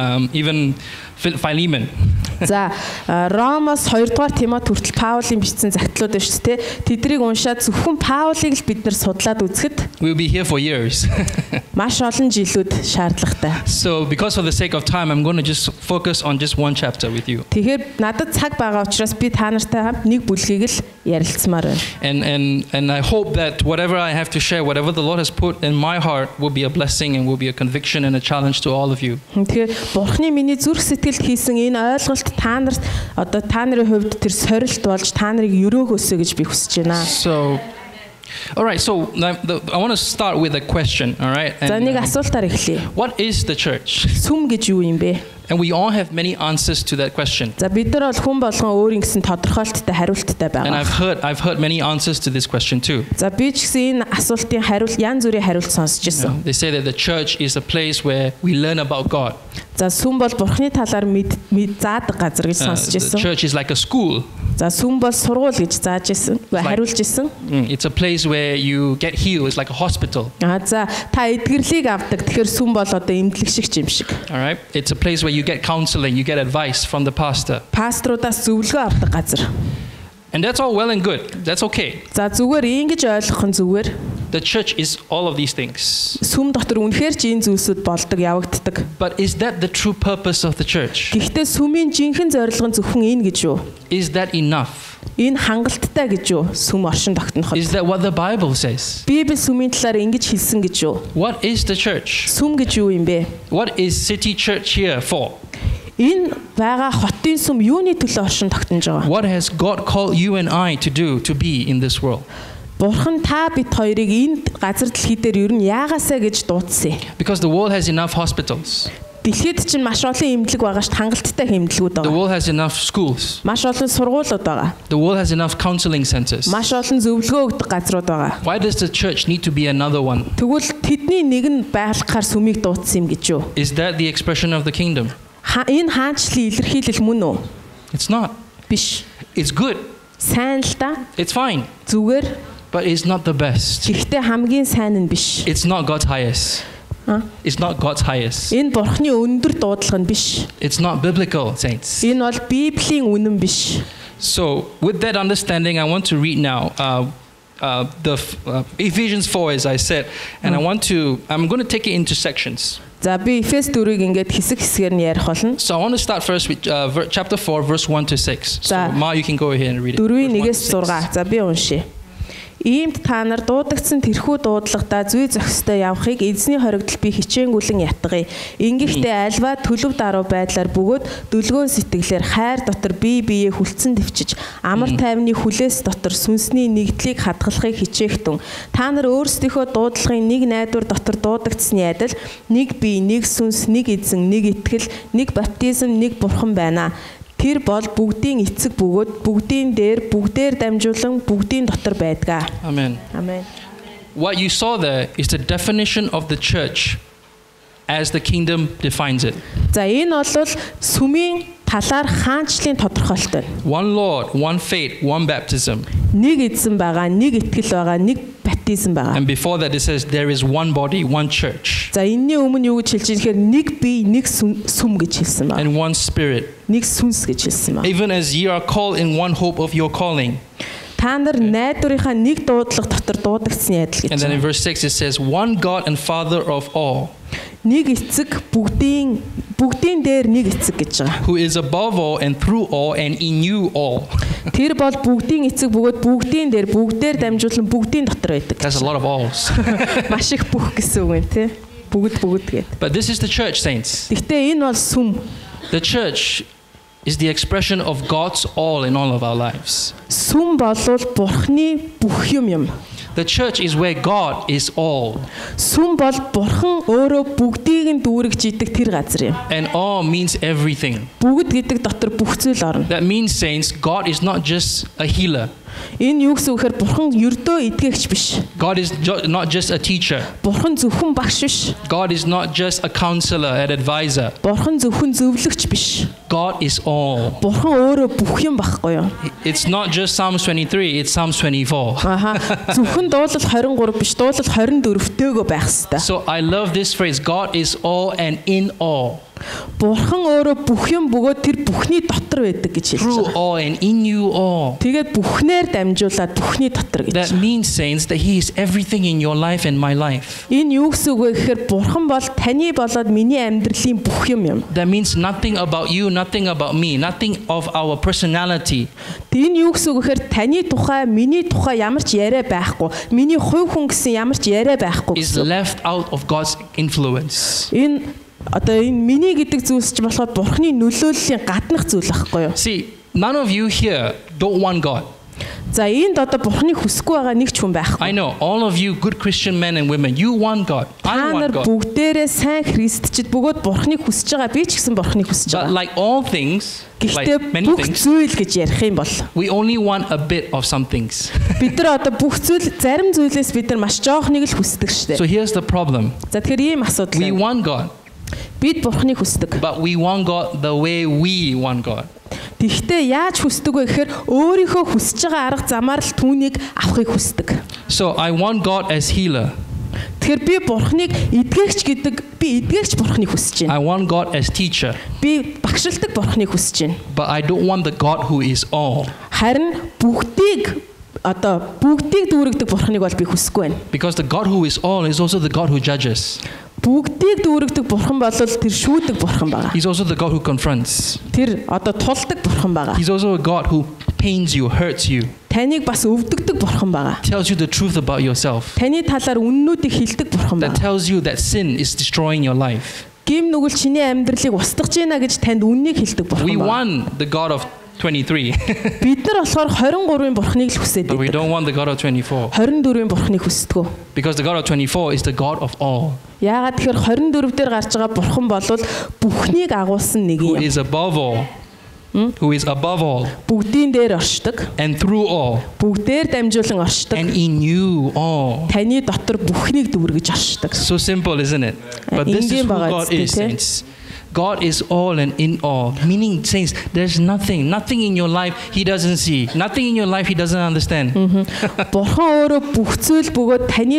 Philemon. За Ромоос 2 дугаар Тимот хүртэл Паулийн бичсэн захидлууд байна шүү дээ. Тэднийг уншаад зөвхөн Паулыг л бид нар судлаад үзэхэд We'll be here for years. маш олон жилүүд шаардлагатай. So because for the sake of time, I'm going to just focus on just one chapter with you. Тэгэхээр надад цаг байгаа учраас би та нартай хамт нэг бүлгийг л ярилцмаар байна. And I hope that whatever I have to share, whatever the Lord has put in my heart will be a blessing and will be a conviction and a challenge to all of you. Тэгэхээр Бурхны миний зүрх сэтгэлд хийсэн энэ ойлголт та нарт одоо та нарын хувьд тэр сорилт болж та нарыг өрөөгөөсэй гэж би хүсэж байна. So all right, so I want to start with a question, all right? За нэг асуултаар эхлэе. What is the church? Сүм гэж юу юм бэ? And we all have many answers to that question. За бид нар бол хүн болгон өөрийн гэсэн тодорхойлолттой хариулттай And байгаа. I've heard many answers to this question too. За би ч гэсэн энэ асуултын хариулт янз бүрийн хариулт сонсч ирсэн. They say that the church is a place where we learn about God. За сүм бол Бурхны талаар мэд заадаг газар гэж сонсч The ирсэн. church is like a school. За сүм бол сургууль гэж зааж ирсэн. Хариулж ирсэн. It's a place where you get healed. It's like a hospital. За та эдгэрлийг авдаг. Тэгэхээр сүм бол одоо эмнэлэг шиг юм шиг. All right. It's a place where you get counseling, you get advice from the pastor. Пасторудаас зөвлөгөө авдаг газар. And that's all well and good. That's okay. За зүгээр ингэж ойлгох нь зүгээр. The church is all of these things. Сүм дотор үнэхээр ч энэ зүйлсүүд болдог, явагддаг. But is that the true purpose of the church? Гэхдээ сүмийн жинхэнэ зорилго нь зөвхөн энэ гэж юу? Is that enough? Энэ хангалттай гэж юу? Сүм оршин тогтноход. Is that what the Bible says? Библи сүмийн талаар ингэж хэлсэн гэж юу? What is the church? Сүм гэж юу юм бэ? What is City Church here for? Энэ байгаа хотын сүм юуны төлөө оршин тогтнож байгаа? What has God called you and I to do to be in this world? Бурхан та бид хоёрыг энэ газар дэлхий дээр юу нь яагаасаа гэж дуудсан. Because the world has enough hospitals. Дэлхийд чинь маш олон эмнэлэг байгаа шүү, хангалттай эмнэлгүүд The байгаа. world has enough schools. Маш олон сургуулиуд байгаа. The world has enough counseling centers. Маш олон зөвлөгөө өгдөг газрууд байгаа. Why does the church need to be another one? Тэгвэл тэдний нэг нь байгалахаар сүмийг дуудсан юм гэж юу? Is that the expression of the kingdom? Энэ хаанчлалын илэрхийлэл мөн үү? It's not. Биш. It's good. Сайн л да. It's fine. Зүгээр. But it's not the best. Гэхдээ хамгийн сайн нь биш. It's not God's highest. It's not God's highest. Энэ бурхны өндөр дуудлага нь биш. It's not biblical, saints. Энэ бол Библийн үнэн биш. So, with that understanding, I want to read now Ephesians 4, as I said, and I'm going to take it into sections. За би Эфес 4-ыг ингээд хэсгээр нь ярих болно. So I want to start first with chapter 4, verse 1 to 6. So Ma, you can go ahead and read it. 4:1-6. За би уншия. Иймд та нар дуудагдсан тэрхүү дуудлагадаа зүй зохистой явахыг эзний хоригдол би хичээнгүлэн ятгая. Ингэхдээ альва төлөв даруй байдлаар бөгөөд дүлгөөн сэтгэлээр хайр дотор бие биеэ хүлцэн дэвчиж амар тайвны хүлээс дотор сүнсний нэгдлийг хадгалахыг хичээхтэн. Та нар өөрсдийнхөө дуудлагын нэг найдвар дотор дуудагдсны адил нэг бие, нэг сүнс, нэг эзэн, нэг итгэл, нэг баптизм, нэг бурхан байна. Тэр бол бүгдийн эцэг бөгөөд бүгдийн дээр бүгдээр дамжуулан бүгдийн дотор байдгаа. Amen. Amen. What you saw there is the definition of the church as the kingdom defines it. За энэ бол сүмийн талаар хаанчлалын тодорхойлолт байна. One Lord, one faith, one baptism. Нэг эзэн байгаа, нэг итгэл байгаа, нэг баптизм байгаа. And before that it says there is one body, one church. За энэний өмнө юу гэж хэлж байгаа гэхээр нэг бие, нэг сүм гэж хэлсэн байна. And one spirit. Нэг сүнс гэж хэлсэн байна. Even as ye are called in one hope of your calling. Та нар найдварынхаа нэг дуудлага дотор дуудагдсны адил гэж. And then in verse 6 it says one God and Father of all. Нэг эцэг бүгдийн дээр нэг эцэг гэж байгаа. Who is above all and through all and in you all. Тэр бол бүгдийн эцэг бөгөөд бүгдийн дээр бүгдээр дамжуулан бүгдийн дотор байдаг. That's a lot of alls. Маш их бүх гэсэн үг юм тий. Бүгд гээд. But this is the church, saints. Гэхдээ энэ бол сүм. The church is the expression of God's all in all of our lives. Сүм болвол Бурхны бүх юм. The church is where God is all. Сүм бол Бурхан өөрөө бүгдийг нь дүүргэж идэг тэр газар юм. And all means everything. Бүгд гэдэг дотор бүх зүйл орно. That means, saints, God is not just a healer. Энэ юу гэсэн үг вэ? Бурхан ердөө эдгэгч биш. God is not just a teacher. Бурхан зөвхөн багш биш. God is not just a counselor and advisor. Бурхан зөвхөн зөвлөгч биш. God is all. Бурхан өөрөө бүх юм багхгүй юу? It's not just Psalms 23, it's Psalms 24. Аха. Зөвхөн дуулал 23 биш, дуулал 24-төөгөө байх ёстой. So I love this phrase, God is all and in all. Бурхан өөрөө бүх юм бөгөөд тэр бүхний дотор байдаг гэж хэлж Through байгаа. all and in you all. Тэгээд бүхнээр дамжуулаад бүхний дотор гэж. That means, saints, that He is everything in your life and my life. Энэ юу гэсэн үг вэ гэхээр Бурхан бол таны болоод миний амьдралын бүх юм. That means nothing about you, nothing about me, nothing of our personality. Энэ юу гэсэн үг гэхээр таны тухай, миний тухай ямар ч яриа байхгүй, миний хувь хүн гэсэн ямар ч яриа байхгүй Is гэсэн. left out of God's influence. Энэ миний гэдэг зүйлс ч болохоор Бурханы нөлөөллийн гаднах зүйл байхгүй юу? See, none of you here don't want God. За энд одоо Бурханы хүсэхгүй байгаа нэг ч хүн байхгүй. I know all of you good Christian men and women, you want God. I Та нар want God. бүгдээрээ сайн христчид бөгөөд Бурханыг хүсэж байгаа. Би ч гэсэн Бурханыг хүсэж But байгаа. like all things, Гэхдээ like many бүх things, зүйл гэж ярих юм бол we only want a bit of some things. бид нар одоо бүх зүйл зарим зүйлээс бид нар маш жоохныг л хүсдэг штэ. So here's the problem. За тэгэхээр ийм асуудал We байна. want God, Бид Бурханыг хүсдэг. but we want God the way we want God. Тэгэхдээ яаж хүсдэг вэ гэхээр өөрийнхөө хүсэж байгаа арга замаар л түүнийг авахыг хүсдэг. So I want God as healer. Тэгэхээр би Бурхныг эдгэгч гэдэг би эдгэгч Бурхныг хүсэж I байна. want God as teacher, Би багшилдаг Бурхныг хүсэж байна. but I don't want the God who is all. Харин бүгдийг дүүрэгдэг Бурхныг бол би хүсэхгүй байна. Because the God who is all is also the God who judges. Бүгдийг дүүрэгдэг Бурхан бол тэр шүүдэг Бурхан байгаа. He's also the God who confronts. Тэр тулдаг Бурхан байгаа. He's also a God who pains you, hurts you, Таныг бас өвдөгдөг Бурхан байгаа. tells you the truth about yourself, Таны талаар үннүүдийг хэлдэг Бурхан that байгаа. tells you that sin is destroying your life. Гим нүгэл чиний амьдралыг устгаж байна гэж танд үннийг хэлдэг We Бурхан байгаа. want the God of 23, Бид нар болохоор 23-ын Бурханыг л хүсээд but we байдаг. don't want the God of 24. 24-ын Бурханыг хүсдэг. Because the God of 24 is the God of all, Яагаад тэгэхээр 24 дээр гарч байгаа Бурхан бол бүхнийг агуулсан нэг who юм. is above all, who is above all, Бүгдийн дээр оршдог. and through all, Бүгдээр дамжуулан оршдог. and in you all. Таны дотор бүхнийг дүүргэж оршдог. So simple, isn't it? But this is who Энгийн байгаа God is, үстэй, тэ? saints. God is all and in all. Meaning, saints, there's nothing in your life He doesn't see. Nothing in your life He doesn't understand. Бурхан өөрөө бүх зүйл бөгөөд таны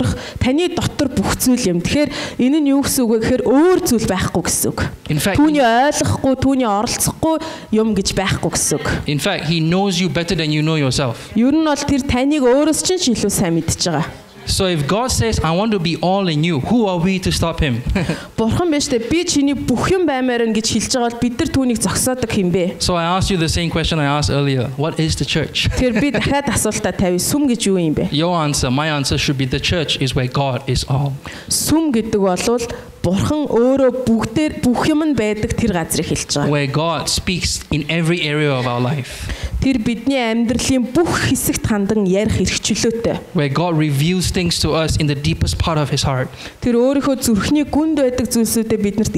дотор бүх зүйл юм. Тэгэхээр энэ нь юу гэсэн үг вэ гэхээр өөр зүйл байхгүй гэсэн үг. In fact, Түүний ойлгохгүй, түүний оролцохгүй юм гэж байхгүй гэсэн үг. In fact, He knows you better than you know yourself. Ер нь бол тэр таныг өөрөөс чинь ч илүү сайн мэдж байгаа. So if God says, I want to be all in you, who are we to stop Him? Бурхан биш үү? Би чиний бүх юм баймаар нь гэж хэлж байгаа бол бид нар түүнийг зогсоодог юм бэ? So I asked you the same question I asked earlier. What is the church? Тэгэхээр би дахиад асуултаа тавья. Сүм гэж юу юм бэ? Your answer, my answer should be the church is where God is all. Сүм гэдэг бол Бурхан өөрөө бүх юм нь байдаг тэр газрыг хэлж байгаа. Where God speaks in every area of our life. Тэр бидний амьдралын бүх хэсэгт хандан ярих эрх чөлөөтэй. Where God reveals things to us in the deepest part of His heart. Тэр өөрийнхөө зүрхний гүнд байдаг зүйлсүүдээ биднэрт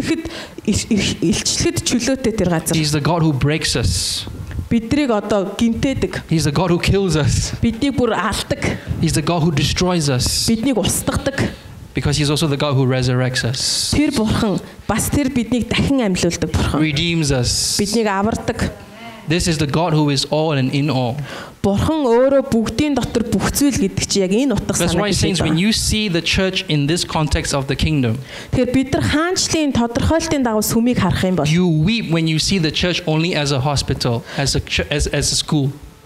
илчлэхэд чөлөөтэй тэр газар. He's the God who breaks us. Бидрийг гимтээдэг. He's the God who kills us. Биднийг бүр алдаг. He's the God who destroys us. Биднийг устгадаг. Because He's also the God who resurrects us. Тэр Бурхан бас тэр биднийг дахин амьлуулдаг Бурхан. Redeems us. Биднийг авардаг. This is the God who is all and in all. Бурхан өөрөө бүгдийн дотор бүх зүйл гэдэг чи яг энэ утга That's why, санаа saints, when хэлж байгаа. you see the church in this context of the kingdom, Тэгэхээр бид нар хаанчлалын тодорхойлтын дагуу сүмийг харах юм бол you weep when you see the church only as a hospital, as a school.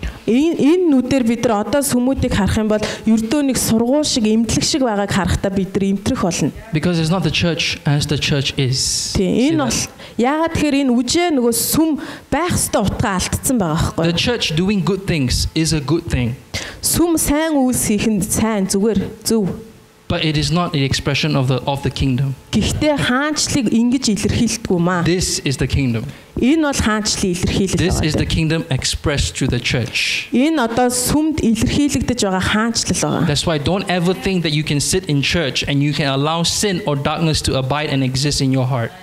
энэ нүдээр бид нар одоо сүмүүдийг харах юм бол ердөө нэг сургууль шиг эмнэлэг шиг байгааг харахтаа бид нар эмтрэх болно. Because it's not the church as the church is. Тийм энэ бол яагаад тэгэхээр энэ үжээ нөгөө сүм байх ёстой утгаа алдсан байгаа The байхгүй. church doing good things is a good thing, Сүм сайн үйлс хийхэд сайн зүгээр зөв. but it is not the expression of the kingdom. Гэхдээ хаанчлыг ингэж илэрхийлдэггүй маа. This is the kingdom. Энэ бол хаанчлын илэрхийлэл This is the байгаа. kingdom expressed through the church. Энэ одоо сүмд илэрхийлэгдэж байгаа хаанчлал байгаа. That's why don't ever think that you can sit in church and you can allow sin or darkness to abide and exist in your heart.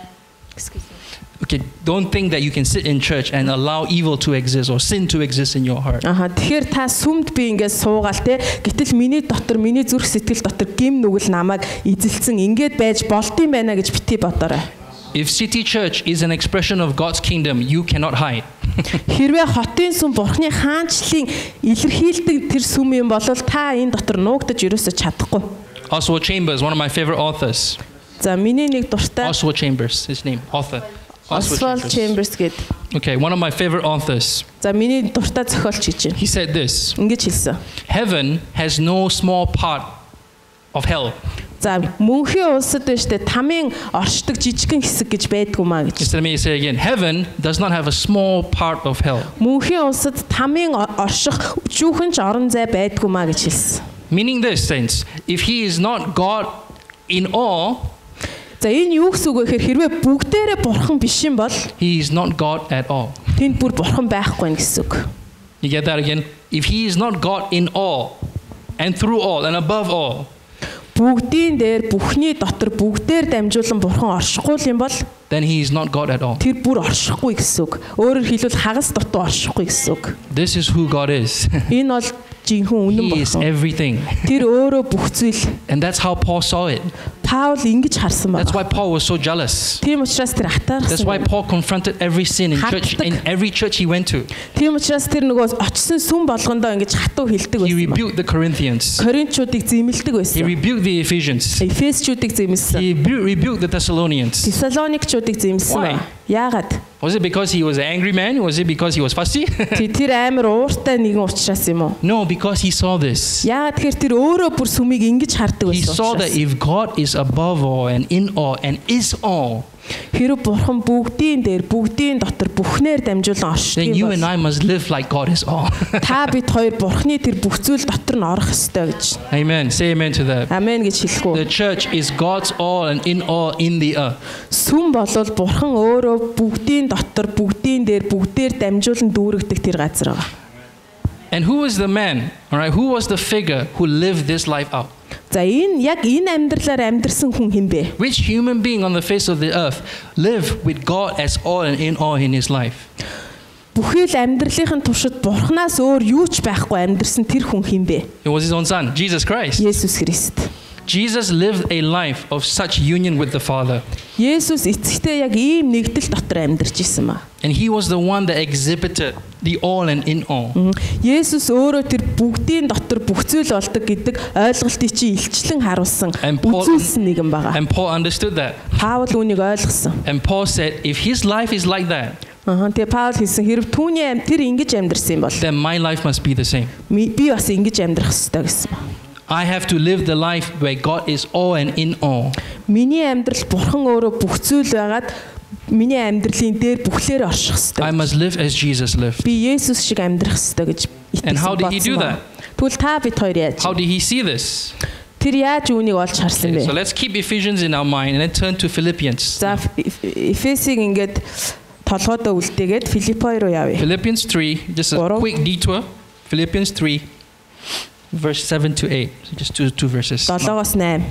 Okay, don't think that you can sit in church and allow evil to exist or sin to exist in your heart. Тэгэхээр та сүмд би ингээд суугаал те. Гэтэл миний дотор миний зүрх сэтгэл дотор гим нүгэл намайг эзэлсэн ингээд байж болдсон байна гэж бити бодоорой. If City Church is an expression of God's kingdom, you cannot hide. Хэрвээ хотын сүм Бурхны хаанчлалын илэрхийлдэг тэр сүм юм бол та энэ дотор нуугдаж ерөөсөж чадахгүй. Oswald Chambers, one of my favorite authors. За миний нэг дуртай Oswald Chambers, his name, author. Oswald Chambers гэдэг. Okay, one of my favorite authors. За миний дуртай зохиолч гэж байна. He said this: Ингэж хэлсэн. Heaven has no small part of hell. За мөнхийн улсад байна штэ тамийн оршдог жижигхэн хэсэг гэж байдгүй маа гэж. Just let me say again. Heaven does not have a small part of hell. Мөнхийн улсад тамийн орших өчүүхэн ч орон зай байдгүй маа гэж хэлсэн. Meaning this, saints, if He is not God in all, За энэ юу гэсэн үг вэ гэхээр хэрвээ бүгдээрээ Бурхан биш юм бол He is not God at all. тэнд бүр Бурхан байхгүй гэсэн үг. You get that again? If He is not God in all, and through all, and above all, Бүгдийн дээр бүхний дотор бүгдээр дамжуулан Бурхан оршихгүй юм бол then He is not God at all. тэр бүр оршихгүй гэсэн үг. Өөрөөр хэлбэл хагас дутуу оршихгүй гэсэн үг. This is who God is. Энэ бол жинхэнэ үнэн He is Бурхан. everything. Тэр өөрөө бүх зүйл. And that's how Paul saw it. Паул ингэж харсан That's байна. why Paul was so jealous. Тийм учраас тэр That's хатаарсан. why Paul confronted every sin in church, in every church he went to. Тийм учраас тэр нөгөө очсон сүм болгондоо ингэж хатуу хилдэг He байсан. rebuked the Corinthians. Коринчуудыг зэмлдэг He байсан. rebuked the Ephesians. Эфесчүүдийг зэмлсэн. He rebuked the Thessalonians. Тесалоникчуудыг зэмлсэн Why? байна. Яагаад? Was it because he was an angry man? Was it because he was fussy? Тэр амар ууртай нэгэн учраас юм уу? No, because he saw this. Яагаад тэгэхээр тэр өөрөө бүр сүмийг ингэж хардаг He байсан. saw that if God is above all and in all and is all, Хэрэв бурхан бүгдийн дээр бүгдийн дотор бүхнээр дамжуулан оршдог then you and бол I must live like God is all. та бид хоёр бурханы тэр бүх зүйл дотор нь орох ёстой гэж. Amen. Say amen to that. Амен гэж хэлэхгүй. The church is God's all and in all in the earth. Сүм болвол бурхан өөрөө бүгдийн дотор бүгдийн дээр бүгдээр дамжуулан дүүрэгдэг тэр газар байгаа. And who is the man, all right? Who was the figure who lived this life out? За яг энэ амьдралаар амьдрсан хүн хэн бэ? Which human being on the face of the earth lived with God as all and in all in his life? Бүхий л амьдралын туршид бурханаас өөр юу ч байхгүй амьдрсан тэр хүн хэн бэ? It was his own son, Jesus Christ. Есүс Христ. Jesus lived a life of such union with the Father. Есүс эцэгтэй яг ийм нэгдэл дотор амьдарч исэн ба. And he was the one that exhibited the all and in all. Есүс өөрөө тэр бүгдийн дотор бүх зүйл болдог гэдэг ойлголтыг чи илчлэн харуулсан үзүүлсэн нэгэн байгаа. And Paul understood that. Паул үүнийг ойлгосон. And Paul said, if his life is like that, Тэгээ Паул хэлсэн хэрэг түүний тэр ингэж амьдрсан юм бол then my life must be the same. би бас ингэж амьдрах ёстой гэсэн ба. I have to live the life where God is all and in all. Миний амьдрал бурхан өөрөө бүх зүйл байгаад миний амьдралын дээр бүхлээр орших I ёстой. must live as Jesus lived. Би Есүс шиг амьдрах ёстой гэж And how did he do that? Тэгвэл та бид хоёр яаж? How did he see this? Тэр яаж үүнийг олж харсан бэ? So let's keep Ephesians in our mind and then turn to Philippians. За Эфесийг ингээд толгойдоо үлдээгээд Филиппой руу явъя. Philippians 3, just a quick detour. Philippians 3, verse 7 to 8. So just two verses. 7-оос 8.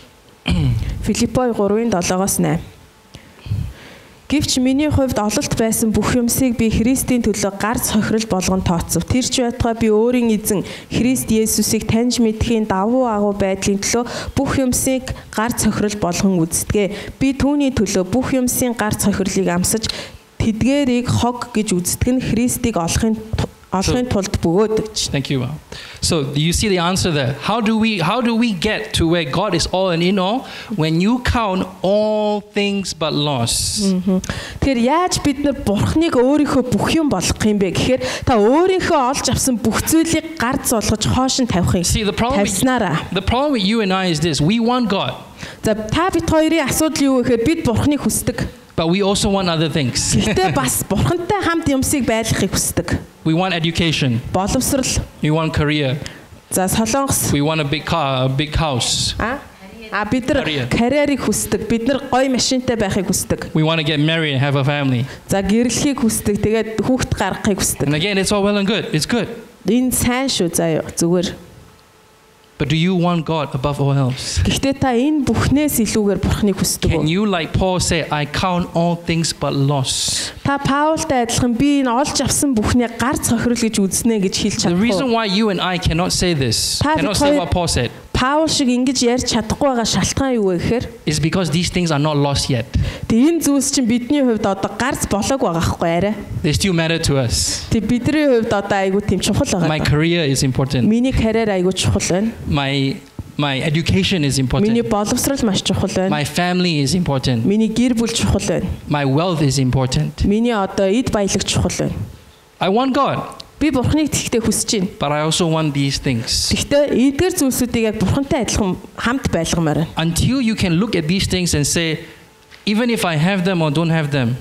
Филиппой 3-ын 7-оос 8. Гэвч миний хувьд ололт байсан бүх юмсыг би Христийн төлөө гар цохирол болгон тооцов. Тэр ч байтугай би өөрийн эзэн Христ Есүсийг таньж мэдхийн давуу агуу байдлын төлөө бүх юмсыг гар цохирол болгон үздэг. Би түүний төлөө бүх юмсын гар цохирлыг амсаж тэдгээрийг хог гэж үздэг нь Христийг олохын тулд бөгөөдөг. Thank you. So do you see the answer there? How do we get to where God is all and in all when you count all things but loss? Тэгэхээр яаж бид нар бурхныг өөрийнхөө бүх юм болгох юм бэ гэхээр та өөрийнхөө олж авсан бүх зүйлийг гар золгож хоош нь тавих юм. See, the problem with you and I is this: we want God. За та бид хоёрын асуудал юу вэ гэхээр бид бурхныг хүсдэг. But we also want other things. Гэтэ бас бурхантай хамт юмсыг байлгахыг хүсдэг. We want education. Боловсрал. We want career. За солонгос. We want a big car, a big house. Бид нар карьерийг хүсдэг. Бид нар гоё машинтай байхыг хүсдэг. We want to get married and have a family. За гэрлэхийг хүсдэг. Тэгээд хүүхэд гаргахыг хүсдэг. And again, it's all well and good. It's good. Энэ сайн шүү заяа зүгээр. But do you want God above all else? Гэхдээ та энэ бүхнээс илүүгээр бурхныг хүсдэг үү? Can you, like Paul say, I count all things but loss? Та Паултай адилхан би энэ олж авсан бүхнийг гар цохирол гэж үзнэ гэж хэлж The чадахгүй. reason why you and I cannot say this, cannot say what Paul said, Паул шиг ингэж ярьж чадахгүй байгаа шалтгаан юу вэ гэхээр is because these things are not lost yet. энэ зүйлс чинь бидний хувьд одоо гарц болоог байгаа хгүй арай. They still matter to us. Тэг бидний хувьд одоо айгүй тийм чухал My байгаа. career is important. Миний карьер айгүй чухал байна. My education is Миний important. боловсрал маш чухал байна. My family is important. Миний гэр бүл чухал байна. My wealth is important. Миний одоо эд баялаг чухал байна. I want God, Би бурхныг тэгтээ хүсэж байна. but I also want these things. Гэхдээ эдгээр зүйлсүүдийг яг бурхантай адилхан хамт байлгамаар байна. Until you can look at these things and say, even if I have them or don't have them,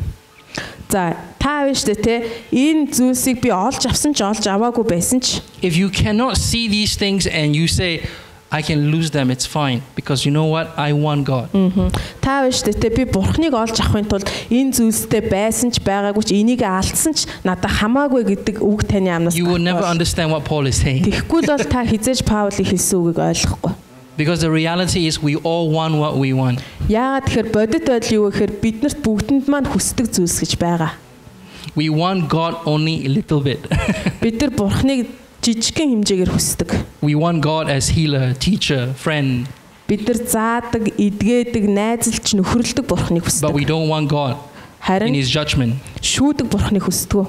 За та биш үү те энэ зүйлсийг би олж авсан ч олж аваагүй байсан ч if you cannot see these things and you say, I can lose them, it's fine. Because you know what? I want God. та биш үү те би бурхныг олж авахын тулд энэ зүйлстэй байсан ч байгаагүй ч энийг алдсан ч надад хамаагүй гэдэг үг таны амнаас You will never understand what Paul is saying. Тэгэхгүй л бол та хизээж Паулын хэлсэн үгийг ойлгохгүй. Because the reality is we all want what we want. Яагаад тэгэхээр бодит байдал юу гэхээр биднэрт бүгдэнд маань хүсдэг зүйлс гэж байгаа. We want God only a little bit. Бид нар бурхныг жижигхэн хэмжээгээр хүсдэг. We want God as healer, teacher, friend. Бид нар заадаг, эдгээдэг, найзалж нөхөрлөдөг Бурхныг but хүсдэг. we don't want God in Харин His judgment. шүүдэг Бурхныг хүсдэг.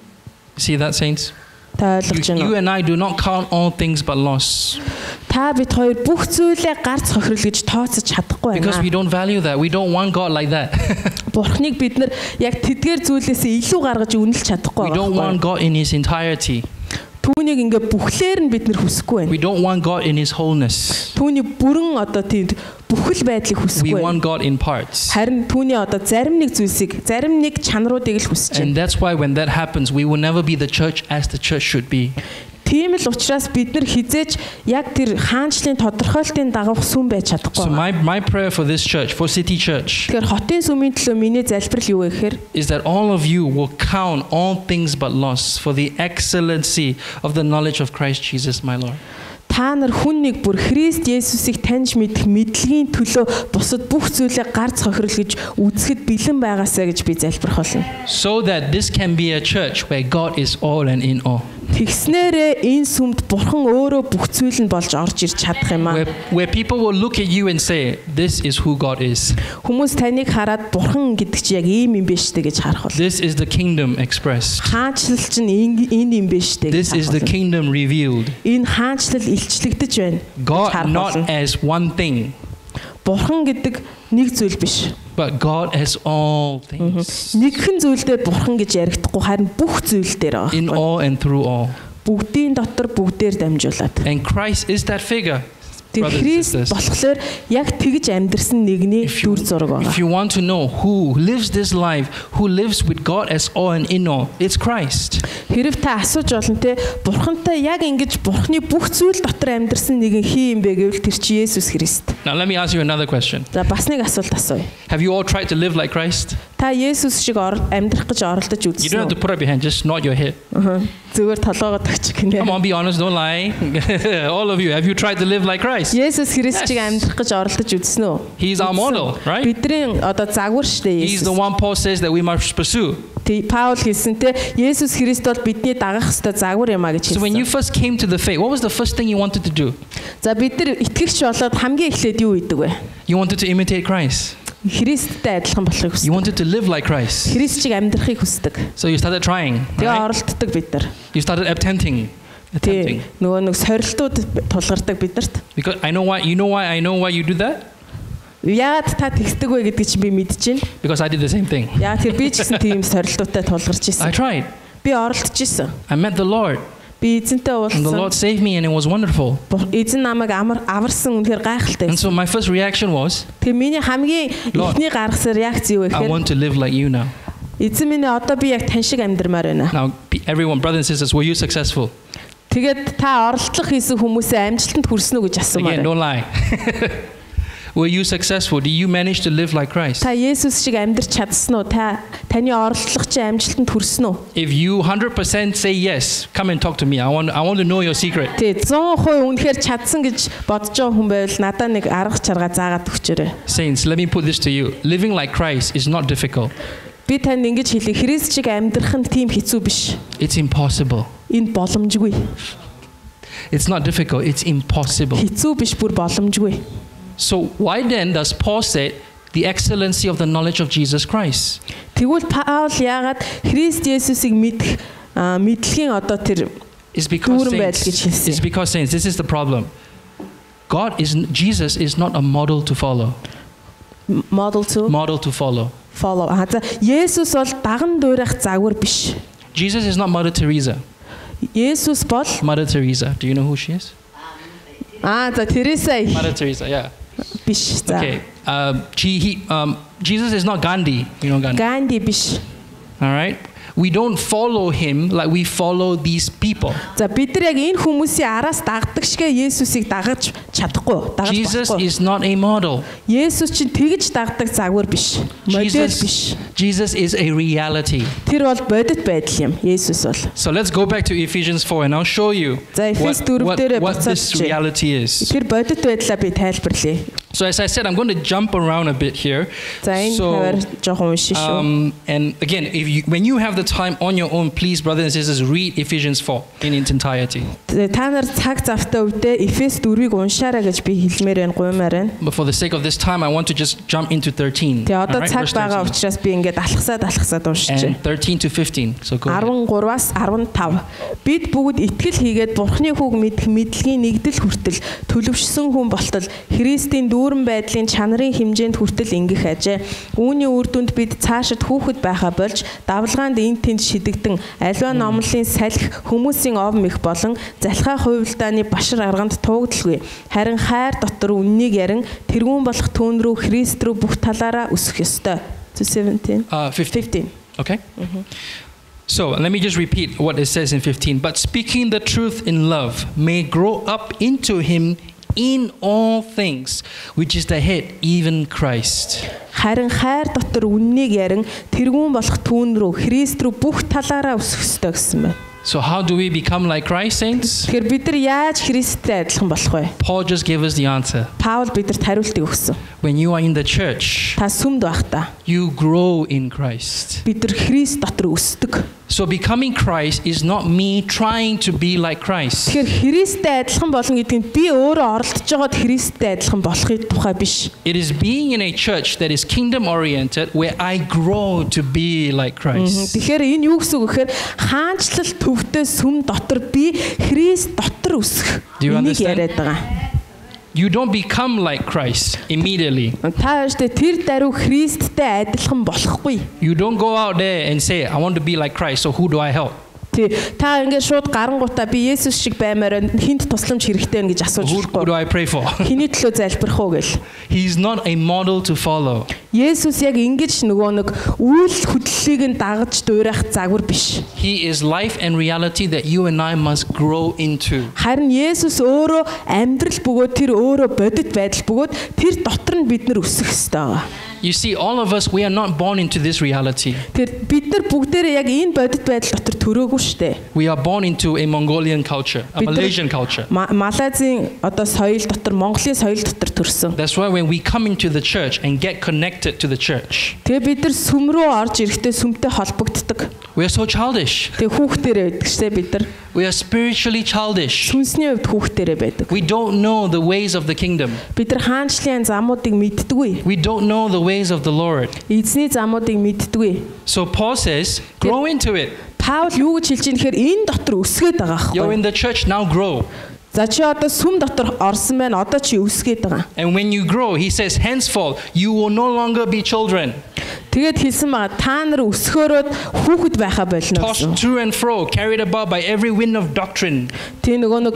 See that, saints? Та ойлгож байна You уу? and I do not count all things but loss Та бид хоёр бүх зүйлээ гарц хохирол гэж тооцож чадахгүй because we байна. don't value that. We don't want God like that. Бурхныг бид нар яг тэдгээр зүйлээсээ илүү гаргаж үнэлж чадахгүй We don't want байна. God in His entirety. Түүнийг ингээ бүхлээр нь бид нар хүсэхгүй We байна. don't want God in His wholeness. Түүний бүрэн одоо тийм бүхэл байдлыг We хүсэхгүй байна. want God in parts. Харин түүний одоо зарим нэг зүйлсийг, зарим нэг чанаруудыг л хүсэж And байна. that's why when that happens, we will never be the church as the church should be. Тийм л учраас бид нар хизээж яг тэр хаанчлалын тодорхойлтын дагав сүм байж So чадахгүй. my prayer for this church, for City Church, Тэгэхээр хотын сүмийн төлөө миний залбирал юу вэ гэхээр is that all of you will count all things but loss for the excellency of the knowledge of Christ Jesus, my Lord. та нар хүн нэг бүр Христ Есүсийг таньж мэдэх мэдлэгийн төлөө бусад бүх зүйлээ гарц хохирол гэж үзэхэд бэлэн байгаасаа гэж би залбирх болно. So that this can be a church where God is all and in all. Тэгснээрээ энэ сүмд Бурхан өөрөө бүх зүйл нь болж орж ирж чадах юм аа. Where people will look at you and say, this is who God is. Хүмүүс таныг хараад Бурхан гэдэг чи яг ийм юм биш үү гэж харах бол. This is the kingdom expressed. Хаанчлал чинь энэ юм биш үү гэж This is the харах бол. kingdom revealed. Энэ хаанчлал илчлэгдэж байна. гэж God харах not болно. as one thing, Бурхан гэдэг нэг зүйл биш. but God as all things. Нэгхэн зүйл дээр Бурхан гэж ярихдаггүй харин бүх зүйл дээр In байгаа. all and through all. Бүгдийн дотор бүгдээр дамжуулаад. And Christ is that figure. Тэр Brothers and Христ sisters. болохоор яг тэгж амьдрсан нэгний дүр зураг If байгаа. you want to know who lives this life, who lives with God as all and in all, it's Christ. Хэрв та асууж олон те Бурхантай яг ингэж Бурханы бүх зүйл дотор амьдрсан нэгэн хий юм бэ гэвэл тэр чи Есүс Христ. Now let me ask you another question. За бас нэг асуулт асууя. Have you all tried to live like Christ? Та Есүс шиг амьдрах гэж оролдож You don't үзсэн have to үү? put up your hand, just nod your head. Зүгээр толгоогоо тагчих гинэ. Come on, be honest, don't lie. All of you, have you tried to live like Christ? Есүс Христ шиг Yes. амьдрах гэж оролдож үзсэн үү? He's our model, right? Бидний одоо загвар штэ He's the Есүс. one Paul says that we must pursue. Паул хэлсэнтэй Есүс Христ бол бидний дагах ёстой загвар юм а гэж So when you хэлсэн. first came to the faith, what was the first thing you wanted to do? За бид нар итгэгч болоод хамгийн эхлээд юу хийдэг вэ? You wanted to imitate Christ. Христтэй адилхан болохыг You хүсдэг. wanted to live like Christ. Христ шиг амьдрахыг хүсдэг. So you started trying, Тэгээ right? оролддог бид нар. You started attempting. Тий. Нөгөө нэг сорилтууд тулгардаг биднэрт. Because I know why I know why you do that? Яагаад та тэгдэг вэ гэдгийг чи би мэдчихээн. Because I did the same thing. Яа тэр би ч гэсэн тийм сорилтуудтай тулгарч I ирсэн. tried. Би оролдож ирсэн. I met the Lord. Би эзэнтэй And the Lord уулзсан. saved me and it was wonderful. Эзэн намайг аварсан үнэхээр гайхалтай. And so my first reaction was, Тэгээ миний хамгийн Lord, ихний гаргасан реакц юу вэ I гэхээр want to live like you now. эзэн минь одоо би яг тань шиг амьдрмаар байна. Now, everyone, brothers and sisters, were you successful? Тэгээд та оролдлого хийсэн хүмүүсээ амжилтанд хүрсэн үү гэж асуумаар Again, байна. don't lie. Were you successful? Did you manage to live like Christ? Та Есүс шиг амьдрч чадсан уу? Таны оролдлого чи амжилтанд хүрсэн үү? If you 100% say yes, come and talk to me. I want to know your secret. Тэ 100% үнэхээр чадсан гэж бодож байгаа хүн байвал надад нэг арга чарга заагаад өгчөөрэй. Saints, let me put this to you. Living like Christ is not difficult. Би танд ингэж хэлээ. Христ шиг амьдрах нь тийм хэцүү биш. It's impossible. Энэ боломжгүй. It's not difficult. It's impossible. Хэцүү биш бүр боломжгүй. So why then does Paul say the excellency of the knowledge of Jesus Christ? Тэгвэл Паул яагаад Христ Есүсийг мэдэх мэдлэгийн одоо тэр It's because Дүүрэн байдал гэж хэлсэн. it's because saints, this is the problem. Jesus is not a model to follow. model to Model to follow. follow. За Есүс бол даган дуурайх загвар биш. Jesus is not Mother Teresa. Есүс бол Mother Teresa. Do you know who she is? за Тереса Mother Teresa, yeah. биш. За Okay. Jesus is not Gandhi. You know Gandhi. Ганди биш. All right. We don't follow him like we follow these people. За бид нар яг энэ хүмүүсийн араас дагдаг шигэ Есүсийг дагаж чадахгүй. Дагаж Jesus болохгүй. is not a model. Есүс чинь тэгж дагдаг загвар биш. Модель биш. Jesus is a reality. Тэр бол бодит байдал юм. Есүс бол. So let's go back to Ephesians 4 and I'll show you За Эфес 4 дээр what буцаад this чий. reality is. Тэр бодит байдлаа би тайлбарлая. So as I said, I'm going to jump around a bit here. За энэ хавар жоохон уншиж шүү. And again, when you have the time on your own, please, brothers and sisters, read Ephesians 4 in its entirety. Та нар цаг завтай үедээ Эфес 4-ийг уншаарай гэж би хэлмээр байна, гуймаар байна. But for the sake of this time, I want to just jump into 13. Тэгээ одоо Alright, цаг verse байгаа 13. учраас би ингээд алхасаад уншиж And байна. 13 to 15. So go ahead. 13-аас 15. Бид бүгд итгэл хийгээд Бурхны хүүг мэдэх мэдлэгийн нэгдэл хүртэл төлөвшсөн хүн болтол Христийн дүүрэн байдлын чанарын хэмжээнд хүртэл ингэх ажээ. Үүний үр дүнд бид цаашид хүүхэд байхаа болж давлгаанд энд тэнд шидэгдэн аливаа номлолын салхи хүмүүсийн овм их болон залхаа хувилдааны башир арганд туугдалгүй. Харин хайр дотор үннийг ярин тэрүүн болох түүн рүү Христ рүү бүх талаараа өсөх ёстой. 17. 15. Okay? So let me just repeat what it says in 15. But speaking the truth in love may grow up into him in all things, which is the head, even Christ. Харин хайр дотор үннийг ярин тэрүүн болох түүн рүү Христ рүү бүх талаараа өсөх ёстой гэсэн байна. So how do we become like Christ, saints? Тэгэхээр бид нар яаж Христтэй адилхан болох вэ? Paul just gave us the answer. Паул бидэрт хариултыг өгсөн. When you are in the church, Та сүмд байхдаа you grow in Christ. бид нар Христ дотор өсдөг. So becoming Christ is not me trying to be like Christ. Тэгэхээр Христтэй адилхан болно гэдэг нь би өөрөө оролдож байгаад Христтэй адилхан болохын тухай биш. It is being in a church that is kingdom oriented where I grow to be like Christ. Тэгэхээр энэ юу гэсэн үг гэхээр хаанчлал төвтэй сүм дотор би Христ дотор өсөх. Do you Энийг understand? яриад байгаа. You don't become like Christ immediately. Та өөртөө тэр даруй Христтэй адилхан болохгүй. You don't go out there and say, I want to be like Christ, so who do I help? Тий, та ингээд шууд гарангуудаа би Есүс шиг баймаар хинт тусламж хэрэгтэй байна гэж асууж Who do болохгүй. I pray for? Хиний төлөө залбирах уу гэл. He's not a model to follow. Есүс яг ингэж нөгөө нэг үйл хөдлөлийг нь дагаж дуурайх загвар биш. He is life and reality that you and I must grow into. Харин Есүс өөрөө амьдрал бөгөөд тэр өөрөө бодит байдал бөгөөд тэр дотор нь бид нар өсөх ёстой байгаа. You see, all of us, we are not born into this reality. Тэр бид нар бүгдээрээ яг энэ бодит байдал дотор төрөөгүй штэ. We are born into a Mongolian culture, a Malaysian culture. Малайзийн одоо соёл дотор, Монголын соёл дотор төрсөн. That's why when we come into the church and get connected to the church, Тэгээ бид нар сүм рүү орж ирэхдээ сүмтэй холбогддог. we are so childish. Тэгээ хүүхдэрээ байдаг шээ бид нар. We are spiritually childish. Сүнсний хувьд хүүхдэрээ байдаг. We don't know the ways of the kingdom. Бид нар хаанчлалын замуудыг мэддэггүй. We don't know the ways of the Lord. Эзний замуудыг мэддэггүй. So Paul says, grow into it. Паул юу гэж хэлж ийм гэхээр энэ дотор өсгөөд байгаа You're байхгүй. in the church, now grow. За чи одоо сүм дотор орсон байна. Одоо чи өсгөөд байгаа. And when you grow, he says, henceforth, you will no longer be children, Тэгээд хэлсэн байгаа та нар өсгөөрөөд хүүхэд байхаа болно tossed гэсэн. to and fro, carried about by every wind of doctrine. Тэ нөгөө нэг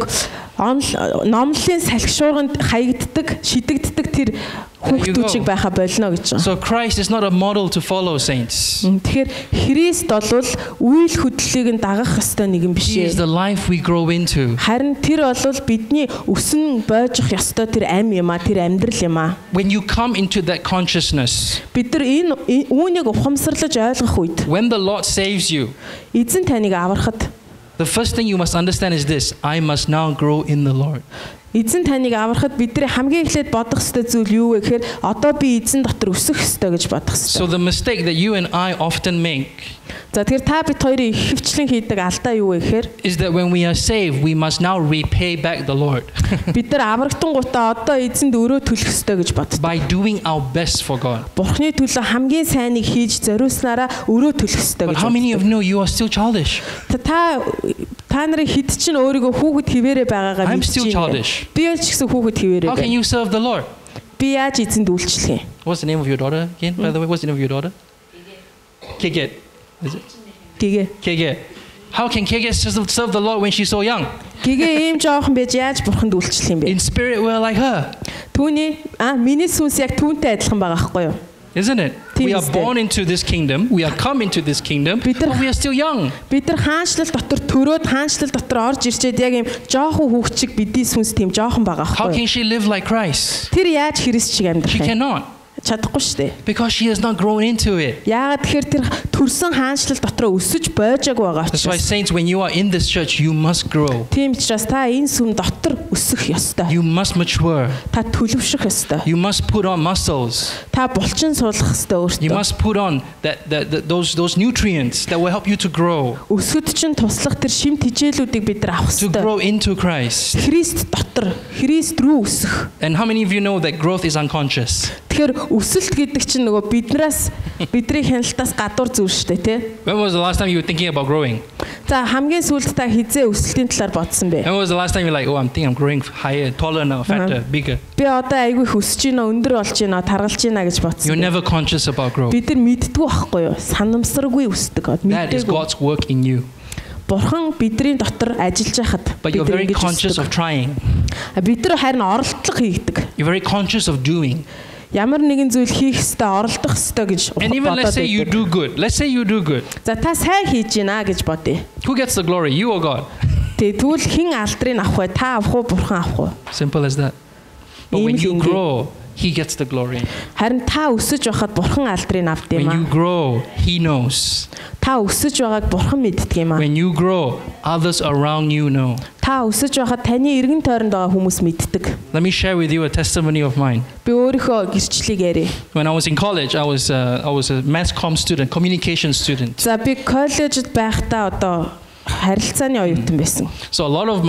номлолын салхишуурганд хаягддаг, шидэгддэг тэр хүүхдүүчиг байхаа болно гэж байгаа. So Christ is not a model to follow, saints. Тэгэхээр Христ болвол үйл хөдлөлийг нь дагах ёстой нэгэн биш He is ээ. the life we grow into. Харин тэр болвол бидний өсөн бойжих ёстой тэр ам юм а, тэр амьдрал юм а. When you come into that consciousness, Бид нар энэ үүнийг ухамсарлаж ойлгох үед when the Lord saves you, эзэн таныг аврахад the first thing you must understand is this: I must now grow in the Lord. эзэн таныг аврахад бидний хамгийн эхлээд бодох ёстой зүйл юу вэ гэхээр одоо би эзэн дотор өсөх ёстой гэж бодох So ёстой. the mistake that you and I often make За тэгэхээр та бид хоёрын их хвчлэн хийдэг алдаа юу вэ гэхээр is that when we are saved, we must now repay back the Lord бид нар аврагдангуудаа одоо эзэнд өрөө төлөх ёстой гэж боддог. by doing our best for God. Бурхны төлөө хамгийн сайныг хийж зориулснараа өрөө төлөх ёстой But гэж how many боддог. of you know you are still childish? Та нарын хэд чинь өөрийгөө хүүхэд хിവэрэ байгаагаа I'm мэдчихээн. still childish. Би ч гэсэн хүүхэд хിവэрэ How can байна. you serve the Lord? Би яаж эзэнд үйлчлэх юм? What's the name of your daughter again? By the way, what's the name of your daughter? Keket. Is it? Гээ. Keket. How can Keket serve the Lord when she's so young? Гээ ийм жоохон байж яаж бурханд үйлчлэх юм бэ? In spirit, we're like her, Түүний миний сүнс яг түүнтэй адилхан байгаа байхгүй юу? isn't it? We are Team's born into this kingdom. We are come into this kingdom, but we are still young. Бид нар хаанчлал дотор төрөөд хаанчлал дотор орж ирчээд яг ийм жоохон хүүхчиг бидний сүнс тийм жоохон байгаа How байхгүй юу? can she live like Christ? Тэр яаж Христ шиг амьдрах She вэ? cannot. Чадахгүй шүү дээ. Because she has not grown into it. Яагаад тэгэхээр тэр төрсөн хаанчлал дотроо өсөж бойжаагүй байгаа That's why учраас. saints, when you are in this church, you must grow. Тийм учраас та энэ сүм дотор өсөх ёстой. You must mature. Та төлөвшөх ёстой. You must put on muscles. Та булчин суулгах ёстой You өөртөө. must put on those nutrients that will help you to grow, Өсгөд чинь туслах тэр шим тижээлүүдийг бид нар авах to ёстой. grow into Christ. Христ дотор, Христ рүү өсөх. And how many of you know that growth is unconscious? Тэгэхээр өсөлт гэдэг чинь нөгөө биднээс бидний хяналтаас гадуур зүйл шүү дээ, тий? When was the last time you were thinking about growing? За хамгийн сүүлд та хизээ өсөлтийн талаар бодсон бэ? When was the last time you're like, oh, I'm growing higher, taller now, fatter, bigger? Би одоо айгүй их өсөж гинэ, өндөр болж гинэ, таргалж гинэ гэж бодсон. You're never conscious about growth. Бид нар мэддгүй байхгүй юу? Санамсаргүй өсдөг. That is Мэддэггүй. God's work in you. Бурхан бидний дотор ажиллаж байхад But you're very conscious of trying. бид нар харин оролдлого хийгдэг. You're very conscious of doing. Ямар нэгэн зүйл хийх ёстой, оролдох ёстой гэж And even let's say you байдаг. do good. Let's say you do good. За та сайн хийж гинэ гэж бодъё. Who gets the glory? You or God? Тэгвэл хэн алдрыг авах вэ? Та авах уу, бурхан авах уу? Simple as that. But when you Ийм л grow, He gets the glory. Харин та өсөж байхад бурхан алдрыг авд юм When you аа. grow, He knows. Та өсөж байгааг бурхан мэддэг юм аа. When you grow, others around you know. Та өсөж байхад таны эргэн тойронд байгаа хүмүүс мэддэг. Let me share with you a testimony of mine. Би өөрийнхөө гэрчлэлийг яриа. When I was in college, I was a mass comm student, communication student. За би коллежид байхдаа одоо харилцааны оюутан байсан. So a lot of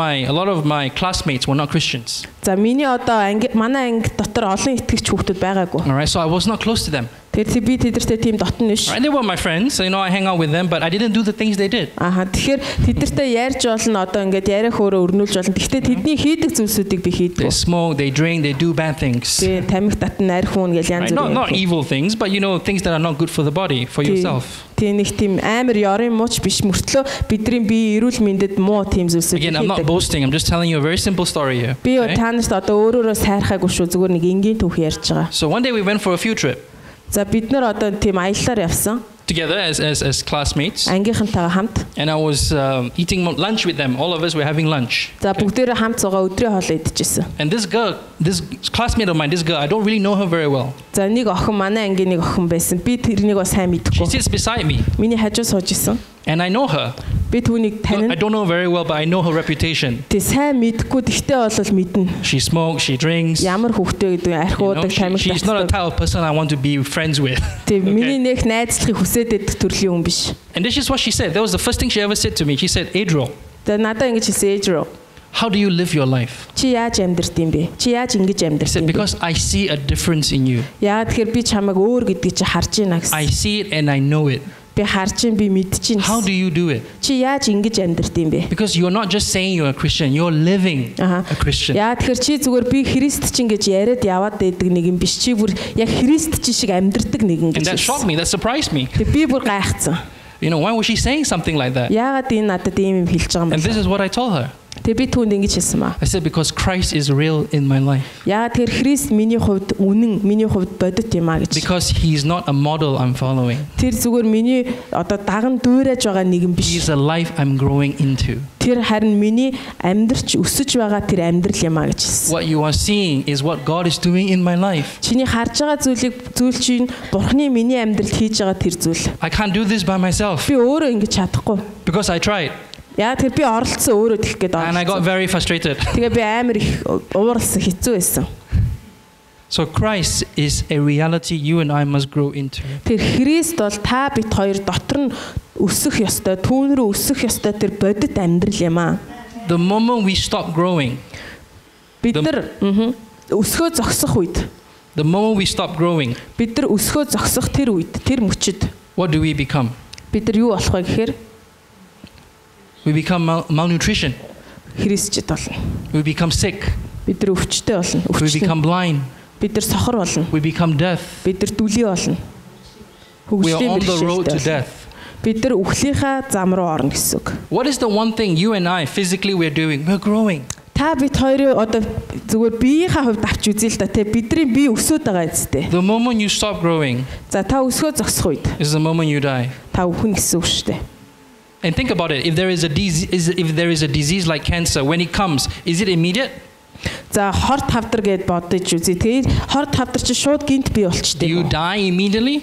my classmates were not Christians. За миний одоо манай анги дотор олон итгэгч хүүхдүүд байгаагүй. All right, so I was not close to them. Тэгэхээр би тэдэртэй тийм дотн биш. Right, they were my friends. You know, I hang out with them, but I didn't do the things they did. Аха тэгэхээр тэдэртэй ярьж болно одоо ингээд яриа хөөрөө өрнүүлж болно. Гэхдээ тэдний хийдэг зүйлсүүдийг би They хийдэг. smoke, they drink, they do bad things. Би тамхи татан арх хуун гэж янз Right? бүр. Not evil things, but you know, things that are not good for the body, for yourself. Тийм нэг тийм амар ёрын мууч биш мөртлөө бидний бие эрүүл мэндэд муу тийм зүйлсүүд Again, I'm not хийдэг. boasting. I'm just telling you a very simple story here. Би okay? та нарт одоо өөрөөрөө сайрхаагүй шүү зүгээр нэг энгийн түүх ярьж байгаа. So one day we went for a field trip За бид нар одоо тийм аяллаар явсан. together as classmates, Ангийнхантайгаа хамт. and I was eating lunch with them. All of us were having lunch. За бүгдээрээ хамт суугаа өдрийн хоол идчихсэн. And this classmate of mine, this girl, I don't really know her very well. За нэг охин манай ангийн нэг охин байсан. Би тэрнийг бас сайн She мэдэхгүй. sits beside me, Миний хажуу сууж исэн. and I know her. Би түүнийг I танина. don't know her very well, but I know her reputation. Тэ сайн мэдэхгүй тэгтээ бол мэднэ. She smokes, she drinks. Ямар хүүхдээ гэдэг You know, архиудаг тамхи she's not a татдаг. type of person I want to be friends with. Тэг миний Okay. нэг найзлахыг хүсээд байдаг төрлийн хүн биш. And this is what she said. That was the first thing she ever said to me. She said, Adriel, Тэг надад ингэж хэлсэн ээж рүү. how do you live your life? Чи яаж амьдрд юм бэ? Чи яаж ингэж She амьдрд said, юм бэ? because I see a difference in you. Яагаад тэгэхээр би чамайг өөр гэдэг чи харж байна гэсэн. I see it and I know it. Би харж байна, би мэдэж How do байна. you do it? Чи яаж ингэж амьдрд юм бэ? Because you're not just saying you're a Christian, you're living Аха. a Christian. Яагаад тэгэхээр чи зүгээр би христчин гэж яриад яваад байдаг нэг юм биш. Чи бүр яг христчин шиг амьдрдаг нэгэн And гэж. that shocked me, that surprised me. Тэг би бүр гайхацсан. You know, why was she saying something like that? Яагаад энэ надад ийм юм хэлж байгаа юм And this бэ? is what I told her. Тэг би түүнд ингэж хэлсэн маа. I said, because Christ is real in my life. Яагаад тэр Христ миний хувьд үнэн, миний хувьд бодит юм а гэж. Because he's not a model I'm following. Тэр зүгээр миний одоо даган дүүрэж байгаа нэгэн биш. He's a life I'm growing into. Тэр харин миний амьдрч өсөж байгаа тэр амьдрал юм а гэж хэлсэн. What you are seeing is what God is doing in my life. Чиний харж байгаа зүйл чинь Бурхны миний амьдралд хийж байгаа тэр зүйл. I can't do this by myself Би өөрөө ингэж чадахгүй. because I tried Яа тэр би оролцсон өөрөө тэгэх гээд and I got оролцсон. very frustrated. Тэгээ би амар их ууралсан хэцүү байсан. So Christ is a reality you and I must grow into. Тэр Христ бол та бид хоёр дотор нь өсөх ёстой, түүн рүү өсөх ёстой тэр бодит амьдрал юм аа. The moment we stop growing, Бид нар өсгөө зогсох үед, the moment we stop growing, бид нар өсгөө зогсох тэр үед, тэр мөчид what do we become? бид нар юу болох вэ гэхээр We become malnutrition. Христчд болно. We become sick. Бид нар өвчтэй болно. We Өвчтөн. become blind. Бид нар сохор болно. We become deaf. Бид нар дүлий болно. We are Хөгжлийн on the road to бэрхшээлтэй болно. death. Бид нар үхлийнхаа зам руу орно гэсэн үг. What is the one thing you and I physically we're doing? We're growing. Та бид хоёрын одоо зүгээр биеийнхаа хувьд авч үзье л да те бидний бие өсөд байгаа зү. The moment you stop growing За та өсгөө зогсох үед is the moment you die. та өхөн гэсэн үг шүү дээ. And think about it. If there is a disease like cancer, when it comes, is it immediate? За хорт хавдар гэд бодож үзье. Тэгээд хорт хавдар чи шууд гинт бий Do болчтой. you die immediately?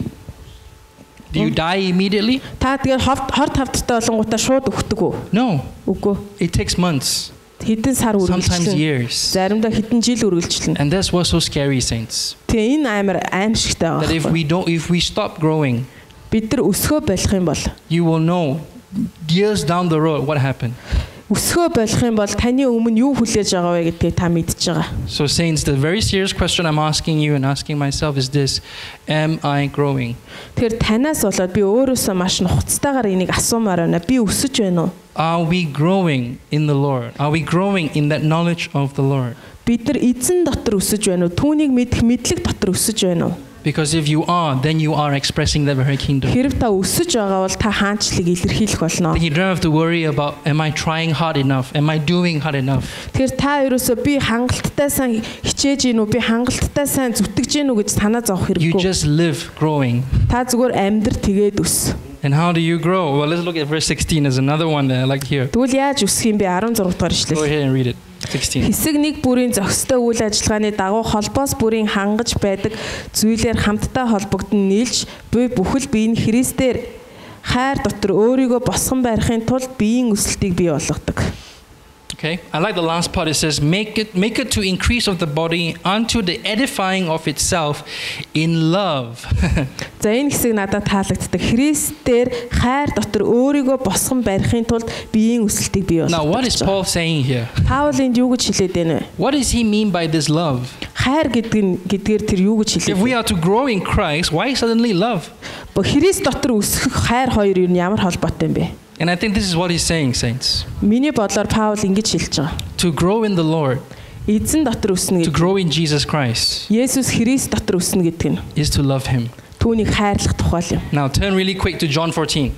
Do you die immediately? Та тэгээд хорт хавдартай болонгуудаа шууд өгдөг үү? No. Үгүй. It takes months, Хэдэн сар sometimes үргэлжлэн. years. Заримдаа хэдэн жил үргэлжлэн. And that's what's so scary, saints. Тэгээ энэ амар аимшигтай That байгаа. if we stop growing, Бид нар өсгөө болох юм бол you will know years down the road what happened. өсгөө болох юм бол таны өмнө юу хүлээж байгаа вэ гэдгийг та мэдж байгаа. So, saints, the very serious question I'm asking you and asking myself is this: am I growing? Тэгэхээр танаас болоод би өөрөөсөө маш нухацтайгаар энийг асуумаар байна. Би өсөж байна уу? Are we growing in the Lord? Are we growing in that knowledge of the Lord? Бид нар эзэн дотор өсөж байна уу? Түүнийг мэдэх мэдлэг дотор өсөж байна уу? Because if you are, then you are expressing the very kingdom. Хэрв та өсөж байгаа бол та хаанчлыг илэрхийлэх болно. You don't have to worry about, am I trying hard enough? Am I doing hard enough? Тэгэхээр та ерөөсөө би хангалттай сайн хичээж гин үү? Би хангалттай сайн зүтгэж гин үү гэж санаа зовох You хэрэггүй. just live growing. Та зүгээр амьдр тэгээд өс. And how do you grow? Well, let's look at verse 16. There's another one that I like here. Тэгвэл яаж өсөх юм бэ? 16 дугаар Go ишлэл. ahead and read it. 16. Хэсэг нэг бүрийн зохистой үйл ажиллагааны дагуу холбоос бүрийн хангаж байдаг зүйлээр хамтдаа холбогдсон нийлж буй бүхэл бие нь Христээр хайр дотор өөрийгөө босгон барихын тулд биеийн өсөлтийг бий болгодог. Okay, I like the last part. It says, make it to increase of the body unto the edifying of itself in love. За энэ хэсэг надад таалагддаг. Христээр хайр дотор өөрийгөө босгон барихын тулд биеийн өсөлтийг бий болгодог. Now, what is Paul saying here? Паул энд юу гэж хэлээд байна вэ? What does he mean by this love? Хайр гэдгээр тэр юу гэж хэлээд If we байна? are to grow in Christ, why suddenly love? Христ дотор өсөх хайр хоёр юу ямар холбоотой юм бэ? And I think this is what he's saying, saints. Миний бодлоор Паул ингэж хэлж байгаа. To grow in the Lord, Эзэн дотор өснө to гэдэг. grow in Jesus Christ, Есүс Христ дотор өснө гэдэг нь is to love him. түүнийг хайрлах тухай юм. Now, turn really quick to John 14.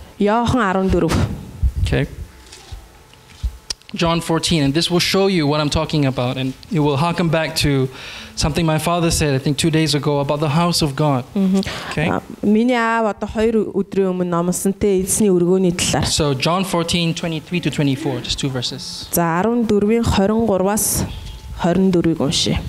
Иохан 14. Okay. John 14, and this will show you what I'm talking about, and it will harken back to something my father said, I think 2 days ago, about the house of God. Okay. Миний аав одоо 2 өдрийн өмнө номлосон те эзний өргөөний талаар. So John 14, 23 to 24, just 2 verses. За 14-ийн 23-аас 24-ыг уншъя.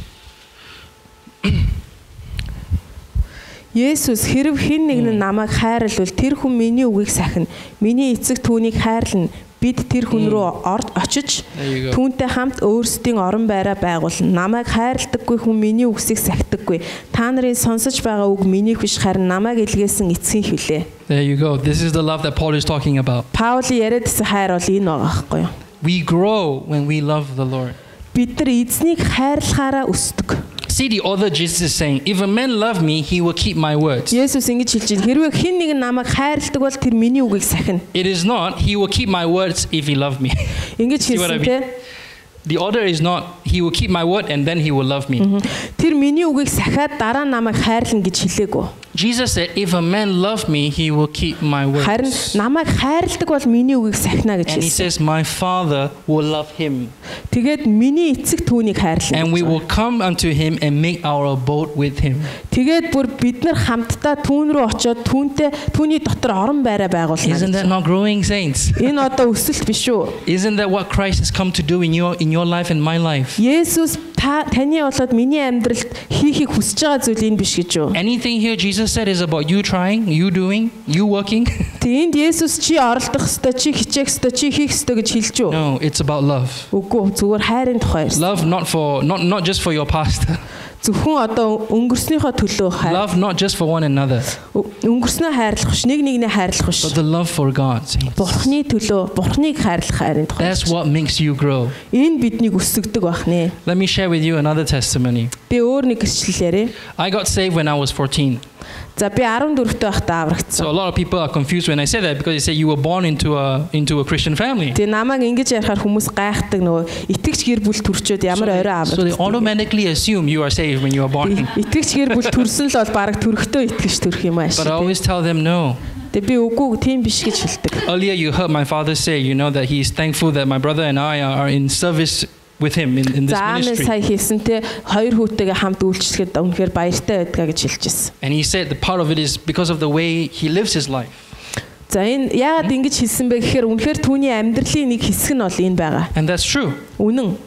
Есүс хэрв хэн нэг нь намайг хайрлвал тэр хүн миний үгийг сахина. Миний эцэг түүнийг хайрлана. Бид тэр хүн рүү очиж түүнтэй хамт өөрсдийн орон байраа байгуулна. Намайг хайрладаггүй хүн миний үгсийг сахидаггүй. Та нарын сонсож байгаа үг минийх биш харин намайг илгээсэн эцгийн хөлөө. There you go. This is the love that Paul is talking about. Паули яриадсэн хайр бол энэ байгаа байхгүй юу? We grow when we love the Lord. Бид нар эзнийг хайрлахаараа өсдөг. See, the author Jesus is saying, if a man love me, he will keep my words. Есүс ингэж хэлж байна. Хэрвээ хэн нэг нь намайг хайрладаг бол тэр миний үгийг сахина. It is not, he will keep my words if he love me. Ингэж See what I хэлсэн mean? те. The order is not, he will keep my word and then he will love me. Тэр миний үгийг сахиад дараа намайг хайрлана гэж хэлээгүй. Jesus said, if a man love me, he will keep my Харин words. намайг хайрладаг бол миний үгийг сахина гэж And he хэлсэн. says, my Father will love him. Тэгээд миний эцэг түүнийг хайрлана. And we will come unto him and make our abode with him. Тэгээд бүр бид нар хамтдаа түүн рүү очиод түүний дотор орон байраа байгуулна. Isn't that not growing, saints? Энэ одоо өсөлт биш үү? Isn't that what Christ has come to do in your life and my life? Есүс таны болоод миний амьдралд хийхийг хүсэж байгаа зүйл энэ биш гэж юу? Anything here Jesus said is about you trying, you doing, you working. Тэнд Есүс чи оролдох ёстой, чи хичээх ёстой, чи хийх ёстой гэж хэлж үү? No, it's about love. Үгүй зүгээр хайрын тухай ярьсан. Love not just for your pastor. Зөвхөн одоо өнгөрснийхөө төлөө хайр. Love not just for one another, Өнгөрснөө хайрлах биш, нэг нэгнээ хайрлах биш. but the love for God. saints. Бурхны төлөө, Бурхныг хайрлах хайрын тухай. That's what makes you grow. Энэ биднийг өсгдөг байх нэ. Let me share with you another testimony. Би өөр нэг гэрчлэл яриа. I got saved when I was 14. За би 14-т байхдаа аврагдсан. So a lot of people are confused when I say that because they say you were born into a Christian family. Тэгээ намайг ингэж ярихаар хүмүүс гайхдаг нөгөө итгэгч гэр бүл төрчөөд ямар орой So they аврагдсан. automatically assume you are saved when you are born. Итгэгч гэр бүл төрсөн л бол баг төрөхдөө итгэж төрөх юм ааш. But I always tell them no. Тэгээ би үгүй тийм биш гэж хэлдэг. Earlier you heard my father say, that he is thankful that my brother and I are in service with him in this За амын ministry. сая хийсэнтэй хоёр хүүтэйгээ хамт үйлчлэхэд үнэхээр баяртай байдгаа гэж хэлчихсэн. And he said the part of it is because of the way he lives his life. За энэ яагаад ингэж хэлсэн бэ гэхээр үнэхээр түүний амьдралын нэг хэсэг нь бол энэ байгаа. And that's true. Үнэн.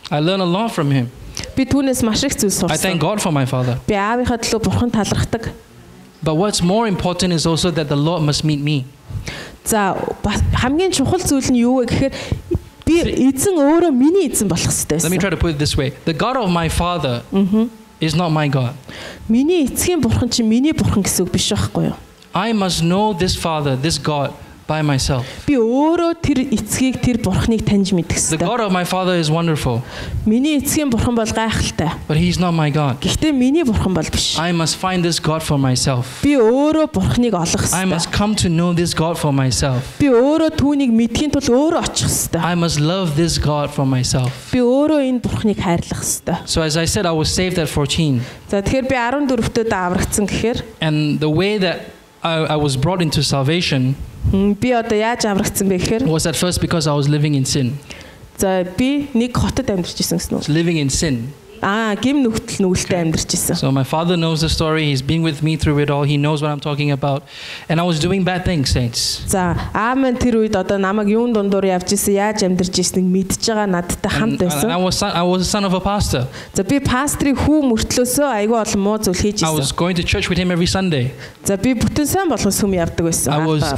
I learn a lot from him. Би түүнээс маш их зүйл I thank сурсан. God for my father. Би аавынхаа төлөө бурхан талархдаг. But what's more important is also that the Lord must meet me. За хамгийн чухал зүйл нь юу вэ гэхээр би эзэн өөрөө миний эзэн болох хэрэгтэй. Let me try to put it this way. The God of my father is not my God. Миний эцгийн бурхан чинь миний бурхан гэсэн үг биш байхгүй юу? I must know this father, this God by myself. Би өөрөө тэр эцгийг тэр бурханыг таньж мэдэх The хэрэгтэй. God of my father is wonderful, Миний эцгийн бурхан бол гайхалтай. but he's not my God. Гэхдээ миний бурхан бол биш. I must find this God for myself. Би өөрөө бурханыг олох I must хэрэгтэй. come to know this God for myself. Би өөрөө түүнийг мэдхийн тулд өөрөө очих хэрэгтэй. I must love this God for myself. Би өөрөө энэ бурханыг хайрлах хэрэгтэй. So as I said, I was saved at 14. За тэгэхээр би 14-төд аврагдсан гэхээр And the way that I was brought into salvation би одоо яаж аврагдсан бэ гэхээр was at first because I was living in sin. за би нэг хотод амьдарч ирсэн гэсэн I was living in sin. гим нүгтэл нүгэлтэй амьдарч ирсэн. So my father knows the story. He's been with me through it all. He knows what I'm talking about. And I was doing bad things, saints. За аамен тэр үед одоо намайг юун дундуур явж исэн яаж амьдарч ирснийг мэдж байгаа надтай хамт And I байсан. was a son of a pastor. За би пастрын хүү мөртлөөсөө айгүй олон муу зүйл хийж I was ирсэн. going to church with him every Sunday. За би бүтэн сайн болгон сүм явдаг байсан.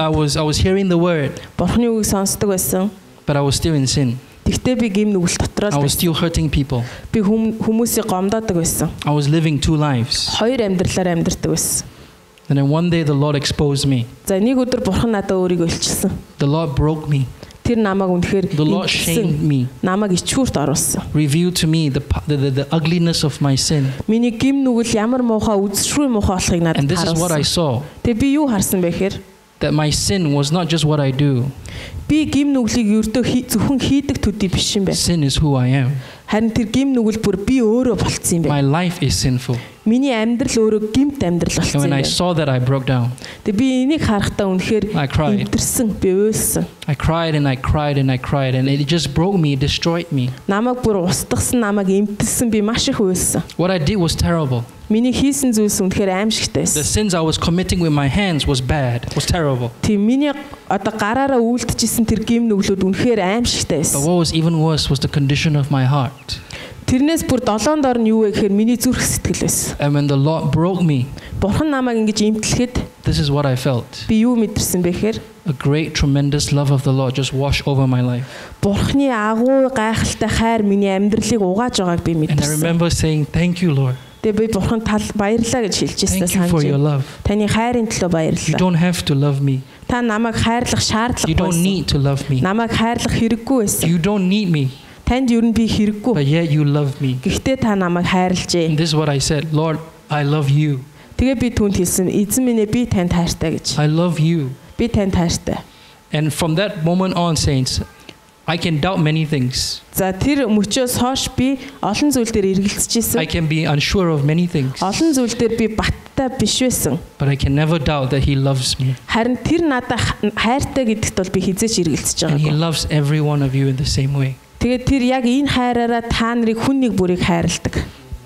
I was hearing the word, Бурхны үгийг сонсдог байсан. but I was still in sin. Тэгтээ би гим нүгэл дотроо I л was байсан. still hurting people. Би хүмүүсийг гомдоодог байсан. I was living two lives. Хоёр амьдралаар амьдардаг байсан. And then one day the Lord exposed me. За нэг өдөр бурхан надад өөрийгөө илчилсэн. The Lord broke me. Тэр намайг үнэхээр The Lord shamed me. намайг ичгүүрт оруулсан. Revealed to me the ugliness of my sin. Миний гим нүгэл ямар муухай үзшрүү муухай болохыг надад And this is what I харуулсан. saw. Тэгээ би юу харсан бэ гэхээр That my sin was not just what I do. би гим нүглийг ердөө зөвхөн хийдэг төдий биш юм байна. Sin is who I am. Харин тэр гим нүгэл бүр би өөрөө болцсон юм My байна. life is sinful. Миний амьдрал өөрөө гимт амьдрал And болцсон when юм I байна. saw that, I broke down. Тэгээ би энийг харахтаа үнэхээр I cried. имтэрсэн, би уйлсан. I cried and I cried and I cried, and it just broke me, it destroyed me. Намайг бүр устгасан, намайг имтэлсэн, би маш их уйлсан. What I did was terrible. Миний хийсэн зүйлс үнэхээр аимшигтай The байсан. sins I was committing with my hands was bad, was terrible. Тийм миний одоо гараараа үйлдэжсэн тэр гим нүглүүд үнэхээр аимшигтай But байсан. what was even worse was the condition of my heart. Тэрнээс бүр долоон дор нь юу вэ гэхээр миний зүрх сэтгэл байсан. And when the Lord broke me, Бурхан намайг ингэж имтлэхэд this is what I felt. би юу мэдэрсэн бэ гэхээр A great, tremendous love of the Lord just washed over my life. Бурханы агуу гайхалтай хайр миний амьдралыг угааж байгааг би And I мэдэрсэн. remember saying, "Thank you, Lord. Тэгээ би Бурханд баярлалаа гэж хэлж Thank ирсэн you for your санаж. love. Таны хайрын төлөө You баярлалаа. don't have to love me. Та намайг хайрлах You шаардлагагүй don't байсан. need to love me. Намайг хайрлах хэрэггүй байсан. You don't need me, Танд ер нь би хэрэггүй. but yet you love me." Гэхдээ та намайг хайрлжээ. And this is what I said, "Lord, I love you. Тэгээ би түүнд хэлсэн эзэн минь ээ би танд хайртай гэж. I love you." Би танд хайртай. And from that moment on, saints, I can doubt many things. За тэр мөчөөс хойш би олон зүйл дээр I эргэлзэжсэн. can be unsure of many things, Олон зүйл дээр би баттай биш байсан. but I can never doubt that He loves me. Харин тэр надад хайртай гэдэгт бол би хизээч эргэлзэж And He байгаагүй. loves every one of you in the same way. Тэгээд тэр яг энэ хайраараа та нарыг хүн нэг бүрийг хайрладаг.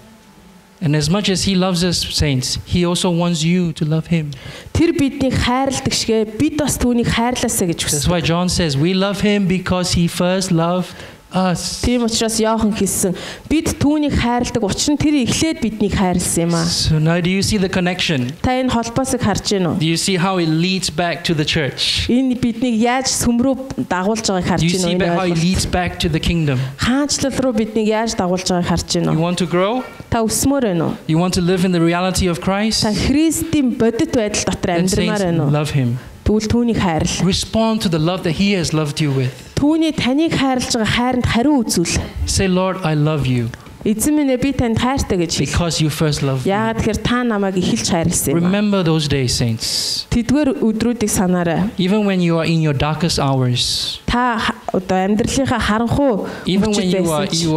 And as much as He loves us, saints, He also wants you to love Him. Тэр биднийг хайрладаг шигэ бид бас түүнийг хайрлаасаа гэж That's хүсдэг. why John says, "We love Him because He first loved us." Тийм учраас Иохан хэлсэн бид түүнийг хайрладаг учир нь тэр эхлээд биднийг хайрлсан юм аа. So now do you see the connection? Та энэ холбоосыг харж байна уу? Do you see how it leads back to the church? Энэ биднийг яаж сүм рүү дагуулж байгааг харж Do you байна see уу? how it Энэ leads back to the kingdom? хаанчлал руу биднийг яаж дагуулж байгааг харж байна You уу? want to grow? Та өсмөр байна уу? You want to live in the reality of Christ? Та Христийн бодит байдал дотор Then амьдрмаар saints, байна уу? love Him. Тэгвэл түүнийг хайрл. Respond to the love that He has loved you with. Түүний таныг хайрлаж байгаа хайранд хариу үзүүл. Say, "Lord, I love you Эзэн минь ээ би танд хайртай гэж хэл. because you first loved me." Яагаад тэгэхээр та намайг эхэлж хайрлсан юм аа. Remember those days, saints. Тэдгээр өдрүүдийг санаарай. Even when you are in your darkest hours, Та одоо амьдралынхаа харанхуй even when мөчид байсан ч,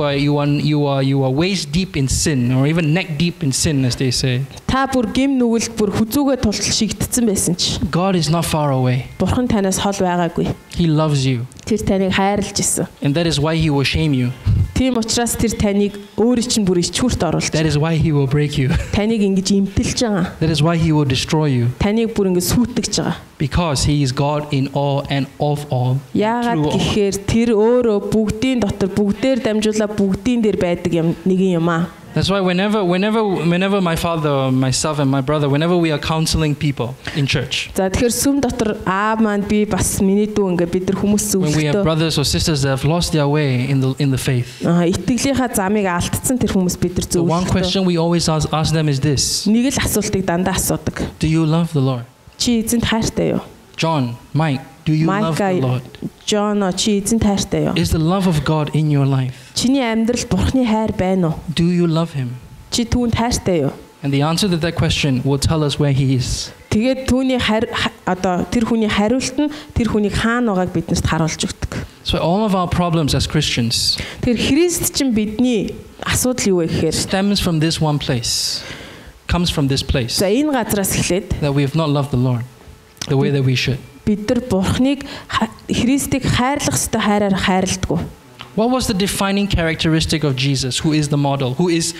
you are waist deep in sin, or even neck deep in sin, as they say. та бүр гим нүгэлд бүр хүзүүгээ тултал шигдсэн байсан ч God is not far away. Бурхан танаас хол байгаагүй. He loves you, Тэр таныг хайрлаж исэн. and that is why He will shame you. Тийм учраас тэр таныг өөрийн чинь бүр ичгүүрт оруулж. That is why he will break you. Таныг ингэж имтэлж байгаа. That is why he will destroy you. Таныг бүр ингэж сүйтгэж байгаа. Because he is God in all and of all. Яагаад Through all. гэхээр тэр өөрөө бүгдийн дотор бүгдээр дамжуулаад бүгдийн дээр байдаг юм нэгэн юм аа. That's why whenever my father, myself and my brother, whenever we are counseling people in church, За тэгэхээр сүм дотор маань би бас миний дүү ингээ бид нар хүмүүс when we have зөвлөдөө brothers or sisters that have lost their way in the faith, итгэлийнхаа замыг алдсан тэр хүмүүс бид нар the one зөвлөдөө. question we always ask them is this: Нэг л асуултыг дандаа асуудаг. Do you love the Lord? Чи эзэнт хайртай юу? John, Mike, do you love the Lord? Джон чи эзэнт хайртай юу? Is the love of God in your life? Чиний амьдрал Бурхны хайр байна уу? Do you love Him? Чи түүнд хайртай юу? And the answer to that question will tell us where He is. Тэгээд түүний одоо тэр хүний хариулт нь тэр хүнийг хаана байгааг биднэрт харуулж өгдөг. So all of our problems as Christians Тэр Христ чинь бидний асуудал юу вэ гэхээр stems from this one place, comes from this place, за энэ газраас эхлээд that we have not loved the Lord the way that we should. бид нар Бурхныг Христийг хайрлах ёстой хайраар хайрладаг. What was the defining characteristic of Jesus, who is the model, who is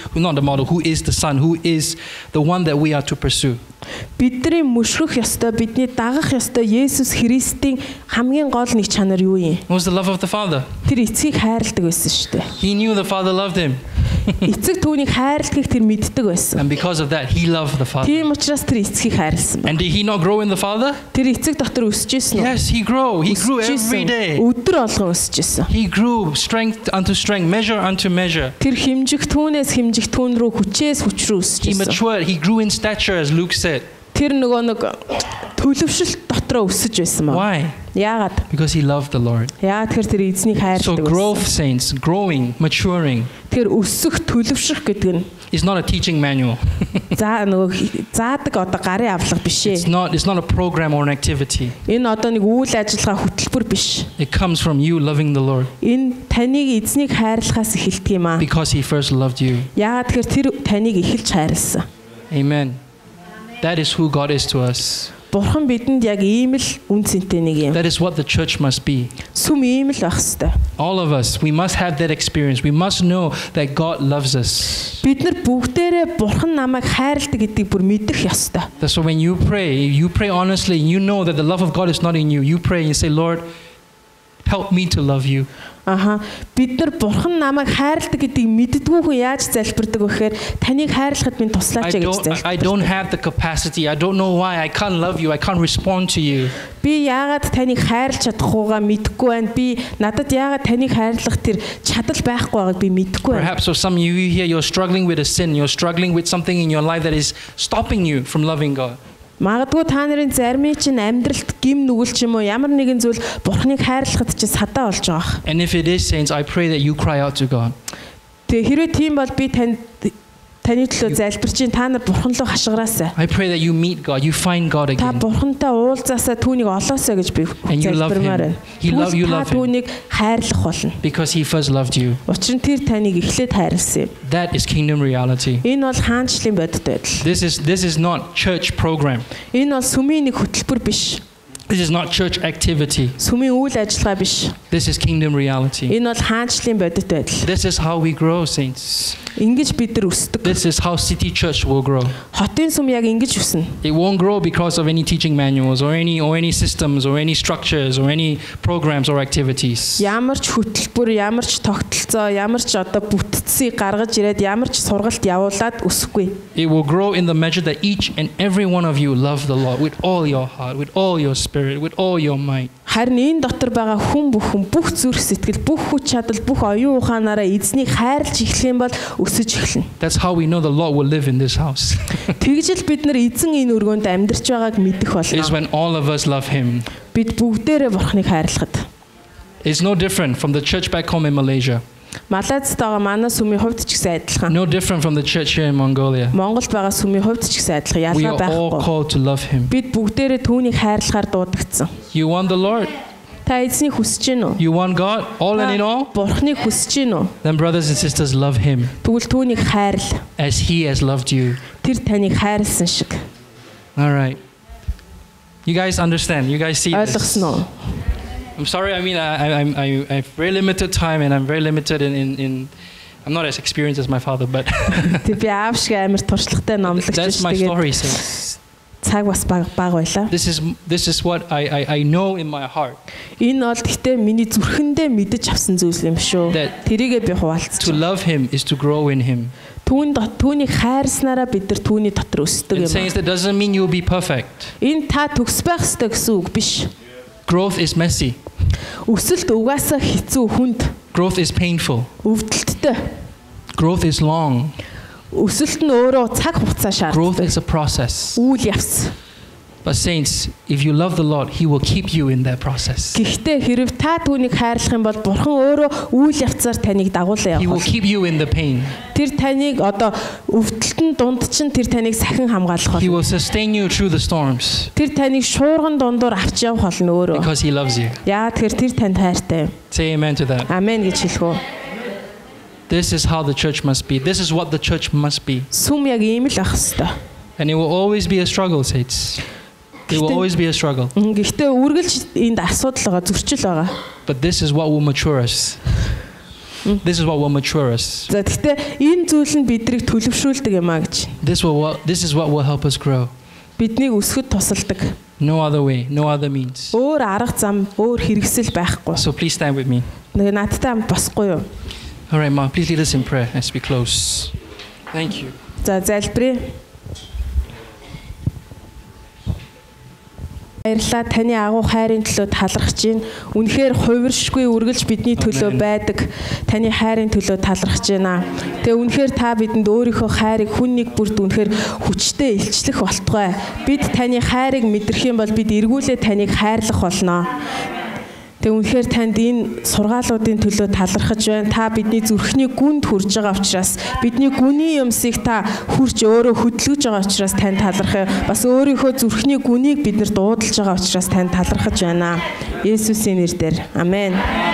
the Son, who is the one that we are to pursue? Бидний мөшгөх ёстой, бидний дагах ёстой Есүс Христийн хамгийн гол нэг чанар юу юм? It was the love of the Father. Тэр эцгийг хайрладаг байсан шүү дээ. He knew the Father loved him. Эцэг түүнийг хайрладгийг тэр мэддэг байсан. And because of that, he loved the Father. Тийм учраас тэр эцгийг хайрлсан байна. And did he not grow in the Father? Тэр эцэг дотор өсөж исэн үү? Yes, he grew. He grew every day. Өдөр болгон өсөж исэн. He grew strength unto strength, measure unto measure. Тэр хэмжигтүүнээс хэмжигтүүн рүү хүчээс хүч рүү өсөж He исэн. matured. He grew in stature, as Luke said. Тэр нөгөө нэг төлөвшөлт дотроо өсөж байсан маа. Why? Яагаад? Because he loved the Lord. Яагаад тэр эзнийг So хайрладаг growth, байсан. saints, growing, maturing, Тэр өсөх, төлөвшөх гэдэг нь is not a teaching manual. за нөгөө заадаг одоо гарын авлага биш It's ээ. not a program or an activity. Энэ одоо нэг үйл ажиллагаа хөтөлбөр биш. It comes from you loving the Lord Энэ таныг эзнийг хайрлахаас эхэлдэг юм аа. because he first loved you. Яагаад тэгэхээр тэр таныг эхэлж хайрлсан. Amen. That is who God is to us. Бурхан бидэнд яг ийм л үн цэнтэй нэг юм. That is what the church must be. Сүм ийм л байх хэвээр. All of us, we must have that experience. We must know that God loves us. Бид нар бүгдээрээ Бурхан намайг хайрладаг гэдгийг бүр мэдэх ёстой. That's why when you pray honestly, you know that the love of God is not in you. You pray and say, Lord, help me to love you. Бид нар Бурхан намайг хайрладаг гэдгийг мэддэггүй хүн яаж залбирдаг вэ гэхээр таныг хайрлахад минь туслаач гэж залбирдаг. I don't have the capacity. I don't know why. I can't love you. I can't respond to you. Би яагаад таныг хайрлах чадахгүйгаа мэдэхгүй байна. Би надад яагаад таныг хайрлах тэр чадал байхгүй байгааг би мэдэхгүй байна. Perhaps for some of you here, you're struggling with a sin. You're struggling with something in your life that is stopping you from loving God. Магадгүй та нарын зармын чинь амьдралд гим нүгэл ч юм уу ямар нэгэн зүйл Бурханыг хайрлахад ч садаа болж байгаа. And if it is, saints, I pray that you cry out to God. Тэгээ хэрвээ тийм бол би таны төлөө залбирч чинь та нар Бурхан руу хашгираасай. I pray that you meet God, you find God Та again. Бурхантай уулзаасаа түүнийг олоосай гэж би And you love залбирмаар him. байна. You Та love him. түүнийг хайрлах болно. Because he first loved you. Учир нь тэр таныг эхлээд хайрлсан юм. That is kingdom reality. Энэ бол хаанчлалын бодит байдал. This is not church program. Энэ бол сүмийн нэг хөтөлбөр биш. This is not church activity. Сүмийн үйл ажиллагаа биш. This is kingdom reality. Энэ бол хаанчлалын бодит байдал. This is how we grow, saints. Ингэж бид нар өсдөг. This is how City Church will grow. Хотын сүм яг ингэж өснө. It won't grow because of any teaching manuals or any systems or any structures or any programs or activities. Ямар ч хөтөлбөр, ямар ч тогтолцоо, ямар ч одоо бүтцийг гаргаж ирээд ямар ч сургалт явуулаад өсөхгүй. It will grow in the measure that each and every one of you love the Lord with all your heart, with all your spirit, with all your might. Харин энэ дотор байгаа хүн бүхэн бүх зүрх сэтгэл, бүх хүч чадал, бүх оюун ухаанаараа эзнийг хайрлж эхлэх юм бол өсөж эхэлнэ. That's how we know the Lord will live in this house. Тэгжэл бид нар эзэн энэ өргөнд амьдарч байгааг мэдэх Is болно. when all of us love Him. Бид бүгдээрээ Бурханыг хайрлахад. It's no different from the church back home in Malaysia. Малайзад байгаа манай сүмийн хувьд ч гэсэн адилхан. No different from the church here in Mongolia. Монголд байгаа сүмийн хувьд ч гэсэн адилхан We ялгаа are all байхгүй. called to love Him. Бид бүгдээрээ түүнийг хайрлахаар дуудагдсан. You want the Lord? Та эзнийг хүсэж гин үү? You want God? All and in all? Бурханыг хүсэж гин үү? Then brothers and sisters, love Him Тэгвэл түүнийг хайрл. as He has loved you. Тэр таныг хайрлсан шиг. All right. You guys understand? You guys see this? Ойлгосноо? I'm sorry. I mean, I'm very limited time, and I'm very limited in I'm not as experienced as my father, but Тэг би аав шиг амар туршлагатай номлогч that's my story. Says цаг бас баг байлаа. this is what I know in my heart. Энэ бол гэхдээ миний зүрхэндээ мэдэж авсан зүйл юм шүү. Тэрийгээ би хуваалцчих. To love him is to grow in him. Түүнийг хайрснараа бид нар түүний дотор өсдөг юм. It says that doesn't mean you'll be perfect. Энэ та төгс байх ёстой гэсэн үг биш. Growth is messy. Өсөлт угаасаа хэцүү хүнд. Growth is painful. Өвдөлттэй. Growth is long. Өсөлт нь өөрөө цаг хугацаа шаарддаг. Growth is a process. Үйл явц. But saints, if you love the Lord, He will keep you in that process. Гэхдээ хэрв та түүнийг хайрлах юм бол Бурхан өөрөө үйл явцаар таныг дагуулсан He will явах. keep you in the pain. Тэр таныг одоо өвдөлтөнд дунд чинь тэр таныг сахин хамгаалах He болно. will sustain you through the storms Тэр таныг шуурган дундуур авч явах болно өөрөө. because He loves you. Яа тэгэхээр тэр танд хайртай. Say amen to that. Амен гэж хэлэх үү. This is how the church must be. This is what the church must be. Сүм яг ийм л ах хэвээр. And it will always be a struggle, saints. It will always be a struggle. Гэхдээ үргэлж энд асуудал байгаа, зөрчил байгаа. But this is what will mature us. This is what will mature us. За гэхдээ энэ зүйл нь биднийг төлөвшүүлдэг юм а гэж. This is what will help us grow. Биднийг өсгөд тусалдаг. No other way, no other means. Өөр арга зам, өөр хэрэгсэл байхгүй. So please stand with me. Нэг надтай хамт босхгүй юу? All right, Ma, please lead us in prayer as we close. Thank you. За залбирая. Баярлалаа таны агуу хайрын төлөө талархаж байна. Үнэхээр хувиршгүй үргэлж бидний төлөө байдаг. Таны хайрын төлөө талархаж байна. Тэгээ үнэхээр та бидэнд өөрийнхөө хайрыг хүн нэг бүрд үнэхээр хүчтэй илчлэх болтугай. Бид таны хайрыг мэдрэх юм бол бид эргүүлээ таныг хайрлах болно. Тэгээ үнэхээр танд энэ сургаалуудын төлөө талархаж байна. Та бидний зүрхний гүнд хүрж байгаа учраас бидний гүний юмсыг та хүрч өөрөө хөдөлгөж байгаа учраас танд талархъя. Бас өөрийнхөө зүрхний гүнийг бид нар дуудалж байгаа учраас танд талархаж байна. Есүсийн нэрээр. Амен.